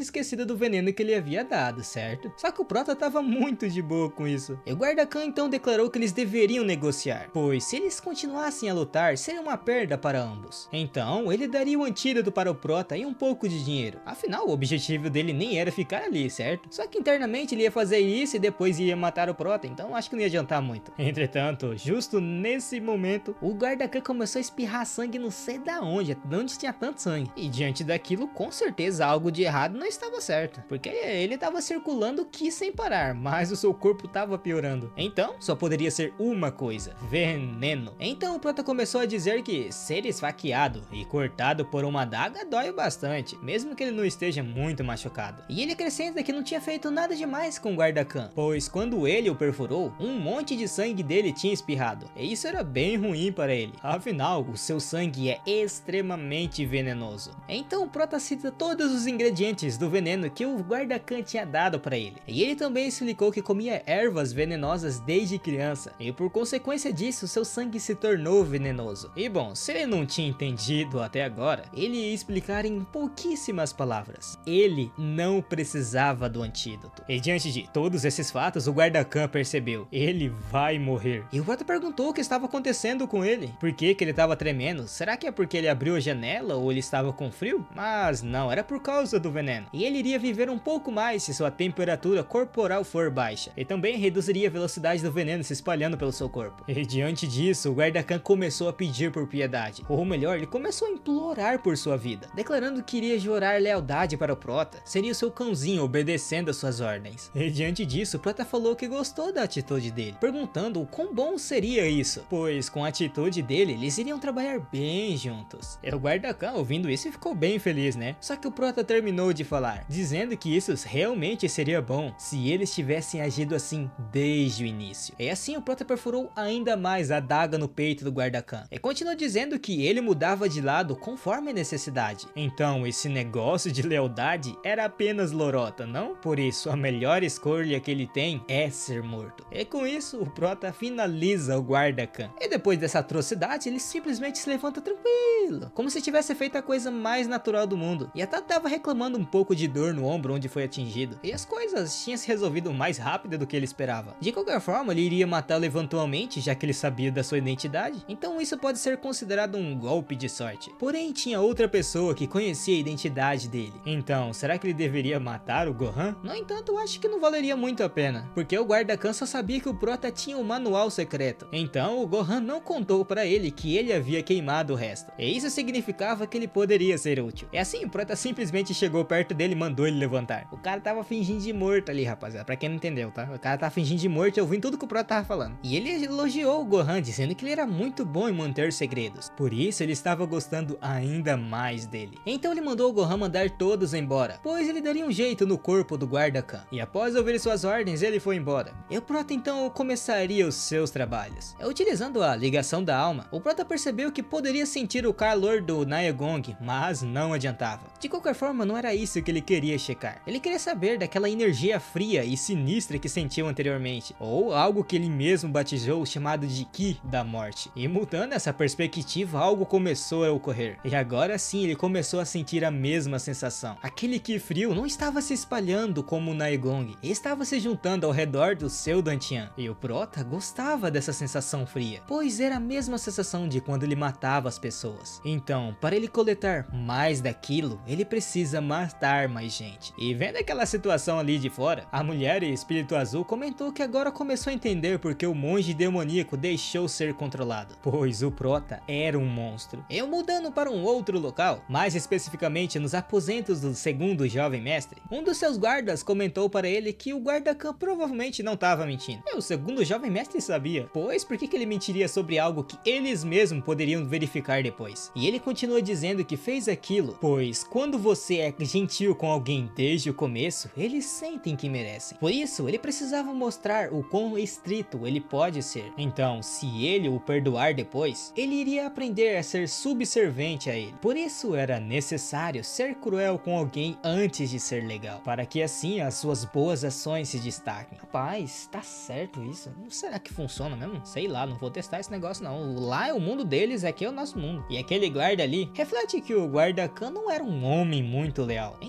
esquecido do veneno que ele havia dado, certo? Só que o Prota tava muito de boa com isso. E o guarda-Khan então declarou que eles deveriam negociar, pois se eles continuassem a lutar, seria uma perda para ambos. Então, ele daria o antídoto para o Prota e um pouco de dinheiro. Afinal, o objetivo dele nem era ficar ali, certo? Só que internamente ele ia fazer isso e depois ia matar o Prota, então acho que não ia adiantar muito. Entretanto, justo nesse momento, o guarda-Khan começou a espirrar sangue não sei da onde tinha tanto sangue. E diante daquilo, com certeza algo de errado não estava certo, porque ele estava circulando Ki sem parar, mas o seu corpo estava piorando. Então, só poderia ser uma coisa: veneno. Então o Prota começou a dizer que ser esfaqueado e cortado por uma adaga dói bastante, mesmo que ele não esteja muito machucado. E ele acrescenta que não tinha feito nada demais com o guarda-Khan, pois quando ele o perfurou, um monte de sangue dele tinha espirrado, e isso era bem ruim para ele, afinal o seu sangue é extremamente venenoso. Então o Prota cita todos os ingredientes do veneno que o guarda-Khan tinha dado para ele, e ele também explicou que comia ervas venenosas desde criança, e por consequência disso seu sangue se tornou venenoso. E bom, se ele não tinha entendido até agora, ele ia explicar em pouquíssimas palavras: ele não precisava do antídoto. E diante de todos esses fatos, o guarda-Khan percebeu: ele vai morrer. E o Prota perguntou o que estava acontecendo com ele, por que ele estava tremendo. Será que é porque ele abriu a janela ou ele estava com frio? Mas não, era por causa do veneno. E ele iria viver um pouco mais se sua temperatura corporal for baixa, e também reduziria a velocidade do veneno se espalhando pelo seu corpo. E diante disso, o guarda-Khan começou a pedir por piedade, ou melhor, ele começou a implorar por sua vida, declarando que iria jurar lealdade para o Prota, seria o seu cãozinho obedecendo às suas ordens. E diante disso, o Prota falou que gostou da atitude dele, perguntando o quão bom seria isso, pois com a atitude dele, eles iriam trabalhar bem juntos. E o guarda-Khan, ouvindo isso, ficou bem feliz, né? Só que o Prota terminou de falar, dizendo que isso realmente seria bom se eles tivessem agido assim desde o início. E assim o Prota perfurou ainda mais a adaga no peito do guarda-Khan, e continuou dizendo que ele mudava de lado conforme a necessidade. Então esse negócio de lealdade era apenas lorota, não? Por isso a melhor escolha que ele tem é ser morto. E com isso o Prota finaliza o guarda-Khan, e depois dessa atrocidade ele simplesmente se levanta tranquilo, como se tivesse feito a coisa mais natural do mundo, e até tava reclamando um pouco de dor no ombro onde foi atingido, e as coisas tinham se resolvido mais rápido do que ele esperava. De qualquer forma, ele iria matá-lo eventualmente, já que ele sabia da sua identidade, então isso pode ser considerado um golpe de sorte. Porém, tinha outra pessoa que conhecia a identidade dele. Então, será que ele deveria matar o Gohan? No entanto, eu acho que não valeria muito a pena, porque o guarda-Khan só sabia que o Prota tinha um manual secreto. Então, o Gohan não contou para ele que ele havia queimado o resto, e isso significava que ele poderia ser útil. E assim, o Prota simplesmente chegou perto dele e mandou ele levantar. O cara tava fingindo de morto ali, rapaziada, pra quem não entendeu, tá? O cara tava fingindo de morto e ouvindo tudo que o Prota tava falando. E ele elogiou o Gohan, dizendo que ele era muito bom em manter segredos. Por isso, ele estava gostando ainda mais dele. Então ele mandou o Gohan mandar todos embora, pois ele daria um jeito no corpo do guarda-Khan. E após ouvir suas ordens, ele foi embora. E o Prota então começaria os seus trabalhos. Utilizando a ligação da alma, o Prota percebeu que poderia sentir o calor do Naegong, mas não adiantava. De qualquer forma, não era isso que ele queria checar. Ele queria saber daquela energia fria e sinistra que sentiu anteriormente, ou algo que ele mesmo batizou chamado de Ki da morte. E mudando essa perspectiva, algo começou a ocorrer. E agora sim ele começou a sentir a mesma sensação. Aquele Ki frio não estava se espalhando como o Naegong, estava se juntando ao redor do seu Dantian. E o Prota gostava dessa sensação fria, pois era a mesma sensação de quando ele matava as pessoas. Então, para ele coletar mais daquilo, ele precisa matar mais gente. E vendo aquela situação ali de fora, a mulher Espírito Azul comentou que agora começou a entender porque o monge demoníaco deixou ser controlado, pois o Prota era um monstro. E mudando para um outro local, mais especificamente nos aposentos do segundo jovem mestre, um dos seus guardas comentou para ele que o guarda-Khan provavelmente não estava mentindo. E o segundo jovem mestre sabia, pois por que ele mentiria sobre algo que eles mesmos poderiam verificar depois? E ele continua dizendo que fez aquilo, pois quando você é gentil com alguém desde o começo, eles sentem que merecem. Por isso, ele precisava mostrar o quão estrito ele pode ser. Então, se ele o perdoar depois, ele iria aprender a ser subservente a ele. Por isso, era necessário ser cruel com alguém antes de ser legal, para que assim as suas boas ações se destaquem. Rapaz, tá certo isso? Será que funciona mesmo? Sei lá, não vou testar esse negócio não. Lá é o mundo deles, aqui é o nosso mundo. E aquele guarda ali reflete que o guarda-Khan não era um homem muito leal.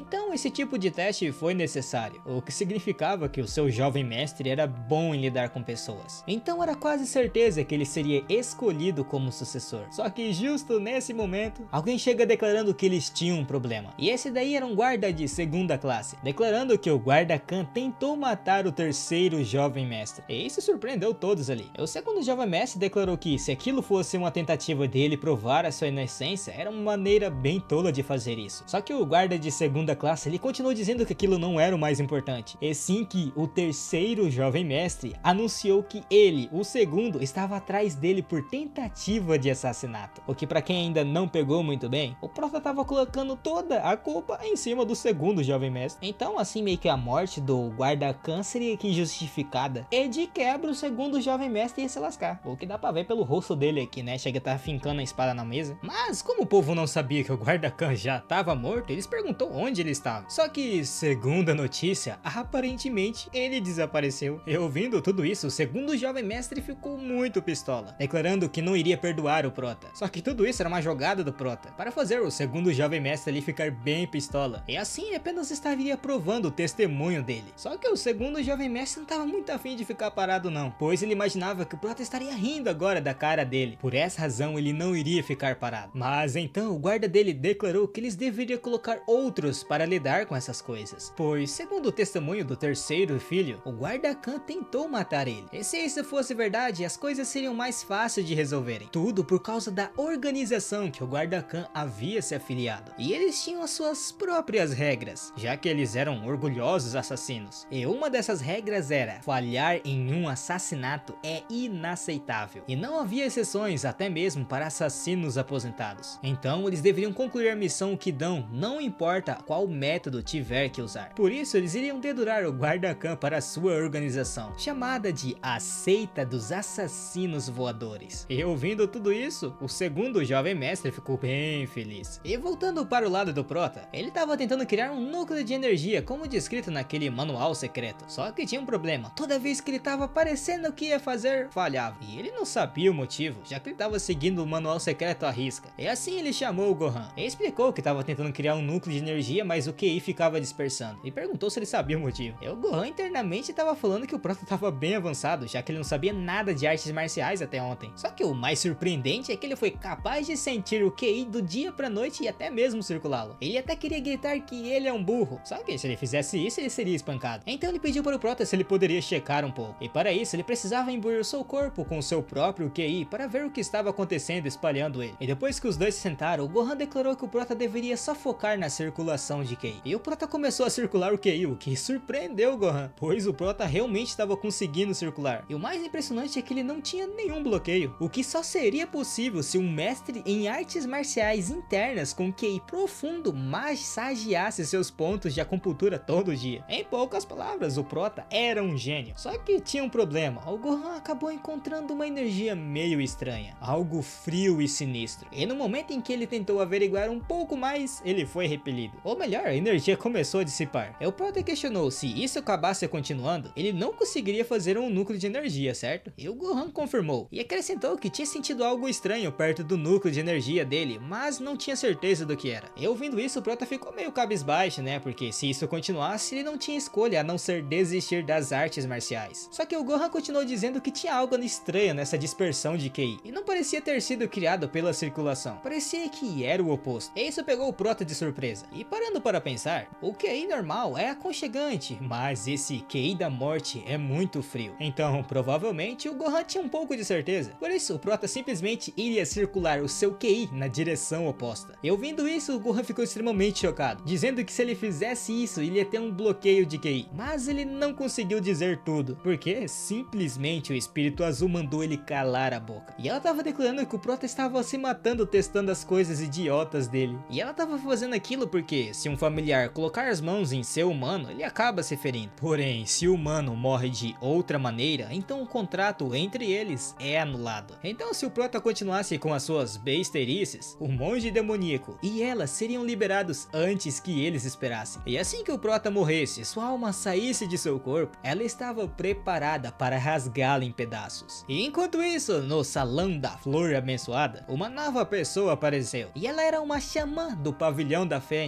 Então esse tipo de teste foi necessário, o que significava que o seu jovem mestre era bom em lidar com pessoas. Então era quase certeza que ele seria escolhido como sucessor. Só que justo nesse momento, alguém chega declarando que eles tinham um problema. E esse daí era um guarda de segunda classe, declarando que o guarda Khan tentou matar o terceiro jovem mestre. E isso surpreendeu todos ali. O segundo jovem mestre declarou que se aquilo fosse uma tentativa dele provar a sua inocência, era uma maneira bem tola de fazer isso. Só que o guarda de segunda classe, ele continuou dizendo que aquilo não era o mais importante, e sim que o terceiro jovem mestre anunciou que ele, o segundo, estava atrás dele por tentativa de assassinato. O que, pra quem ainda não pegou muito bem, o prota estava colocando toda a culpa em cima do segundo jovem mestre. Então assim meio que a morte do guarda Khan seria que justificada, e de quebra o segundo jovem mestre ia se lascar. O que dá pra ver pelo rosto dele aqui, né? Chega a estar fincando a espada na mesa. Mas como o povo não sabia que o guarda Khan já estava morto, eles perguntou onde ele estava. Só que, segundo a notícia, aparentemente ele desapareceu. E ouvindo tudo isso, o segundo jovem mestre ficou muito pistola, declarando que não iria perdoar o prota. Só que tudo isso era uma jogada do prota, para fazer o segundo jovem mestre ali ficar bem pistola. E assim ele apenas estaria provando o testemunho dele. Só que o segundo jovem mestre não estava muito afim de ficar parado não, pois ele imaginava que o prota estaria rindo agora da cara dele. Por essa razão ele não iria ficar parado. Mas então o guarda dele declarou que eles deveriam colocar outros para lidar com essas coisas, pois segundo o testemunho do terceiro filho, o guarda Khan tentou matar ele. E se isso fosse verdade, as coisas seriam mais fáceis de resolverem. Tudo por causa da organização que o guarda Khan havia se afiliado. E eles tinham as suas próprias regras, já que eles eram orgulhosos assassinos. E uma dessas regras era: falhar em um assassinato é inaceitável. E não havia exceções até mesmo para assassinos aposentados. Então eles deveriam concluir a missão que dão, não importa qual método tiver que usar. Por isso eles iriam dedurar o guarda Khan para a sua organização, chamada de A Seita dos Assassinos Voadores. E ouvindo tudo isso, o segundo jovem mestre ficou bem feliz. E voltando para o lado do prota, ele estava tentando criar um núcleo de energia como descrito naquele manual secreto. Só que tinha um problema: toda vez que ele estava parecendo que ia fazer, falhava. E ele não sabia o motivo, já que ele estava seguindo o manual secreto à risca. E assim ele chamou o Gohan e explicou que estava tentando criar um núcleo de energia, mas o QI ficava dispersando, e perguntou se ele sabia o motivo. E o Gohan internamente estava falando que o prota estava bem avançado, já que ele não sabia nada de artes marciais até ontem. Só que o mais surpreendente é que ele foi capaz de sentir o QI do dia pra noite e até mesmo circulá-lo. Ele até queria gritar que ele é um burro, só que se ele fizesse isso ele seria espancado. Então ele pediu para o prota se ele poderia checar um pouco, e para isso ele precisava imbuir o seu corpo com o seu próprio QI para ver o que estava acontecendo espalhando ele. E depois que os dois se sentaram, o Gohan declarou que o prota deveria só focar na circulação de QI. E o prota começou a circular o QI, o que surpreendeu o Gohan, pois o prota realmente estava conseguindo circular. E o mais impressionante é que ele não tinha nenhum bloqueio, o que só seria possível se um mestre em artes marciais internas com QI profundo massageasse seus pontos de acupuntura todo dia. Em poucas palavras, o prota era um gênio. Só que tinha um problema: o Gohan acabou encontrando uma energia meio estranha, algo frio e sinistro. E no momento em que ele tentou averiguar um pouco mais, ele foi repelido. Ou melhor, a energia começou a dissipar. E o prota questionou se isso acabasse continuando, ele não conseguiria fazer um núcleo de energia, certo? E o Gohan confirmou e acrescentou que tinha sentido algo estranho perto do núcleo de energia dele, mas não tinha certeza do que era. E ouvindo isso, o prota ficou meio cabisbaixo, né? Porque se isso continuasse, ele não tinha escolha a não ser desistir das artes marciais. Só que o Gohan continuou dizendo que tinha algo estranho nessa dispersão de QI, e não parecia ter sido criado pela circulação. Parecia que era o oposto. E isso pegou o prota de surpresa. E parando para pensar, o QI normal é aconchegante, mas esse QI da morte é muito frio. Então, provavelmente, o Gohan tinha um pouco de certeza. Por isso, o prota simplesmente iria circular o seu QI na direção oposta. E ouvindo isso, o Gohan ficou extremamente chocado, dizendo que se ele fizesse isso, ele ia ter um bloqueio de QI. Mas ele não conseguiu dizer tudo, porque simplesmente o espírito azul mandou ele calar a boca. E ela tava declarando que o prota estava se matando testando as coisas idiotas dele. E ela tava fazendo aquilo porque se um familiar colocar as mãos em seu humano, ele acaba se ferindo. Porém, se o humano morre de outra maneira, então o contrato entre eles é anulado. Então se o prota continuasse com as suas besterices, o monge demoníaco e ela seriam liberados antes que eles esperassem. E assim que o prota morresse, sua alma saísse de seu corpo, ela estava preparada para rasgá-la em pedaços. E enquanto isso, no salão da flor abençoada, uma nova pessoa apareceu. E ela era uma xamã do pavilhão da Fênix, a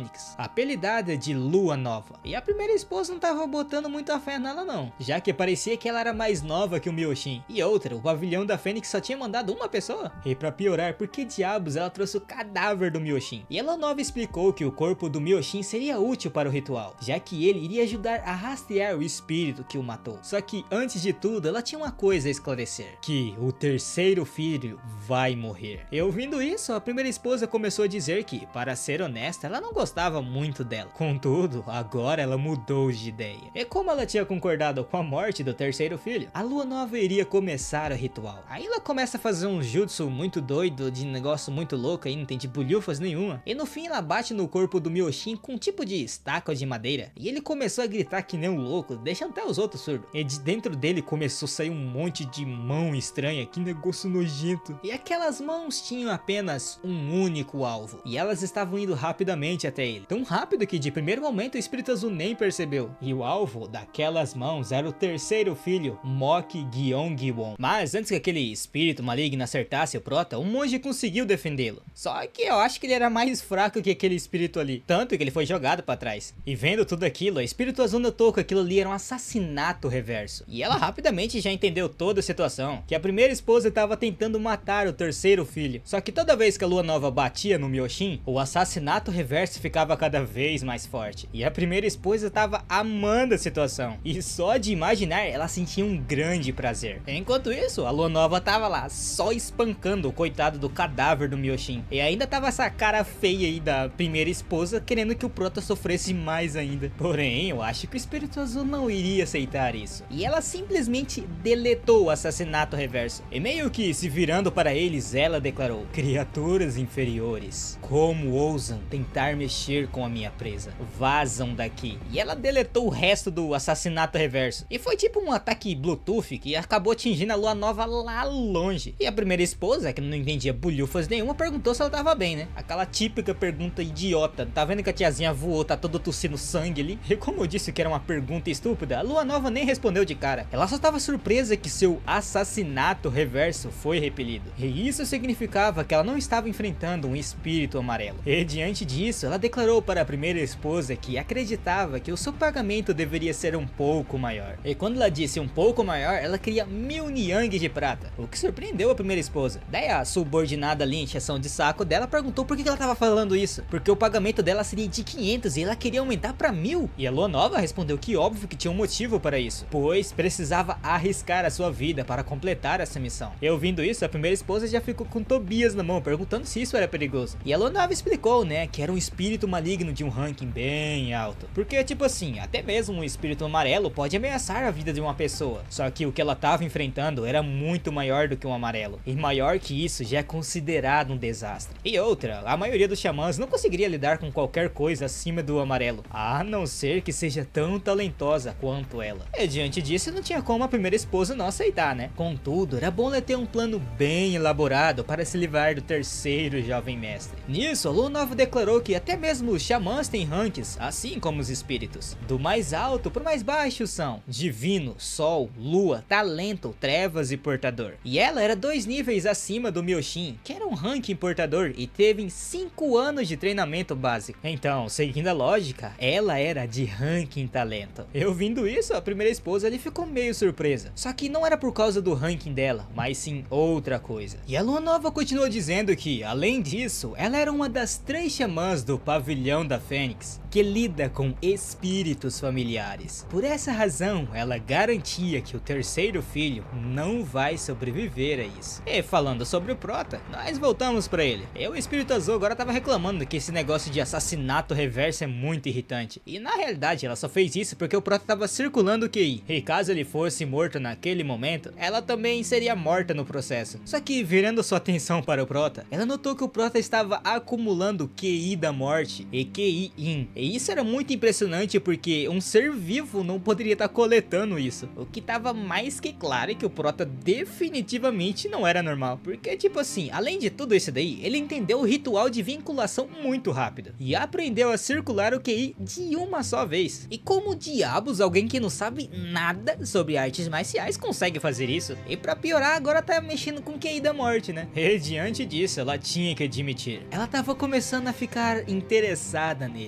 apelidada de Lua Nova. E a primeira esposa não tava botando muita fé nela não, já que parecia que ela era mais nova que o Myoshin. E outra, o pavilhão da Fênix só tinha mandado uma pessoa. E pra piorar, por que diabos ela trouxe o cadáver do Myoshin? E a Lua Nova explicou que o corpo do Myoshin seria útil para o ritual, já que ele iria ajudar a rastrear o espírito que o matou. Só que antes de tudo, ela tinha uma coisa a esclarecer, que o terceiro filho vai morrer. E ouvindo isso, a primeira esposa começou a dizer que, para ser honesta, ela não gostava muito dela. Contudo, agora ela mudou de ideia. E como ela tinha concordado com a morte do terceiro filho, a Lua Nova iria começar o ritual. Aí ela começa a fazer um jutsu muito doido, de negócio muito louco, aí não tem tipo bulhufas nenhuma. E no fim ela bate no corpo do Myoshin com um tipo de estaca de madeira. E ele começou a gritar que nem um louco, deixando até os outros surdos. E de dentro dele começou a sair um monte de mão estranha, que negócio nojento. E aquelas mãos tinham apenas um único alvo, e elas estavam indo rapidamente até ele. Tão rápido que de primeiro momento o espírito azul nem percebeu. E o alvo daquelas mãos era o terceiro filho, Moki Gyeonggwon. Mas antes que aquele espírito maligno acertasse o prota, o monge conseguiu defendê-lo. Só que eu acho que ele era mais fraco que aquele espírito ali, tanto que ele foi jogado para trás. E vendo tudo aquilo, o espírito azul notou que aquilo ali era um assassinato reverso. E ela rapidamente já entendeu toda a situação, que a primeira esposa estava tentando matar o terceiro filho. Só que toda vez que a Lua Nova batia no Myoshin, o assassinato reverso ficava cada vez mais forte. E a primeira esposa estava amando a situação, e só de imaginar ela sentia um grande prazer. Enquanto isso, a Lua Nova tava lá só espancando o coitado do cadáver do Myoshin. E ainda tava essa cara feia aí da primeira esposa querendo que o prota sofresse mais ainda. Porém, eu acho que o espírito azul não iria aceitar isso, e ela simplesmente deletou o assassinato reverso. E meio que se virando para eles, ela declarou: criaturas inferiores, como ousam tentar mexer com a minha presa? Vazam daqui. E ela deletou o resto do assassinato reverso. E foi tipo um ataque Bluetooth que acabou atingindo a Lua Nova lá longe. E a primeira esposa, que não entendia bulhufas nenhuma, perguntou se ela tava bem, né? Aquela típica pergunta idiota. Tá vendo que a tiazinha voou, tá todo tossindo sangue ali? E como eu disse que era uma pergunta estúpida, a Lua Nova nem respondeu de cara. Ela só tava surpresa que seu assassinato reverso foi repelido. E isso significava que ela não estava enfrentando um espírito amarelo. E diante disso, ela declarou para a primeira esposa que acreditava que o seu pagamento deveria ser um pouco maior. E quando ela disse um pouco maior, ela queria 1000 niang de prata, o que surpreendeu a primeira esposa. Daí a subordinada ali, encheção de saco dela, perguntou por que ela tava falando isso, porque o pagamento dela seria de 500 e ela queria aumentar para 1000. E a Lua Nova respondeu que óbvio que tinha um motivo para isso, pois precisava arriscar a sua vida para completar essa missão. E ouvindo isso, a primeira esposa já ficou com Tobias na mão, perguntando se isso era perigoso. E a Lua Nova explicou, né, que era um espírito maligno de um ranking bem alto. Porque, tipo assim, até mesmo um espírito amarelo pode ameaçar a vida de uma pessoa. Só que o que ela estava enfrentando era muito maior do que um amarelo. E maior que isso já é considerado um desastre. E outra, a maioria dos xamãs não conseguiria lidar com qualquer coisa acima do amarelo, a não ser que seja tão talentosa quanto ela. E diante disso, não tinha como a primeira esposa não aceitar, né? Contudo, era bom ela ter um plano bem elaborado para se livrar do terceiro jovem mestre. Nisso, a Lua Nova declarou que até mesmo os xamãs têm ranks, assim como os espíritos. Do mais alto para o mais baixo são divino, sol, lua, talento, trevas e portador. E ela era 2 níveis acima do Myoshin, que era um ranking portador e teve 5 anos de treinamento básico. Então, seguindo a lógica, ela era de ranking talento. Eu ouvindo isso, a primeira esposa ele ficou meio surpresa. Só que não era por causa do ranking dela, mas sim outra coisa. E a Lua Nova continuou dizendo que, além disso, ela era uma das 3 xamãs do pavilhão da Fênix, que lida com espíritos familiares. Por essa razão, ela garantia que o terceiro filho não vai sobreviver a isso. E falando sobre o prota, nós voltamos pra ele. E o espírito azul agora tava reclamando que esse negócio de assassinato reverso é muito irritante. E na realidade ela só fez isso porque o prota tava circulando o QI. E caso ele fosse morto naquele momento, ela também seria morta no processo. Só que virando sua atenção para o prota, ela notou que o prota estava acumulando QI da morte e QI in. E isso era muito impressionante porque um ser vivo não poderia estar coletando isso. O que tava mais que claro é que o prota definitivamente não era normal. Porque tipo assim, além de tudo isso daí, ele entendeu o ritual de vinculação muito rápido. E aprendeu a circular o QI de uma só vez. E como diabos alguém que não sabe nada sobre artes marciais consegue fazer isso? E pra piorar, agora tá mexendo com o QI da morte, né? E diante disso, ela tinha que admitir, ela tava começando a ficar interessada nele. E já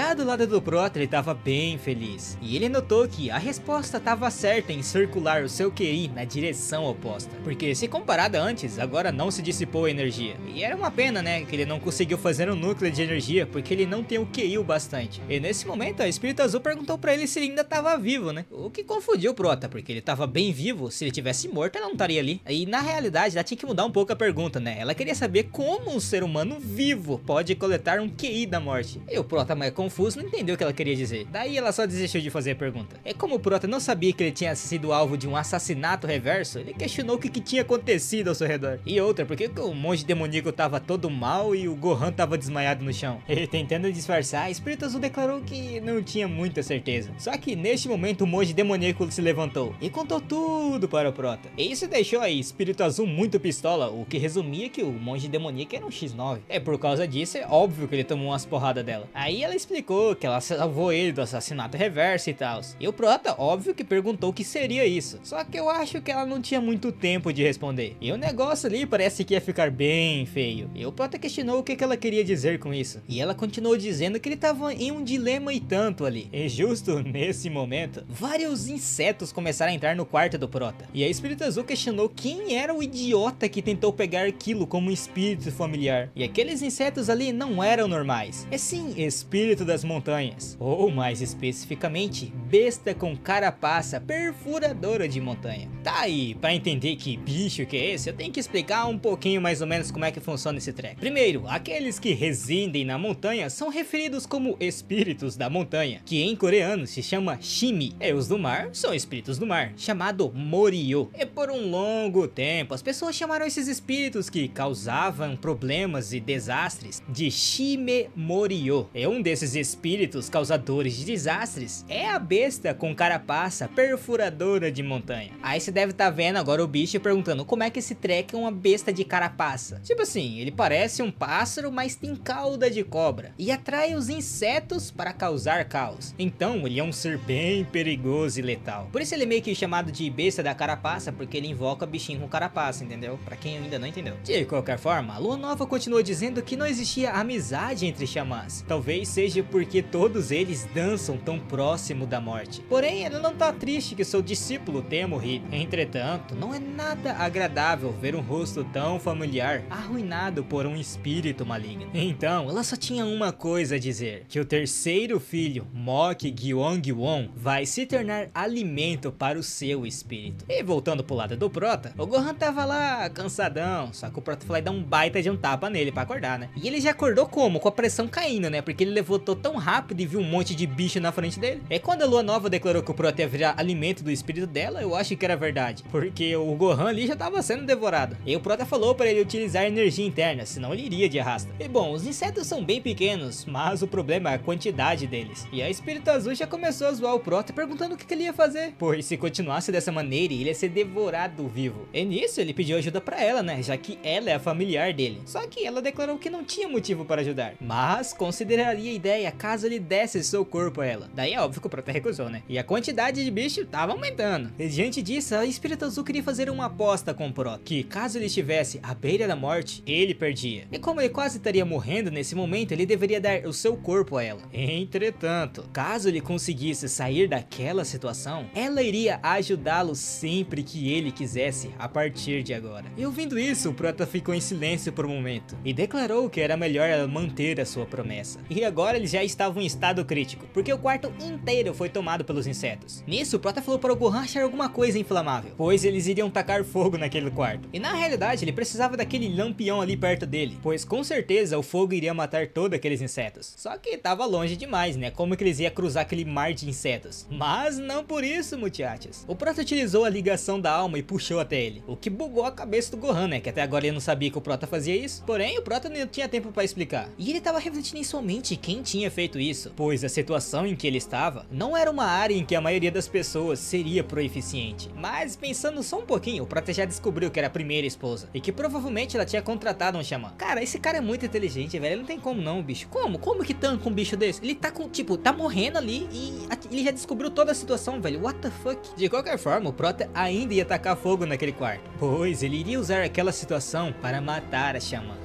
Já do lado do Prota, ele tava bem feliz, e ele notou que a resposta tava certa em circular o seu QI na direção oposta, porque se comparada antes, agora não se dissipou a energia, e era uma pena, né, que ele não conseguiu fazer um núcleo de energia, porque ele não tem o QI o bastante. E nesse momento, a Espírito Azul perguntou pra ele se ele ainda tava vivo, né, o que confundiu o Prota, porque ele tava bem vivo. Se ele tivesse morto, ela não estaria ali. E na realidade, ela tinha que mudar um pouco a pergunta, né, ela queria saber como um ser humano vivo pode coletar um QI da morte. E o Prota, mais confuso, não entendeu o que ela queria dizer. Daí ela só desistiu de fazer a pergunta. É como o Prota não sabia que ele tinha sido alvo de um assassinato reverso, ele questionou o que tinha acontecido ao seu redor. E outra, por que o monge demoníaco tava todo mal e o Gohan tava desmaiado no chão? Ele tentando disfarçar, Espírito Azul declarou que não tinha muita certeza. Só que neste momento o monge demoníaco se levantou e contou tudo para o Prota. E isso deixou aí Espírito Azul muito pistola, o que resumia que o monge demoníaco era um X9. É por causa disso, é óbvio que ele tomou umas porradas dela. Aí ela explicou que ela salvou ele do assassinato reverso e tal. E o Prota, óbvio que perguntou o que seria isso. Só que eu acho que ela não tinha muito tempo de responder. E o negócio ali parece que ia ficar bem feio. E o Prota questionou o que ela queria dizer com isso. E ela continuou dizendo que ele tava em um dilema e tanto ali. E justo nesse momento, vários insetos começaram a entrar no quarto do Prota. E a Espírito Azul questionou quem era o idiota que tentou pegar aquilo como um espírito familiar. E aqueles insetos ali não eram normais. É sim, espírito das montanhas. Ou mais especificamente, besta com carapaça perfuradora de montanha. Tá aí, pra entender que bicho que é esse, eu tenho que explicar um pouquinho mais ou menos como é que funciona esse treco. Primeiro, aqueles que residem na montanha são referidos como espíritos da montanha, que em coreano se chama Shimi. E os do mar são espíritos do mar, chamado Moryo. E por um longo tempo, as pessoas chamaram esses espíritos que causavam problemas e desastres de Shime Moryo. E um desses espíritos causadores de desastres é a besta com carapaça perfuradora de montanha. Aí você deve estar vendo agora o bicho perguntando como é que esse treco é uma besta de carapaça. Tipo assim, ele parece um pássaro, mas tem cauda de cobra e atrai os insetos para causar caos. Então ele é um ser bem perigoso e letal. Por isso ele é meio que chamado de besta da carapaça, porque ele invoca bichinho com carapaça, entendeu? Pra quem ainda não entendeu. De qualquer forma, a Lua Nova continuou dizendo que não existia amizade entre xamãs. Talvez seja porque todos eles dançam tão próximo da morte. Porém, ela não tá triste que seu discípulo tenha morrido. Entretanto, não é nada agradável ver um rosto tão familiar arruinado por um espírito maligno. Então, ela só tinha uma coisa a dizer: que o terceiro filho, Mock Gyeonggwon, vai se tornar alimento para o seu espírito. E voltando pro lado do Prota, o Gohan tava lá cansadão, só que o Prota foi lá e dar um baita de um tapa nele pra acordar, né? E ele já acordou como? Com a pressão caindo, né? Porque ele levantou tão rápido e viu um monte de bicho na frente dele. E quando a Lua Nova declarou que o Prota ia virar alimento do espírito dela, eu acho que era verdade, porque o Gohan ali já tava sendo devorado. E o Prota falou para ele utilizar energia interna, senão ele iria de arrasta. E bom, os insetos são bem pequenos, mas o problema é a quantidade deles. E a Espírito Azul já começou a zoar o Prota perguntando o que ele ia fazer, pois se continuasse dessa maneira, ele ia ser devorado vivo. E nisso ele pediu ajuda pra ela, né, já que ela é a familiar dele. Só que ela declarou que não tinha motivo para ajudar, mas consideraria a ideia caso ele desse seu corpo a ela. Daí é óbvio que o Prota recusou, né? E a quantidade de bicho tava aumentando. E diante disso, a Espírito Azul queria fazer uma aposta com o Prota, que caso ele estivesse à beira da morte, ele perdia. E como ele quase estaria morrendo nesse momento, ele deveria dar o seu corpo a ela. Entretanto, caso ele conseguisse sair daquela situação, ela iria ajudá-lo sempre que ele quisesse a partir de agora. E ouvindo isso, o Prota ficou em silêncio por um momento e declarou que era melhor ela manter a sua promessa. E agora eles já estavam em estado crítico, porque o quarto inteiro foi tomado pelos insetos. Nisso, o Prota falou para o Gohan achar alguma coisa inflamável, pois eles iriam tacar fogo naquele quarto. E na realidade, ele precisava daquele lampião ali perto dele, pois com certeza o fogo iria matar todos aqueles insetos. Só que tava longe demais, né? Como que eles iam cruzar aquele mar de insetos? Mas não por isso, muchachos. O Prota utilizou a ligação da alma e puxou até ele, o que bugou a cabeça do Gohan, né? Que até agora ele não sabia que o Prota fazia isso. Porém, o Prota não tinha tempo para explicar. E ele tava refletindo em sua mente quem tinha feito isso, pois a situação em que ele estava não era uma área em que a maioria das pessoas seria proeficiente. Mas pensando só um pouquinho, o Prota já descobriu que era a primeira esposa e que provavelmente ela tinha contratado um xamã. Cara, esse cara é muito inteligente, velho. Ele não tem como não, bicho. Como que tanca um bicho desse? Ele tá com, tipo, tá morrendo ali e ele já descobriu toda a situação, velho. What the fuck? De qualquer forma, o Prota ainda ia tacar fogo naquele quarto, pois ele iria usar aquela situação para matar a xamã.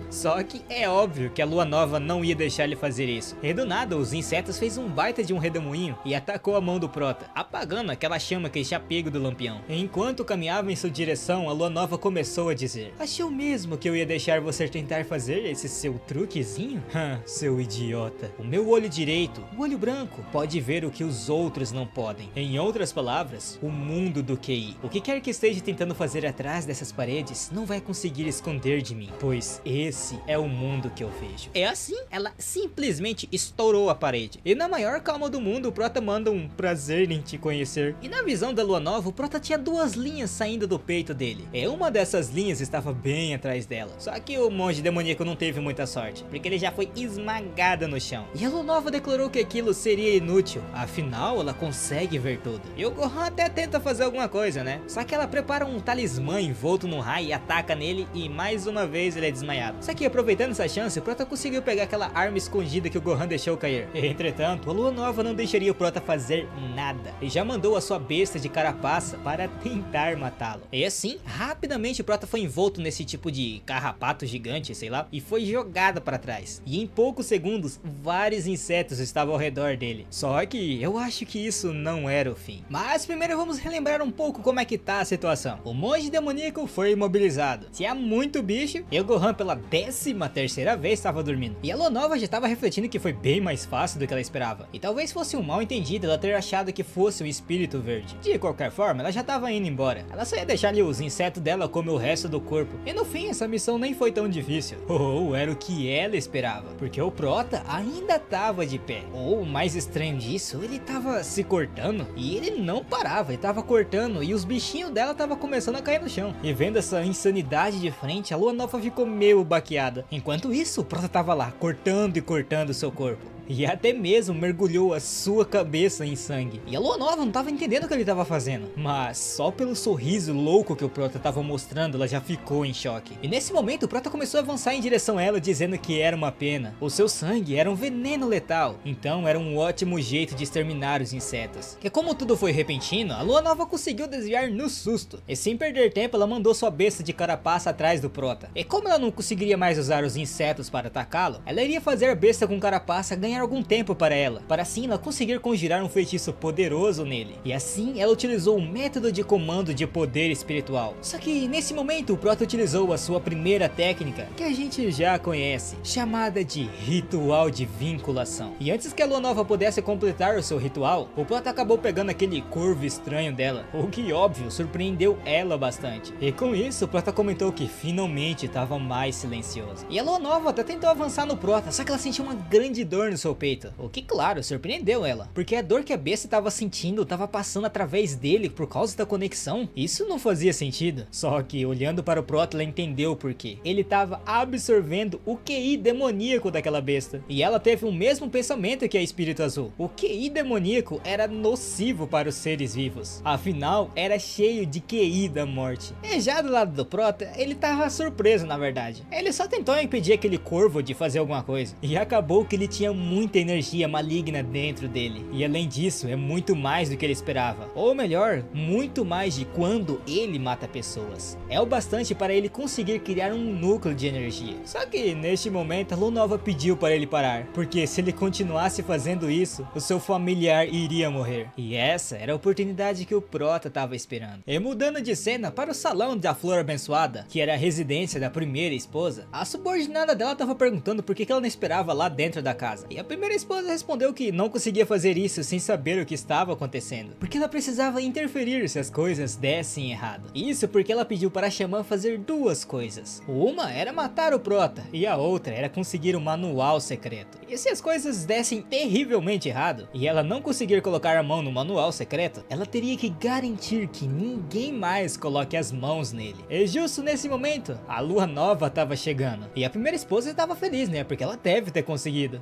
Só que é óbvio que a lua nova não ia deixar ele fazer isso. E do nada, os insetos fez um baita de um redemoinho e atacou a mão do Prota, apagando aquela chama que tinha pego do lampião. Enquanto caminhava em sua direção, a lua nova começou a dizer: achou mesmo que eu ia deixar você tentar fazer esse seu truquezinho? Seu idiota. O meu olho direito, o olho branco, pode ver o que os outros não podem. Em outras palavras, o mundo do QI. O que quer que esteja tentando fazer atrás dessas paredes não vai conseguir esconder de mim, pois esse é o mundo que eu vejo. É assim, ela simplesmente estourou a parede. E na maior calma do mundo, o Prota manda um prazer em te conhecer. E na visão da lua nova, o Prota tinha duas linhas saindo do peito dele. E uma dessas linhas estava bem atrás dela. Só que o monge demoníaco não teve muita sorte, porque ele já foi esmagado no chão. E a lua nova declarou que aquilo seria inútil, afinal ela consegue ver tudo. E o Gohan até tenta fazer alguma coisa, né? Só que ela prepara um talismã envolto num raio e ataca nele, e mais uma vez ele é desmaiado. Só que aproveitando essa chance, o Prota conseguiu pegar aquela arma escondida que o Gohan deixou cair. Entretanto, a lua nova não deixaria o Prota fazer nada, e já mandou a sua besta de carapaça para tentar matá-lo. E assim, rapidamente o Prota foi envolto nesse tipo de carrapato gigante, sei lá, e foi jogado para trás. E em poucos segundos, vários insetos estavam ao redor dele. Só que eu acho que isso não era o fim. Mas primeiro vamos relembrar um pouco como é que tá a situação. O monge demoníaco foi imobilizado. Tinha muito bicho, e o Gohan pela 13ª vez estava dormindo. E a lua nova já estava refletindo que foi bem mais fácil do que ela esperava. E talvez fosse um mal entendido ela ter achado que fosse um espírito verde. De qualquer forma, ela já estava indo embora. Ela só ia deixar ali os insetos dela comer o resto do corpo. E no fim, essa missão nem foi tão difícil. Ou era o que ela esperava, porque o Prota ainda estava de pé. Ou o mais estranho disso, ele estava se cortando e ele não parava, ele estava cortando e os bichinhos dela estavam começando a cair no chão. E vendo essa insanidade de frente, a lua nova ficou meio baqueada. Enquanto isso, o Prota estava lá cortando e cortando seu corpo. E até mesmo mergulhou a sua cabeça em sangue. E a lua nova não estava entendendo o que ele estava fazendo, mas só pelo sorriso louco que o Prota estava mostrando, ela já ficou em choque. E nesse momento o Prota começou a avançar em direção a ela, dizendo que era uma pena. O seu sangue era um veneno letal, então era um ótimo jeito de exterminar os insetos. E como tudo foi repentino, a lua nova conseguiu desviar no susto. E sem perder tempo, ela mandou sua besta de carapaça atrás do Prota. E como ela não conseguiria mais usar os insetos para atacá-lo, ela iria fazer a besta com carapaça ganhar algum tempo para ela, para assim ela conseguir conjurar um feitiço poderoso nele. E assim ela utilizou um método de comando de poder espiritual. Só que nesse momento o Prota utilizou a sua primeira técnica, que a gente já conhece, chamada de ritual de vinculação. E antes que a lua nova pudesse completar o seu ritual, o Prota acabou pegando aquele corvo estranho dela, o que óbvio surpreendeu ela bastante. E com isso o Prota comentou que finalmente estava mais silencioso. E a lua nova até tentou avançar no Prota, só que ela sentiu uma grande dor no seu peito, o que claro surpreendeu ela, porque a dor que a besta estava sentindo estava passando através dele por causa da conexão. Isso não fazia sentido. Só que olhando para o Prota ela entendeu o porquê. Ele estava absorvendo o QI demoníaco daquela besta, e ela teve o mesmo pensamento que a Espírito Azul. O QI demoníaco era nocivo para os seres vivos, afinal era cheio de QI da morte. E já do lado do Prota, ele estava surpreso na verdade. Ele só tentou impedir aquele corvo de fazer alguma coisa, e acabou que ele tinha muita energia maligna dentro dele. E além disso, é muito mais do que ele esperava. Ou melhor, muito mais de quando ele mata pessoas. É o bastante para ele conseguir criar um núcleo de energia. Só que neste momento a lua nova pediu para ele parar, porque se ele continuasse fazendo isso, o seu familiar iria morrer. E essa era a oportunidade que o Prota estava esperando. E mudando de cena para o salão da Flor Abençoada, que era a residência da primeira esposa, a subordinada dela estava perguntando por que ela não esperava lá dentro da casa. E a primeira esposa respondeu que não conseguia fazer isso sem saber o que estava acontecendo, porque ela precisava interferir se as coisas dessem errado. Isso porque ela pediu para a Xamã fazer duas coisas. Uma era matar o Prota, e a outra era conseguir um manual secreto. E se as coisas dessem terrivelmente errado, e ela não conseguir colocar a mão no manual secreto, ela teria que garantir que ninguém mais coloque as mãos nele. E justo nesse momento, a lua nova estava chegando, e a primeira esposa estava feliz, né, porque ela deve ter conseguido. E provavelmente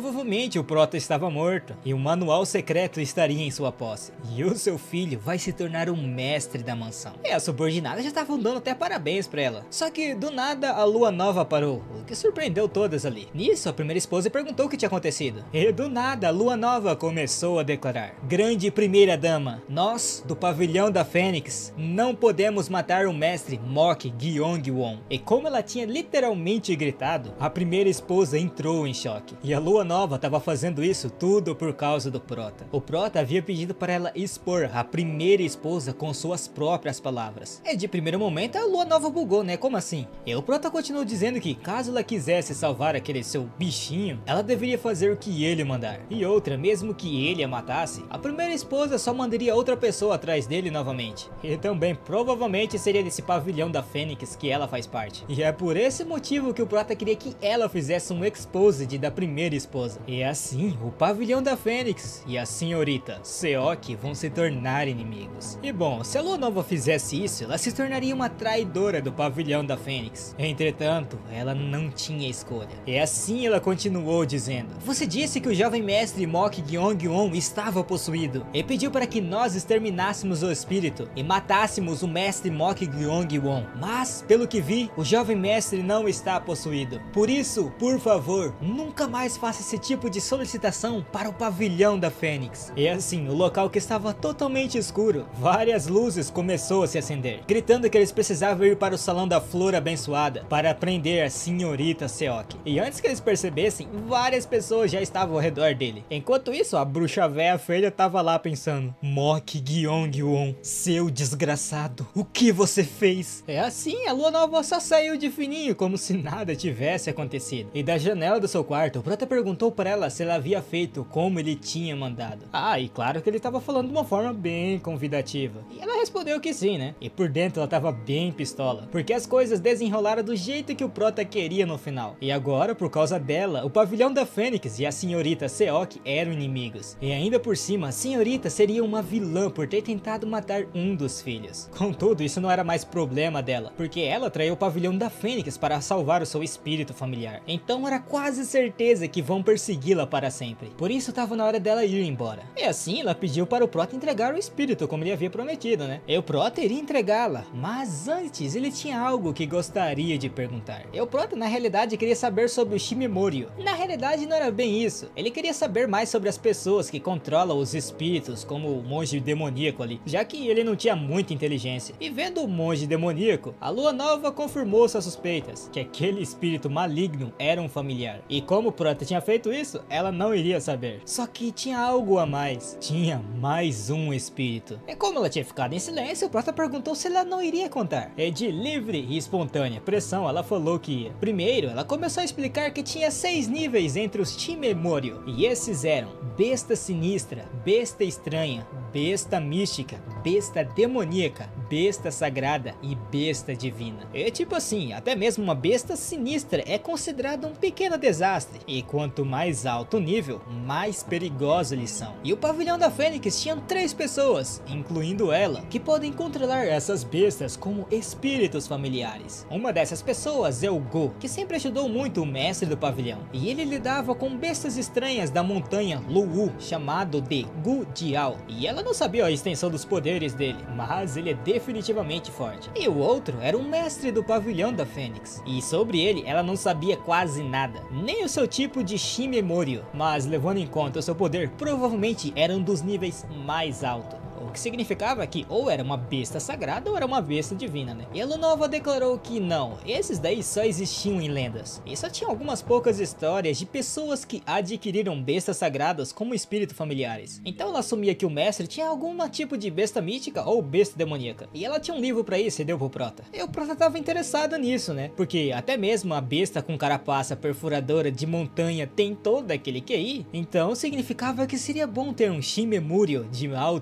provavelmente o Prota estava morto e o manual secreto estaria em sua posse. E o seu filho vai se tornar um mestre da mansão. E a subordinada já estavam dando até parabéns pra ela. Só que do nada a lua nova parou, o que surpreendeu todas ali. Nisso a primeira esposa perguntou o que tinha acontecido. E do nada a lua nova começou a declarar: grande primeira dama, nós do pavilhão da Fênix não podemos matar o mestre Mok Gyeong-won. E como ela tinha literalmente gritado, a primeira esposa entrou em choque. E a lua nova estava fazendo isso tudo por causa do Prota. O Prota havia pedido para ela expor a primeira esposa com suas próprias palavras. E de primeiro momento a lua nova bugou, né? Como assim? E o Prota continuou dizendo que caso ela quisesse salvar aquele seu bichinho, ela deveria fazer o que ele mandar. E outra, mesmo que ele a matasse, a primeira esposa só mandaria outra pessoa atrás dele novamente. E também provavelmente seria desse pavilhão da Fênix que ela faz parte. E é por esse motivo que o Prota queria que ela fizesse um exposed da primeira esposa. E assim, o pavilhão da Fênix e a senhorita Seok vão se tornar inimigos. E bom, se a lua nova fizesse isso, ela se tornaria uma traidora do pavilhão da Fênix. Entretanto, ela não tinha escolha. E assim ela continuou dizendo: você disse que o jovem mestre Mok Gyeong-won estava possuído e pediu para que nós exterminássemos o espírito e matássemos o mestre Mok Gyeong-won. Mas, pelo que vi, o jovem mestre não está possuído. Por isso, por favor, nunca mais faça esse tipo de solicitação para o pavilhão da Fênix. E assim, o local que estava totalmente escuro, várias luzes começou a se acender, gritando que eles precisavam ir para o salão da flor abençoada para prender a senhorita Seok. E antes que eles percebessem, várias pessoas já estavam ao redor dele. Enquanto isso, a bruxa véia feia estava lá pensando: Mok Gyeong-won, seu desgraçado, o que você fez? É assim, a lua nova só saiu de fininho, como se nada tivesse acontecido. E da janela do seu quarto, o Prota perguntou para ela se ela havia feito como ele tinha mandado. Ah, e claro que ele estava falando de uma forma bem convidativa. E ela respondeu que sim, né? E por dentro ela estava bem pistola, porque as coisas desenrolaram do jeito que o Prota queria no final. E agora, por causa dela, o pavilhão da Fênix e a senhorita Seok eram inimigos. E ainda por cima, a senhorita seria uma vilã por ter tentado matar um dos filhos. Contudo, isso não era mais problema dela, porque ela traiu o pavilhão da Fênix para salvar o seu espírito familiar. Então era quase certeza que vão persegui-la para sempre. Por isso estava na hora dela ir embora. E assim ela pediu para o Prota entregar o espírito, como ele havia prometido, né? E o Prota iria entregá-la, mas antes ele tinha algo que gostaria de perguntar. E o Prota na realidade queria saber sobre o Shimemoryu. Na realidade não era bem isso. Ele queria saber mais sobre as pessoas que controlam os espíritos, como o monge demoníaco ali, já que ele não tinha muita inteligência. E vendo o monge demoníaco, a lua nova confirmou suas suspeitas, que aquele espírito maligno era um familiar. E como o Prota tinha feito isso, ela não iria saber. Só que tinha algo a mais. Tinha mais um espírito. E como ela tinha ficado em silêncio, o Prota perguntou se ela não iria contar. E de livre e espontânea pressão, ela falou que ia. Primeiro, ela começou a explicar que tinha 6 níveis entre os Shimemoryu. E esses eram besta sinistra, besta estranha, besta mística, besta demoníaca, besta sagrada e besta divina. E tipo assim, até mesmo uma besta sinistra é considerada um pequeno desastre. E quanto mais alto o nível, mais perigosos eles são. E o pavilhão da Fênix tinha 3 pessoas, incluindo ela, que podem controlar essas bestas como espíritos familiares. Uma dessas pessoas é o Go, que sempre ajudou muito o mestre do pavilhão. E ele lidava com bestas estranhas da montanha Luwu, chamado de Gu Jiao. E ela não sabia a extensão dos poderes dele, mas ele é definitivamente forte. E o outro era o mestre do pavilhão da Fênix. E sobre ele, ela não sabia quase nada, nem o seu tipo de Shimemoryu, mas levando em conta o seu poder, provavelmente era um dos níveis mais altos. O que significava que ou era uma besta sagrada ou era uma besta divina, né? E a Lunova declarou que não, esses daí só existiam em lendas. E só tinha algumas poucas histórias de pessoas que adquiriram bestas sagradas como espírito familiares. Então ela assumia que o mestre tinha algum tipo de besta mítica ou besta demoníaca. E ela tinha um livro pra isso e deu pro Prota. E o Prota tava interessado nisso, né? Porque até mesmo a besta com carapaça perfuradora de montanha tem todo aquele QI. Então significava que seria bom ter um Shimemoryu de alto nível.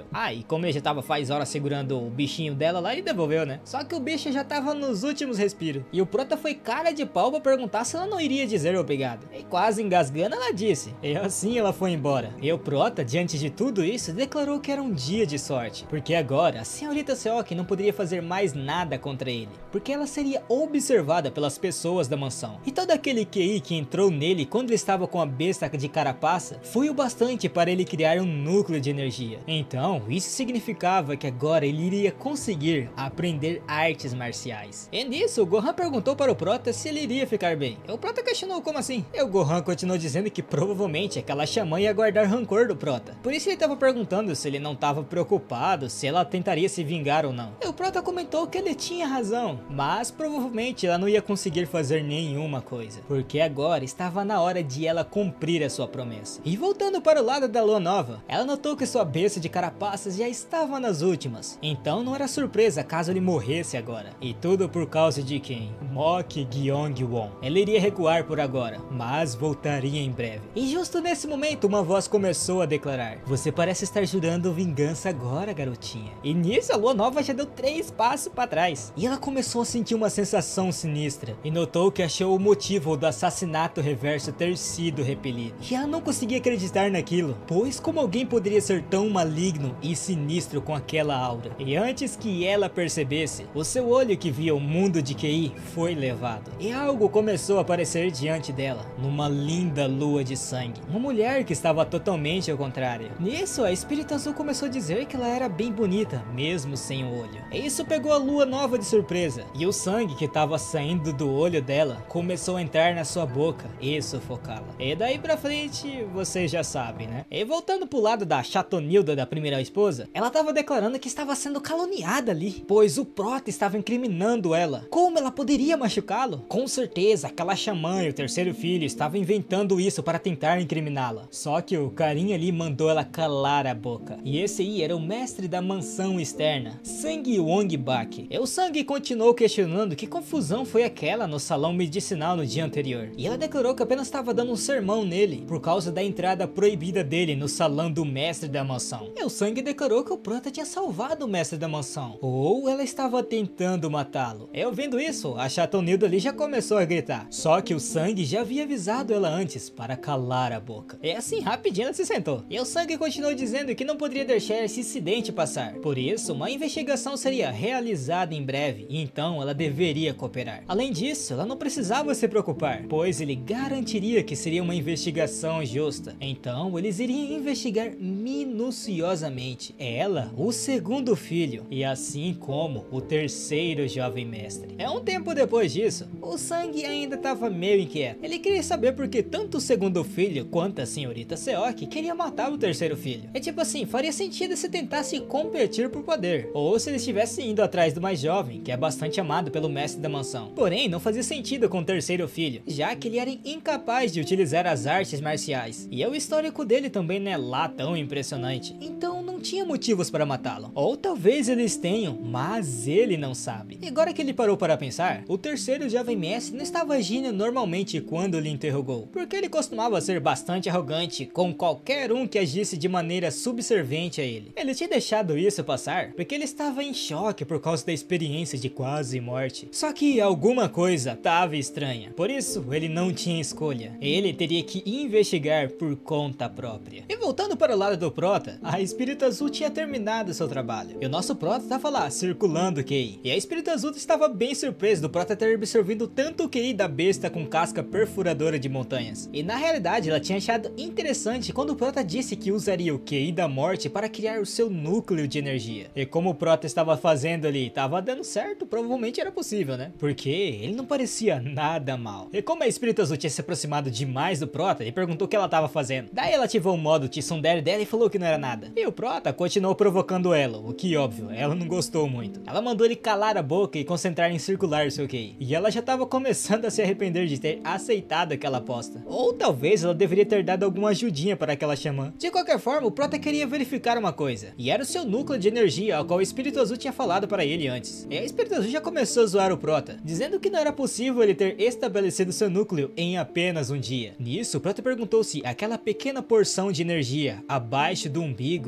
devolveu. Ah, e como ele já tava faz horas segurando o bichinho dela lá, ele devolveu, né? Só que o bicho já tava nos últimos respiros. E o Prota foi cara de pau pra perguntar se ela não iria dizer obrigado. E quase engasgando, ela disse. E assim ela foi embora. E o Prota, diante de tudo isso, declarou que era um dia de sorte. Porque agora, a senhorita Seok não poderia fazer mais nada contra ele. Porque ela seria observada pelas pessoas da mansão. E todo aquele QI que entrou nele quando ele estava com a besta de carapaça, foi o bastante para ele criar um núcleo de energia. Então, isso significava que agora ele iria conseguir aprender artes marciais. E nisso, o Gohan perguntou para o Prota se ele iria ficar bem. E o Prota questionou como assim? E o Gohan continuou dizendo que provavelmente aquela xamã ia guardar rancor do Prota. Por isso ele estava perguntando se ele não estava preocupado, se ela tentaria se vingar ou não. E o Prota comentou que ele tinha razão, mas provavelmente ela não ia conseguir fazer nenhuma coisa, porque agora estava na hora de ela cumprir a sua promessa. E voltando para o lado da lua nova, ela notou que sua besta de carapaças já estava nas últimas, então não era surpresa caso ele morresse agora. E tudo por causa de quem? Mok Gyeong-won. Ele iria recuar por agora, mas voltaria em breve. E justo nesse momento uma voz começou a declarar: você parece estar jurando vingança agora, garotinha. E nisso a lua nova já deu 3 passos para trás. E ela começou a sentir uma sensação sinistra, e notou que achou o motivo do assassinato reverso ter sido repelido. E ela não conseguia acreditar naquilo, pois como alguém poderia ser tão maligno e sinistro com aquela aura? E antes que ela percebesse, o seu olho que via o mundo de QI foi levado. E algo começou a aparecer diante dela, numa linda lua de sangue. Uma mulher que estava totalmente ao contrário. Nisso, a Espírito Azul começou a dizer que ela era bem bonita, mesmo sem o olho. E isso pegou a lua nova de surpresa, e o sangue que estava saindo do olho dela começou a entrar na sua boca e sufocá-la. E daí pra frente, vocês já sabem, né? E voltando pro lado da Chatonilda, da primeira esposa, ela estava declarando que estava sendo caluniada ali, pois o Prota estava incriminando ela. Como ela poderia machucá-lo? Com certeza, aquela xamã e o terceiro filho estavam inventando isso para tentar incriminá-la. Só que o carinha ali mandou ela calar a boca. E esse aí era o mestre da mansão externa, Sang Wong-bak. E o Sang continuou questionando que confusão foi aquela no salão medicinal no dia anterior. E ela declarou que apenas estava dando um sermão nele, por causa da entrada proibida dele no salão do mestre da mansão. E o Sang declarou que o Prota tinha salvado o mestre da mansão, ou ela estava tentando matá-lo. Eu vendo isso, a Chatonilda ali já começou a gritar. Só que o Sang já havia avisado ela antes para calar a boca. E assim, rapidinho ela se sentou. E o Sang continuou dizendo que não poderia deixar esse incidente passar. Por isso, uma investigação seria realizada em breve, e então ela deveria cooperar. Além disso, ela não precisava se preocupar, pois ele garantiria que seria uma investigação justa. Então, eles iriam investigar minuciosamente ela, o segundo filho, e assim como o terceiro jovem mestre. Um tempo depois disso, o Sang ainda estava meio inquieto. Ele queria saber por que tanto o segundo filho quanto a senhorita Seok queria matar o terceiro filho. É tipo assim, faria sentido se tentasse competir por poder, ou se eles estivessem indo atrás do mais jovem, que é bastante amado pelo mestre da mansão. Porém, não fazia sentido com o terceiro filho, já que ele era incapaz de utilizar as artes marciais. E o histórico dele também não é lá tão impressionante. Então não tinha motivos para matá-lo. Ou talvez eles tenham, mas ele não sabe. E agora que ele parou para pensar, o terceiro jovem mestre não estava agindo normalmente quando lhe interrogou, porque ele costumava ser bastante arrogante com qualquer um que agisse de maneira subserviente a ele. Ele tinha deixado isso passar porque ele estava em choque por causa da experiência de quase morte. Só que alguma coisa estava estranha, por isso ele não tinha escolha. Ele teria que investigar por conta própria. E voltando para o lado do Prota, a Espírito Azul tinha terminado seu trabalho, e o nosso Prota estava lá, circulando o QI. E a Espírito Azul estava bem surpreso do Prota ter absorvido tanto o QI da besta com casca perfuradora de montanhas. E na realidade ela tinha achado interessante quando o Prota disse que usaria o QI da morte para criar o seu núcleo de energia. E como o Prota estava fazendo ali, estava dando certo, provavelmente era possível, né? Porque ele não parecia nada mal. E como a Espírito Azul tinha se aproximado demais do Prota, ele perguntou o que ela estava fazendo. Daí ela ativou o modo Tsundere dela e falou que não era nada. E o Prota continuou provocando ela, o que óbvio, ela não gostou muito. Ela mandou ele calar a boca e concentrar em circular o seu QI. E ela já estava começando a se arrepender de ter aceitado aquela aposta. Ou talvez ela deveria ter dado alguma ajudinha para aquela xamã. De qualquer forma, o Prota queria verificar uma coisa, e era o seu núcleo de energia, ao qual o Espírito Azul tinha falado para ele antes. E a Espírito Azul já começou a zoar o Prota, dizendo que não era possível ele ter estabelecido seu núcleo em apenas um dia. Nisso, o Prota perguntou se aquela pequena porção de energia abaixo do umbigo era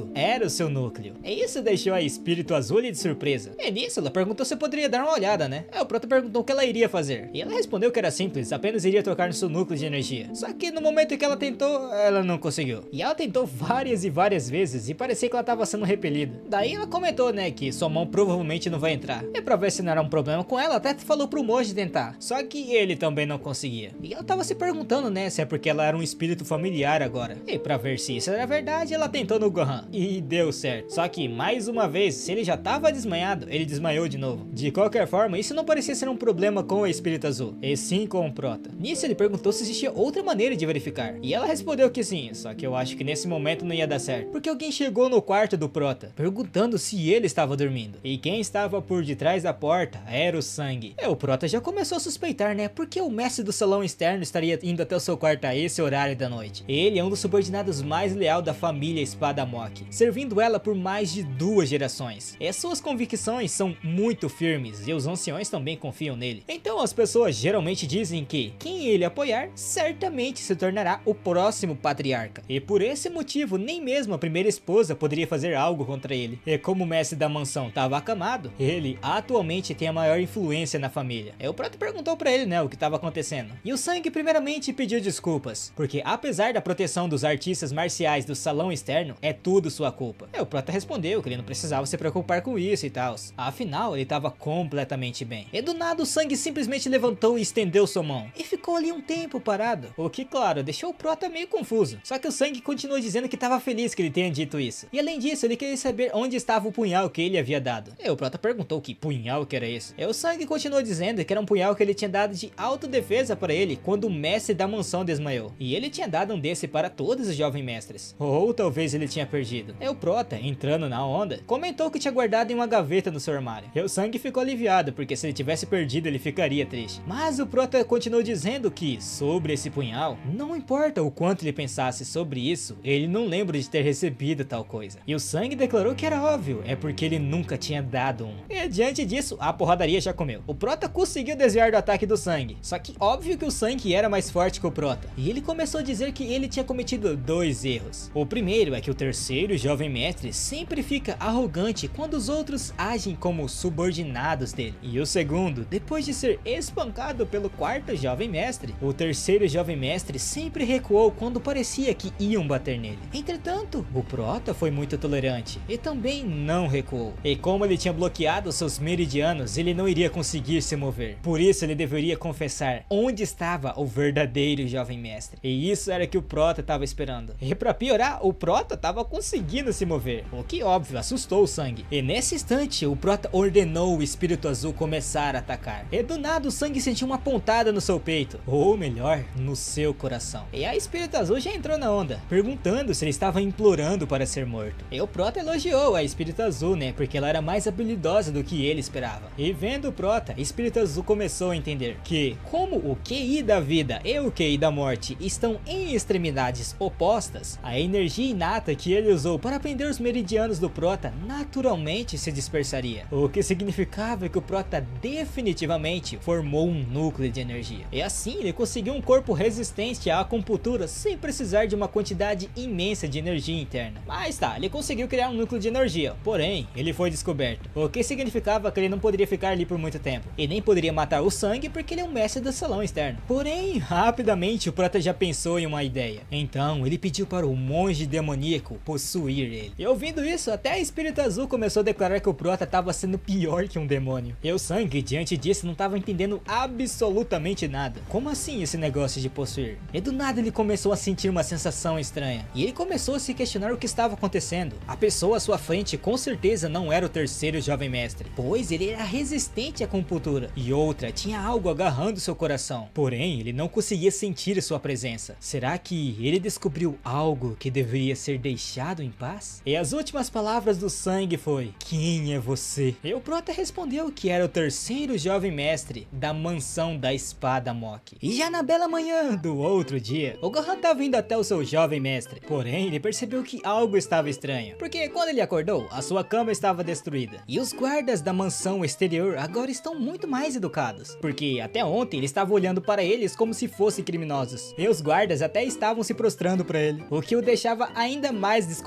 era o seu núcleo. E isso deixou a Espírito Azul de surpresa. E nisso, ela perguntou se poderia dar uma olhada, né? O Prota perguntou o que ela iria fazer. E ela respondeu que era simples, apenas iria tocar no seu núcleo de energia. Só que no momento que ela tentou, ela não conseguiu. E ela tentou várias e várias vezes e parecia que ela estava sendo repelida. Daí ela comentou, né, que sua mão provavelmente não vai entrar. E pra ver se não era um problema com ela, até falou pro Moji tentar. Só que ele também não conseguia. E ela tava se perguntando, né, se é porque ela era um espírito familiar agora. E pra ver se isso era verdade, ela tentou no Gohan. E deu certo. Só que, mais uma vez, se ele já tava desmaiado, ele desmaiou de novo. De qualquer forma, isso não parecia ser um problema com o Espírito Azul, e sim com o Prota. Nisso ele perguntou se existia outra maneira de verificar. E ela respondeu que sim, só que eu acho que nesse momento não ia dar certo. Porque alguém chegou no quarto do Prota, perguntando se ele estava dormindo. E quem estava por detrás da porta era o Sangue. E o Prota já começou a suspeitar, né? Porque o mestre do salão externo estaria indo até o seu quarto a esse horário da noite. Ele é um dos subordinados mais leal da família Espada Mok, servindo ela por mais de 2 gerações. E suas convicções são muito firmes e os anciões também confiam nele. Então as pessoas geralmente dizem que quem ele apoiar certamente se tornará o próximo patriarca. E por esse motivo nem mesmo a primeira esposa poderia fazer algo contra ele. E como o mestre da mansão estava acamado, ele atualmente tem a maior influência na família. E o Prota perguntou pra ele, né, o que estava acontecendo. E o Sangue primeiramente pediu desculpas, porque apesar da proteção dos artistas marciais do salão externo, é tudo sua culpa. E o Prota respondeu que ele não precisava se preocupar com isso e tal. Afinal, ele estava completamente bem. E do nada o Sangue simplesmente levantou e estendeu sua mão. E ficou ali um tempo parado. O que, claro, deixou o Prota meio confuso. Só que o Sangue continuou dizendo que estava feliz que ele tenha dito isso. E além disso, ele queria saber onde estava o punhal que ele havia dado. E o Prota perguntou que punhal que era esse. E o Sangue continuou dizendo que era um punhal que ele tinha dado de autodefesa para ele quando o mestre da mansão desmaiou. E ele tinha dado um desse para todos os jovens mestres. Ou talvez ele tinha perdido. E o Prota, entrando na onda, comentou que tinha guardado em uma gaveta no seu armário. E o Sangue ficou aliviado, porque se ele tivesse perdido ele ficaria triste. Mas o Prota continuou dizendo que, sobre esse punhal, não importa o quanto ele pensasse sobre isso, ele não lembra de ter recebido tal coisa. E o Sangue declarou que era óbvio, é porque ele nunca tinha dado um. E diante disso, a porradaria já comeu. O Prota conseguiu desviar do ataque do Sangue, só que óbvio que o Sangue era mais forte que o Prota. E ele começou a dizer que ele tinha cometido 2 erros. O primeiro é que o terceiro jovem mestre sempre fica arrogante quando os outros agem como subordinados dele. E o segundo, depois de ser espancado pelo quarto jovem mestre, o terceiro jovem mestre sempre recuou quando parecia que iam bater nele. Entretanto, o Prota foi muito tolerante e também não recuou. E como ele tinha bloqueado seus meridianos, ele não iria conseguir se mover. Por isso ele deveria confessar onde estava o verdadeiro jovem mestre. E isso era o que o Prota estava esperando. E pra piorar, o Prota estava conseguindo se mover, o que óbvio assustou o Sangue. E nesse instante, o Prota ordenou o Espírito Azul começar a atacar. E do nada o Sangue sentiu uma pontada no seu peito, ou melhor, no seu coração. E a Espírito Azul já entrou na onda, perguntando se ele estava implorando para ser morto. E o Prota elogiou a Espírito Azul, né, porque ela era mais habilidosa do que ele esperava. E vendo o Prota, Espírito Azul começou a entender que, como o QI da vida e o QI da morte estão em extremidades opostas, a energia inata que ele usou para prender os meridianos do Prota naturalmente se dispersaria. O que significava que o Prota definitivamente formou um núcleo de energia. E assim ele conseguiu um corpo resistente à acupuntura sem precisar de uma quantidade imensa de energia interna. Mas tá, ele conseguiu criar um núcleo de energia, porém ele foi descoberto. O que significava que ele não poderia ficar ali por muito tempo. E nem poderia matar o Sangue porque ele é um mestre do salão externo. Porém, rapidamente o Prota já pensou em uma ideia. Então ele pediu para o monge demoníaco possuir ele. E ouvindo isso, até a Espírito Azul começou a declarar que o Prota estava sendo pior que um demônio. E o Sangue, diante disso, não estava entendendo absolutamente nada. Como assim esse negócio de possuir? E do nada ele começou a sentir uma sensação estranha. E ele começou a se questionar o que estava acontecendo. A pessoa à sua frente com certeza não era o terceiro jovem mestre, pois ele era resistente à acupuntura. E outra, tinha algo agarrando seu coração. Porém, ele não conseguia sentir sua presença. Será que ele descobriu algo que deveria ser deixado em paz? E as últimas palavras do Sangue foi: quem é você? E o Prota respondeu que era o terceiro jovem mestre da mansão da Espada Mok. E já na bela manhã do outro dia, o Gohan estava indo até o seu jovem mestre. Porém, ele percebeu que algo estava estranho, porque quando ele acordou, a sua cama estava destruída. E os guardas da mansão exterior agora estão muito mais educados, porque até ontem ele estava olhando para eles como se fossem criminosos. E os guardas até estavam se prostrando para ele, o que o deixava ainda mais desconfortável.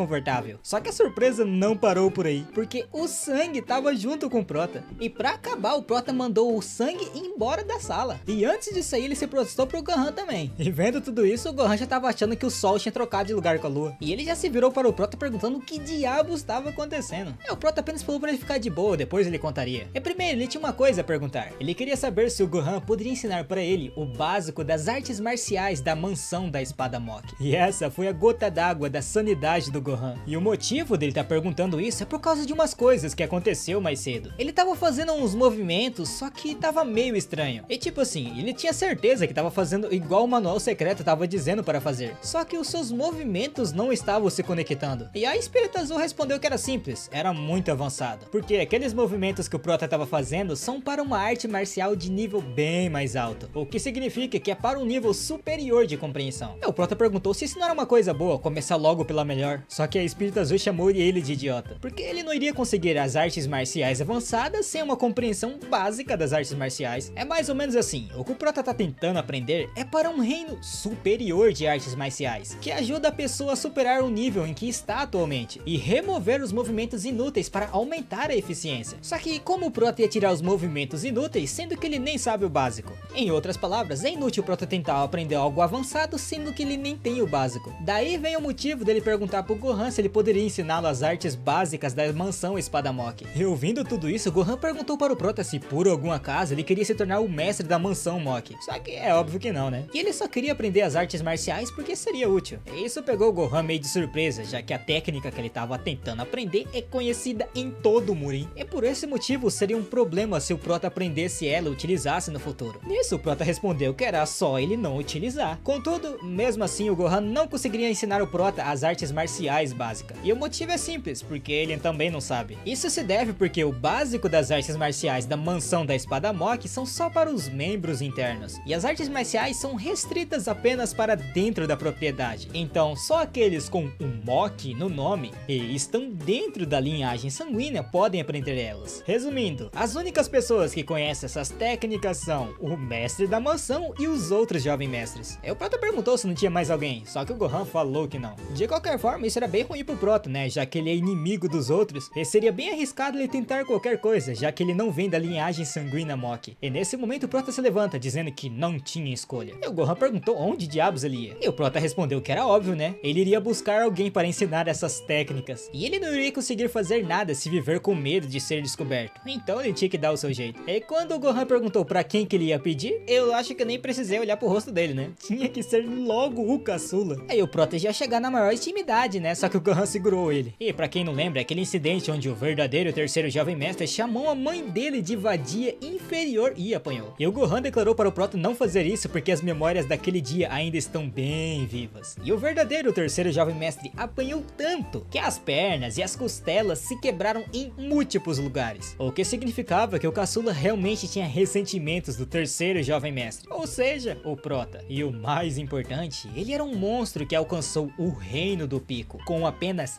saudável. Só que a surpresa não parou por aí, porque o sangue tava junto com o Prota. E pra acabar, o Prota mandou o sangue embora da sala. E antes de sair, ele se protestou pro Gohan também. E vendo tudo isso, o Gohan já tava achando que o Sol tinha trocado de lugar com a Lua. E ele já se virou para o Prota perguntando o que diabos estava acontecendo. O Prota apenas falou pra ele ficar de boa, depois ele contaria. E primeiro, ele tinha uma coisa a perguntar. Ele queria saber se o Gohan poderia ensinar pra ele o básico das artes marciais da mansão da espada Mok. E essa foi a gota d'água da sanidade do Gohan. E o motivo dele estar perguntando isso é por causa de umas coisas que aconteceu mais cedo. Ele tava fazendo uns movimentos, só que tava meio estranho. E tipo assim, ele tinha certeza que tava fazendo igual o manual secreto tava dizendo para fazer. Só que os seus movimentos não estavam se conectando. E a Espírito Azul respondeu que era simples, era muito avançado. Porque aqueles movimentos que o Prota tava fazendo são para uma arte marcial de nível bem mais alto. O que significa que é para um nível superior de compreensão. O Prota perguntou se isso não era uma coisa boa, começar logo pela melhor. Só que a Espírito Azul chamou ele de idiota. Porque ele não iria conseguir as artes marciais avançadas sem uma compreensão básica das artes marciais. É mais ou menos assim, o que o Prota tá tentando aprender é para um reino superior de artes marciais, que ajuda a pessoa a superar o nível em que está atualmente e remover os movimentos inúteis para aumentar a eficiência. Só que como o Prota ia tirar os movimentos inúteis, sendo que ele nem sabe o básico? Em outras palavras, é inútil o Prota tentar aprender algo avançado, sendo que ele nem tem o básico. Daí vem o motivo dele perguntar pro Gohan se ele poderia ensiná-lo as artes básicas da mansão Espada Mok. E ouvindo tudo isso, Gohan perguntou para o Prota se por algum acaso ele queria se tornar o mestre da mansão Mok. Só que é óbvio que não, né? E ele só queria aprender as artes marciais porque seria útil. E isso pegou o Gohan meio de surpresa, já que a técnica que ele estava tentando aprender é conhecida em todo o Murin. E por esse motivo seria um problema se o Prota aprendesse ela e utilizasse no futuro. Nisso o Prota respondeu que era só ele não utilizar. Contudo, mesmo assim o Gohan não conseguiria ensinar o Prota as artes marciais básicas. E o motivo é simples, porque ele também não sabe. Isso se deve porque o básico das artes marciais da mansão da Espada Mok são só para os membros internos. E as artes marciais são restritas apenas para dentro da propriedade. Então só aqueles com o Mok no nome e estão dentro da linhagem sanguínea podem aprender elas. Resumindo, as únicas pessoas que conhecem essas técnicas são o mestre da mansão e os outros jovens mestres. O Prota perguntou se não tinha mais alguém, só que o Gohan falou que não. De qualquer forma, isso era bem ruim pro Prota, né, já que ele é inimigo dos outros, e seria bem arriscado ele tentar qualquer coisa, já que ele não vem da linhagem sanguínea Mok. E nesse momento o Prota se levanta, dizendo que não tinha escolha. E o Gohan perguntou onde diabos ele ia. E o Prota respondeu que era óbvio, né? Ele iria buscar alguém para ensinar essas técnicas. E ele não iria conseguir fazer nada se viver com medo de ser descoberto. Então ele tinha que dar o seu jeito. E quando o Gohan perguntou pra quem que ele ia pedir, eu acho que eu nem precisei olhar pro rosto dele, né? Tinha que ser logo o caçula. Aí o Prota ia chegar na maior intimidade, né? Só que o Gohan segurou ele. E pra quem não lembra, aquele incidente onde o verdadeiro terceiro jovem mestre chamou a mãe dele de vadia inferior e apanhou. E o Gohan declarou para o Prota não fazer isso porque as memórias daquele dia ainda estão bem vivas. E o verdadeiro terceiro jovem mestre apanhou tanto que as pernas e as costelas se quebraram em múltiplos lugares. O que significava que o caçula realmente tinha ressentimentos do terceiro jovem mestre, ou seja, o Prota. E o mais importante, ele era um monstro que alcançou o reino do Pico com apenas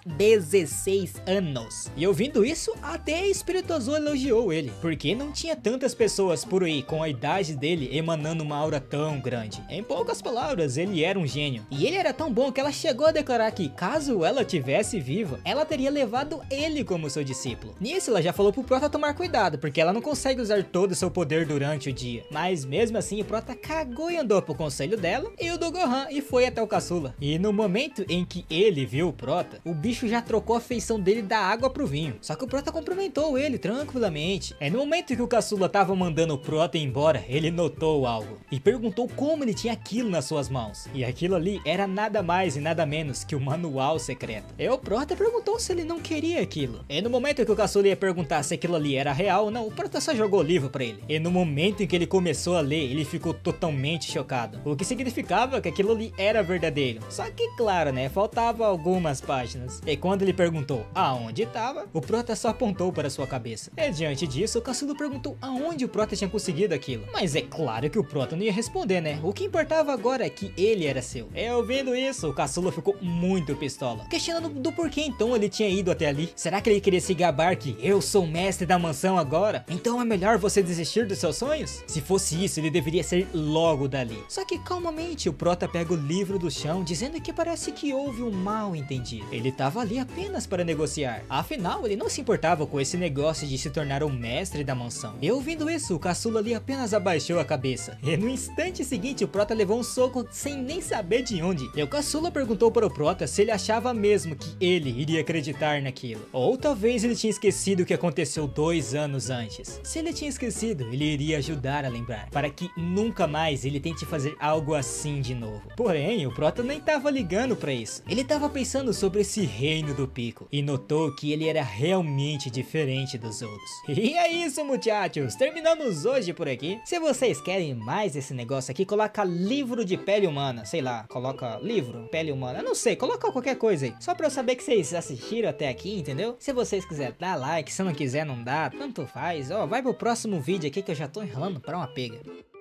16 anos. E ouvindo isso, até Espírito Azul elogiou ele, porque não tinha tantas pessoas por aí com a idade dele emanando uma aura tão grande. Em poucas palavras, ele era um gênio. E ele era tão bom que ela chegou a declarar que, caso ela tivesse viva, ela teria levado ele como seu discípulo. Nisso, ela já falou pro Prota tomar cuidado, porque ela não consegue usar todo o seu poder durante o dia. Mas mesmo assim, o Prota cagou e andou pro conselho dela e o do Gohan e foi até o caçula. E no momento em que ele viu o Prota, o bicho já trocou a feição dele da água pro vinho. Só que o Prota cumprimentou ele tranquilamente. No momento que o caçula tava mandando o Prota embora, ele notou algo e perguntou como ele tinha aquilo nas suas mãos. E aquilo ali era nada mais e nada menos que o manual secreto. E o Prota perguntou se ele não queria aquilo. E no momento que o caçula ia perguntar se aquilo ali era real ou não, o Prota só jogou o livro pra ele. E no momento em que ele começou a ler, ele ficou totalmente chocado. O que significava que aquilo ali era verdadeiro. Só que claro, né, faltava algumas páginas. E quando ele perguntou aonde estava, o Prota só apontou para sua cabeça. E diante disso, o caçula perguntou aonde o Prota tinha conseguido aquilo. Mas é claro que o Prota não ia responder, né? O que importava agora é que ele era seu. E ouvindo isso, o caçula ficou muito pistola, questionando do porquê então ele tinha ido até ali. Será que ele queria se gabar que eu sou o mestre da mansão agora? Então é melhor você desistir dos seus sonhos? Se fosse isso, ele deveria ser logo dali. Só que calmamente o Prota pega o livro do chão, dizendo que parece que houve um mal entendido. Ele tava ali apenas para negociar. Afinal, ele não se importava com esse negócio de se tornar o mestre da mansão. E ouvindo isso, o caçula ali apenas abaixou a cabeça. E no instante seguinte, o Prota levou um soco sem nem saber de onde. E o caçula perguntou para o Prota se ele achava mesmo que ele iria acreditar naquilo. Ou talvez ele tinha esquecido o que aconteceu 2 anos antes. Se ele tinha esquecido, ele iria ajudar a lembrar, para que nunca mais ele tente fazer algo assim de novo. Porém, o Prota nem tava ligando para isso. Ele tava pensando sobre esse reino do Pico e notou que ele era realmente diferente dos outros. E é isso, muchachos, terminamos hoje por aqui. Se vocês querem mais esse negócio aqui, coloca livro de pele humana, sei lá, coloca livro, pele humana, eu não sei, coloca qualquer coisa aí, só pra eu saber que vocês assistiram até aqui, entendeu? Se vocês quiserem dar like, se não quiser não dá, tanto faz, ó, vai pro próximo vídeo aqui que eu já tô enrolando pra uma pega.